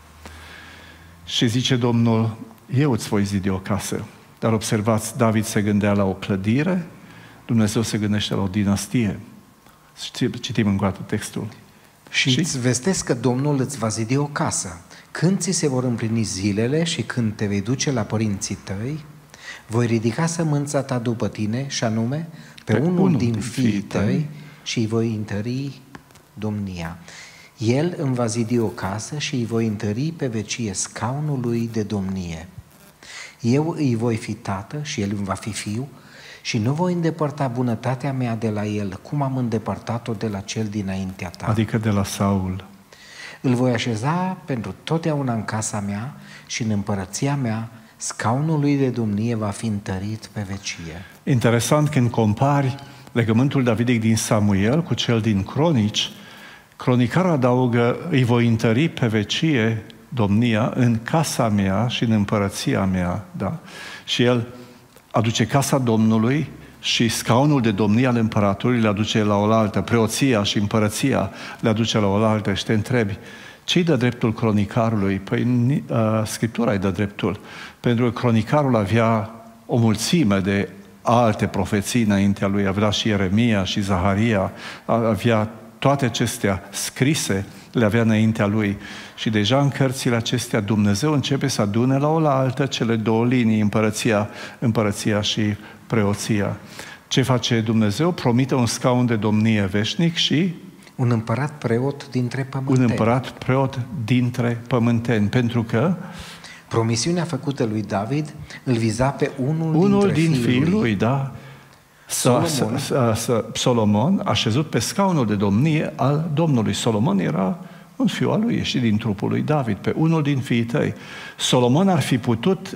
Și zice Domnul, eu îți voi zidi o casă. Dar observați, David se gândea la o clădire, Dumnezeu se gândește la o dinastie. Citim încă o dată textul.
Și îți vestesc că Domnul îți va zidi o casă. Când ți se vor împlini zilele și când te vei duce la părinții tăi, voi ridica sămânța ta după tine, și anume pe unul din fiii tăi și îi voi întări domnia. El îmi va zidi o casă și îi voi întări pe vecie scaunul lui de domnie. Eu îi voi fi tată și el îmi va fi fiu și nu voi îndepărta bunătatea mea de la el, cum am îndepărtat-o de la cel dinaintea ta.
Adică de la Saul.
Îl voi așeza pentru totdeauna în casa mea și în împărăția mea, scaunul lui de domnie va fi întărit pe vecie.
Interesant când compari legământul davidic din Samuel cu cel din Cronici, cronicarul adaugă, îi voi întări pe vecie domnia în casa mea și în împărăția mea. Da? Și el aduce casa Domnului și scaunul de domnie al împăratului le aduce la oaltă, preoția și împărăția le aduce la oaltă și te întrebi, ce-i dă dreptul cronicarului? Păi Scriptura îi dă dreptul, pentru că cronicarul avea o mulțime de alte profeții înaintea lui, avea și Ieremia și Zaharia, avea toate acestea scrise, le avea înaintea lui. Și deja în cărțile acestea Dumnezeu începe să adune la oaltă cele două linii, împărăția și preoția. Ce face Dumnezeu? Promite un scaun de domnie veșnic și
un împărat preot dintre pământeni.
Un împărat preot dintre pământeni, pentru că
promisiunea făcută lui David îl viza pe unul
din fiii lui, da? Solomon a șezut pe scaunul de domnie al Domnului. Solomon era un fiu al lui, ieșit din trupul lui David, pe unul din fiii tăi. Solomon ar fi putut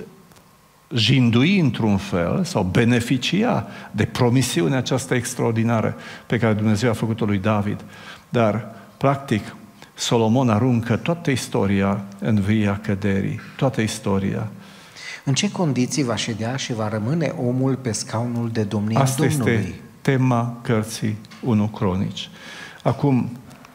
jindui într-un fel sau beneficia de promisiunea aceasta extraordinară pe care Dumnezeu a făcut-o lui David. Dar, practic, Solomon aruncă toată istoria în via căderii. Toată istoria.
În ce condiții va ședea și va rămâne omul pe scaunul de domnie al
Asta
Domnului?
este tema cărții 1 Cronici. Acum,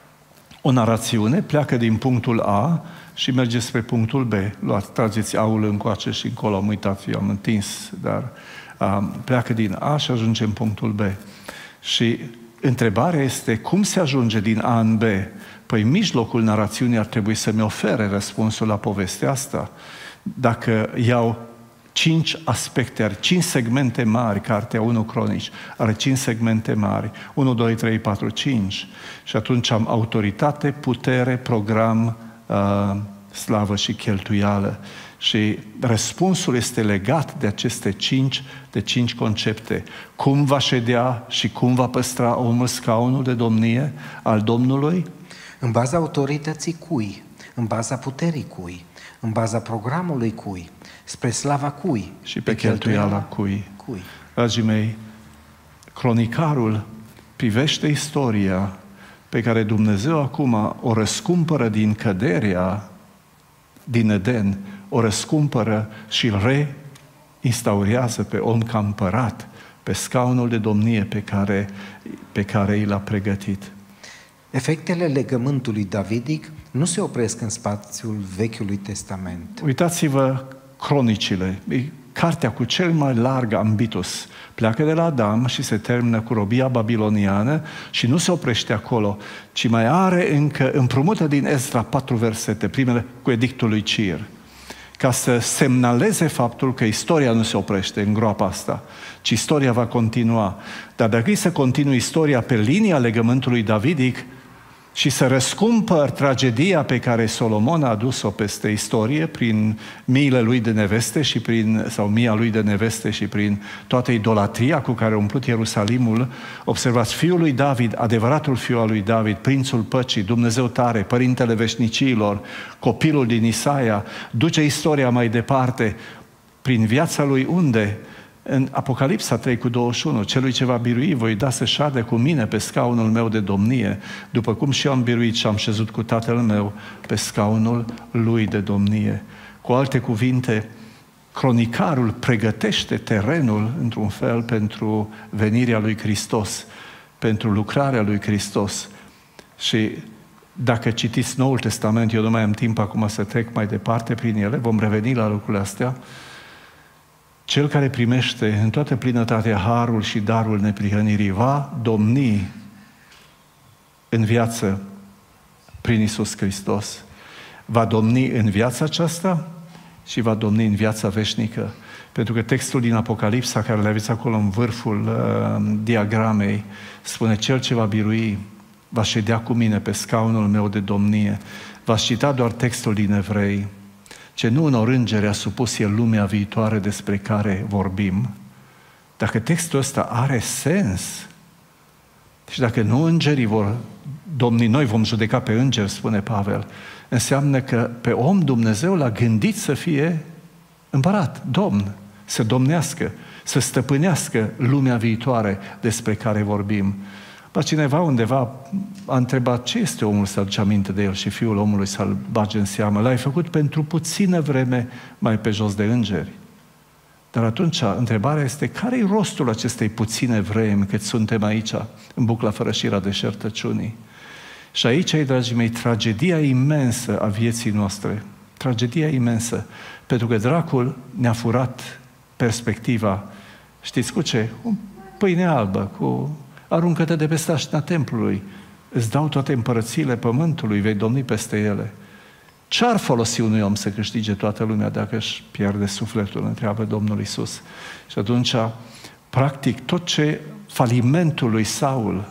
o narațiune pleacă din punctul A și merge spre punctul B. Trageți aul încoace și încolo, am uitat, eu am întins, dar pleacă din A și ajunge în punctul B. Și întrebarea este, cum se ajunge din A în B? Păi mijlocul narațiunii ar trebui să-mi ofere răspunsul la povestea asta. Dacă iau 5 aspecte, are 5 segmente mari, cartea 1 Cronici, are 5 segmente mari, 1, 2, 3, 4, 5, și atunci am autoritate, putere, program, slavă și cheltuială. Și răspunsul este legat de aceste 5 concepte. Cum va ședea și cum va păstra omul scaunul de domnie al Domnului?
În baza autorității cui? În baza puterii cui? În baza programului cui? Spre slava cui?
Și pe cheltuiala cui? Dragii mei, cronicarul privește istoria pe care Dumnezeu acum o răscumpără din căderea din Eden, o răscumpără și îl reinstaurează pe om ca împărat, pe scaunul de domnie pe care i l-a pregătit.
Efectele legământului davidic nu se opresc în spațiul Vechiului Testament.
Uitați-vă Cronicile, cartea cu cel mai larg ambitus. Pleacă de la Adam și se termină cu robia babiloniană și nu se oprește acolo, ci mai are încă, împrumută din Ezra 4 versete, primele cu edictul lui Cir, ca să semnaleze faptul că istoria nu se oprește în groapa asta, ci istoria va continua. Dar dacă îi să continui istoria pe linia legământului davidic și să răscumpăr tragedia pe care Solomon a adus-o peste istorie prin miile lui de neveste sau mia lui de neveste și prin toată idolatria cu care a umplut Ierusalimul, observați, fiul lui David, adevăratul fiu al lui David, prințul păcii, Dumnezeu tare, părintele veșnicilor, copilul din Isaia, duce istoria mai departe prin viața lui unde? În Apocalipsa 3:21, celui ce va birui voi da să șade cu mine pe scaunul meu de domnie, după cum și eu am biruit și am șezut cu tatăl meu pe scaunul lui de domnie. Cu alte cuvinte, cronicarul pregătește terenul, într-un fel, pentru venirea lui Hristos, pentru lucrarea lui Hristos. Și dacă citiți Noul Testament, eu nu mai am timp acum să trec mai departe prin ele, vom reveni la lucrurile astea. Cel care primește în toată plinătatea harul și darul neprihănirii va domni în viață prin Iisus Hristos. Va domni în viața aceasta și va domni în viața veșnică. Pentru că textul din Apocalipsa, care le aveți acolo în vârful diagramei, spune cel ce va birui va ședea cu mine pe scaunul meu de domnie. V-aș cita doar textul din Evrei, ce nu unor îngeri a supus el lumea viitoare despre care vorbim. Dacă textul ăsta are sens, și dacă nu îngerii vor domni, noi vom judeca pe îngeri, spune Pavel, înseamnă că pe om Dumnezeu l-a gândit să fie împărat, domn, să domnească, să stăpânească lumea viitoare despre care vorbim. Dar cineva undeva a întrebat ce este omul să aduce aminte de el și fiul omului să-l bage în seamă. L-ai făcut pentru puțină vreme mai pe jos de îngeri. Dar atunci întrebarea este, care-i rostul acestei puține vremi cât suntem aici, în bucla fărășirea deșertăciunii? Și aici, dragii mei, tragedia imensă a vieții noastre, tragedia imensă, pentru că dracul ne-a furat perspectiva. Știți cu ce? Cu pâine albă, cu aruncă-te de pe stașina templului, îți dau toate împărățiile pământului, vei domni peste ele. Ce-ar folosi unui om să câștige toată lumea dacă își pierde sufletul, întreabă Domnul Iisus. Și atunci, practic, tot ce falimentul lui Saul,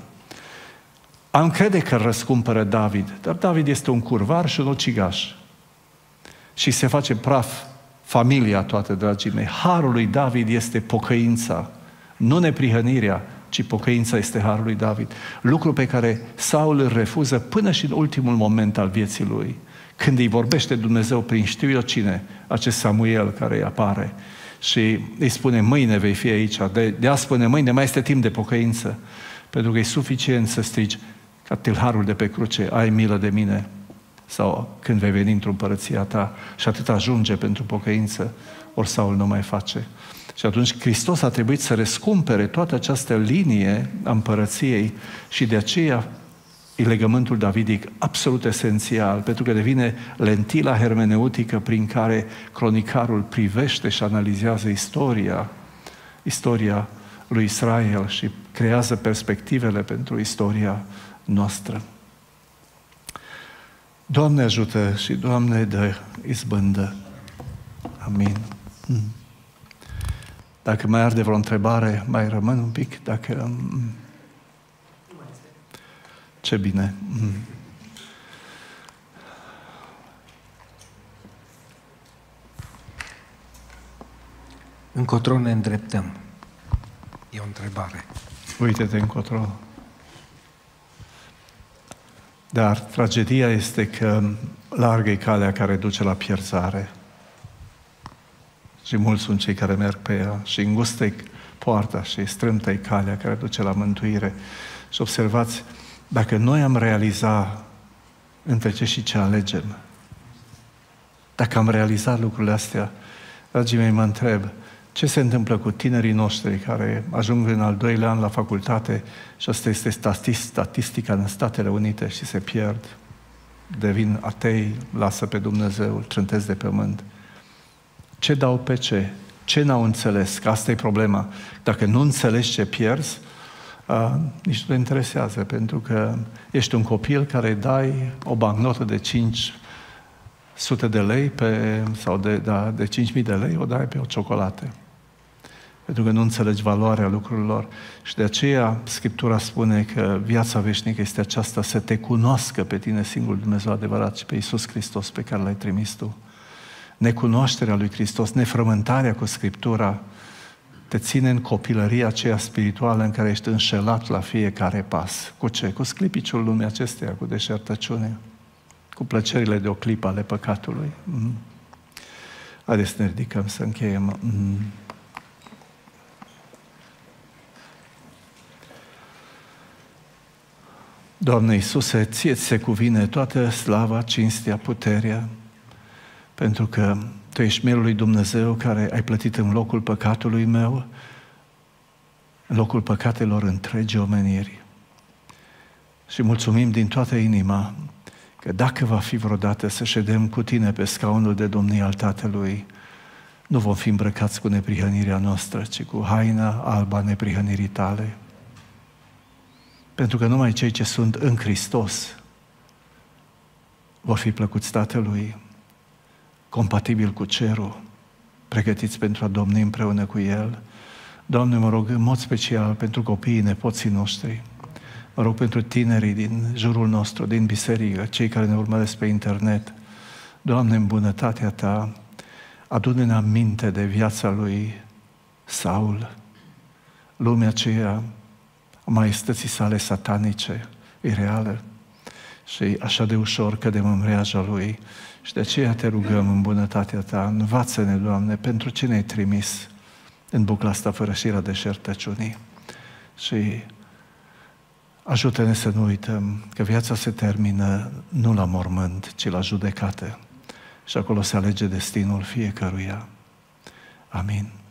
am crede că răscumpără David, dar David este un curvar și un ucigaș. Și se face praf familia toată, dragii mei. Harul lui David este pocăința, nu neprihănirea, ci pocăința este harul lui David. Lucru pe care Saul îl refuză până și în ultimul moment al vieții lui. Când îi vorbește Dumnezeu prin știu eu cine, acest Samuel care îi apare și îi spune mâine vei fi aici, de a spune mâine mai este timp de pocăință, pentru că e suficient să strigi ca tâlharul de pe cruce, ai milă de mine, sau când vei veni într-o împărăția ta, și atât ajunge pentru pocăință, ori Saul nu mai face. Și atunci Hristos a trebuit să răscumpere toată această linie a împărăției și de aceea e legământul davidic absolut esențial, pentru că devine lentila hermeneutică prin care cronicarul privește și analizează istoria lui Israel și creează perspectivele pentru istoria noastră. Doamne ajută și Doamne dă izbândă. Amin. Dacă mai arde vreo întrebare, mai rămân un pic, dacă... Ce bine!
Încotro ne îndreptăm? E o întrebare.
Uite-te încotro. Dar tragedia este că largă-i calea care duce la pierzare. Și mulți sunt cei care merg pe ea. Și îngustă-i poarta și strâmtă-i calea care duce la mântuire. Și observați, dacă noi am realizat între ce și ce alegem, dacă am realizat lucrurile astea, dragii mei, mă întreb, ce se întâmplă cu tinerii noștri care ajung în al 2-lea an la facultate și asta este statistica în Statele Unite și se pierd, devin atei, lasă pe Dumnezeu, îl trântesc de pământ. Ce dau pe ce? Ce n-au înțeles? Că asta e problema. Dacă nu înțelegi ce pierzi, nici nu te interesează, pentru că ești un copil care dai o bancnotă de 500 de lei sau de 5.000 de lei, o dai pe o ciocolată. Pentru că nu înțelegi valoarea lucrurilor. Și de aceea Scriptura spune că viața veșnică este aceasta, să te cunoască pe tine singurul Dumnezeu adevărat și pe Iisus Hristos pe care l-ai trimis tu. Necunoașterea lui Hristos, nefrământarea cu Scriptura, te ține în copilăria aceea spirituală în care ești înșelat la fiecare pas. Cu ce? Cu sclipiciul lumii acesteia, cu deșertăciunea, cu plăcerile de o clipă ale păcatului. Haideți să ne ridicăm, să încheiem. Doamne Iisuse, Ție ți se cuvine toată slava, cinstea, puterea, pentru că Tu ești Mielul lui Dumnezeu care ai plătit în locul păcatului meu, în locul păcatelor întregii omeniri. Și mulțumim din toată inima că dacă va fi vreodată să ședem cu Tine pe scaunul de domnie al Tatălui, nu vom fi îmbrăcați cu neprihănirea noastră, ci cu haina alba neprihănirii Tale. Pentru că numai cei ce sunt în Hristos vor fi plăcuți Tatălui, compatibil cu cerul, pregătiți pentru a domni împreună cu El. Doamne, mă rog în mod special pentru copiii, nepoții noștri. Mă rog pentru tinerii din jurul nostru, din biserică, cei care ne urmăresc pe internet. Doamne, în bunătatea Ta, adună-ne aminte de viața lui Saul, lumea aceea a maestății sale satanice, ireală, și așa de ușor cădem în mreaja lui. Și de aceea te rugăm în bunătatea Ta, învață-ne, Doamne, pentru ce ne-ai trimis în bucla asta fără șira deșertăciunii. Și ajută-ne să nu uităm că viața se termină nu la mormânt, ci la judecată. Și acolo se alege destinul fiecăruia. Amin.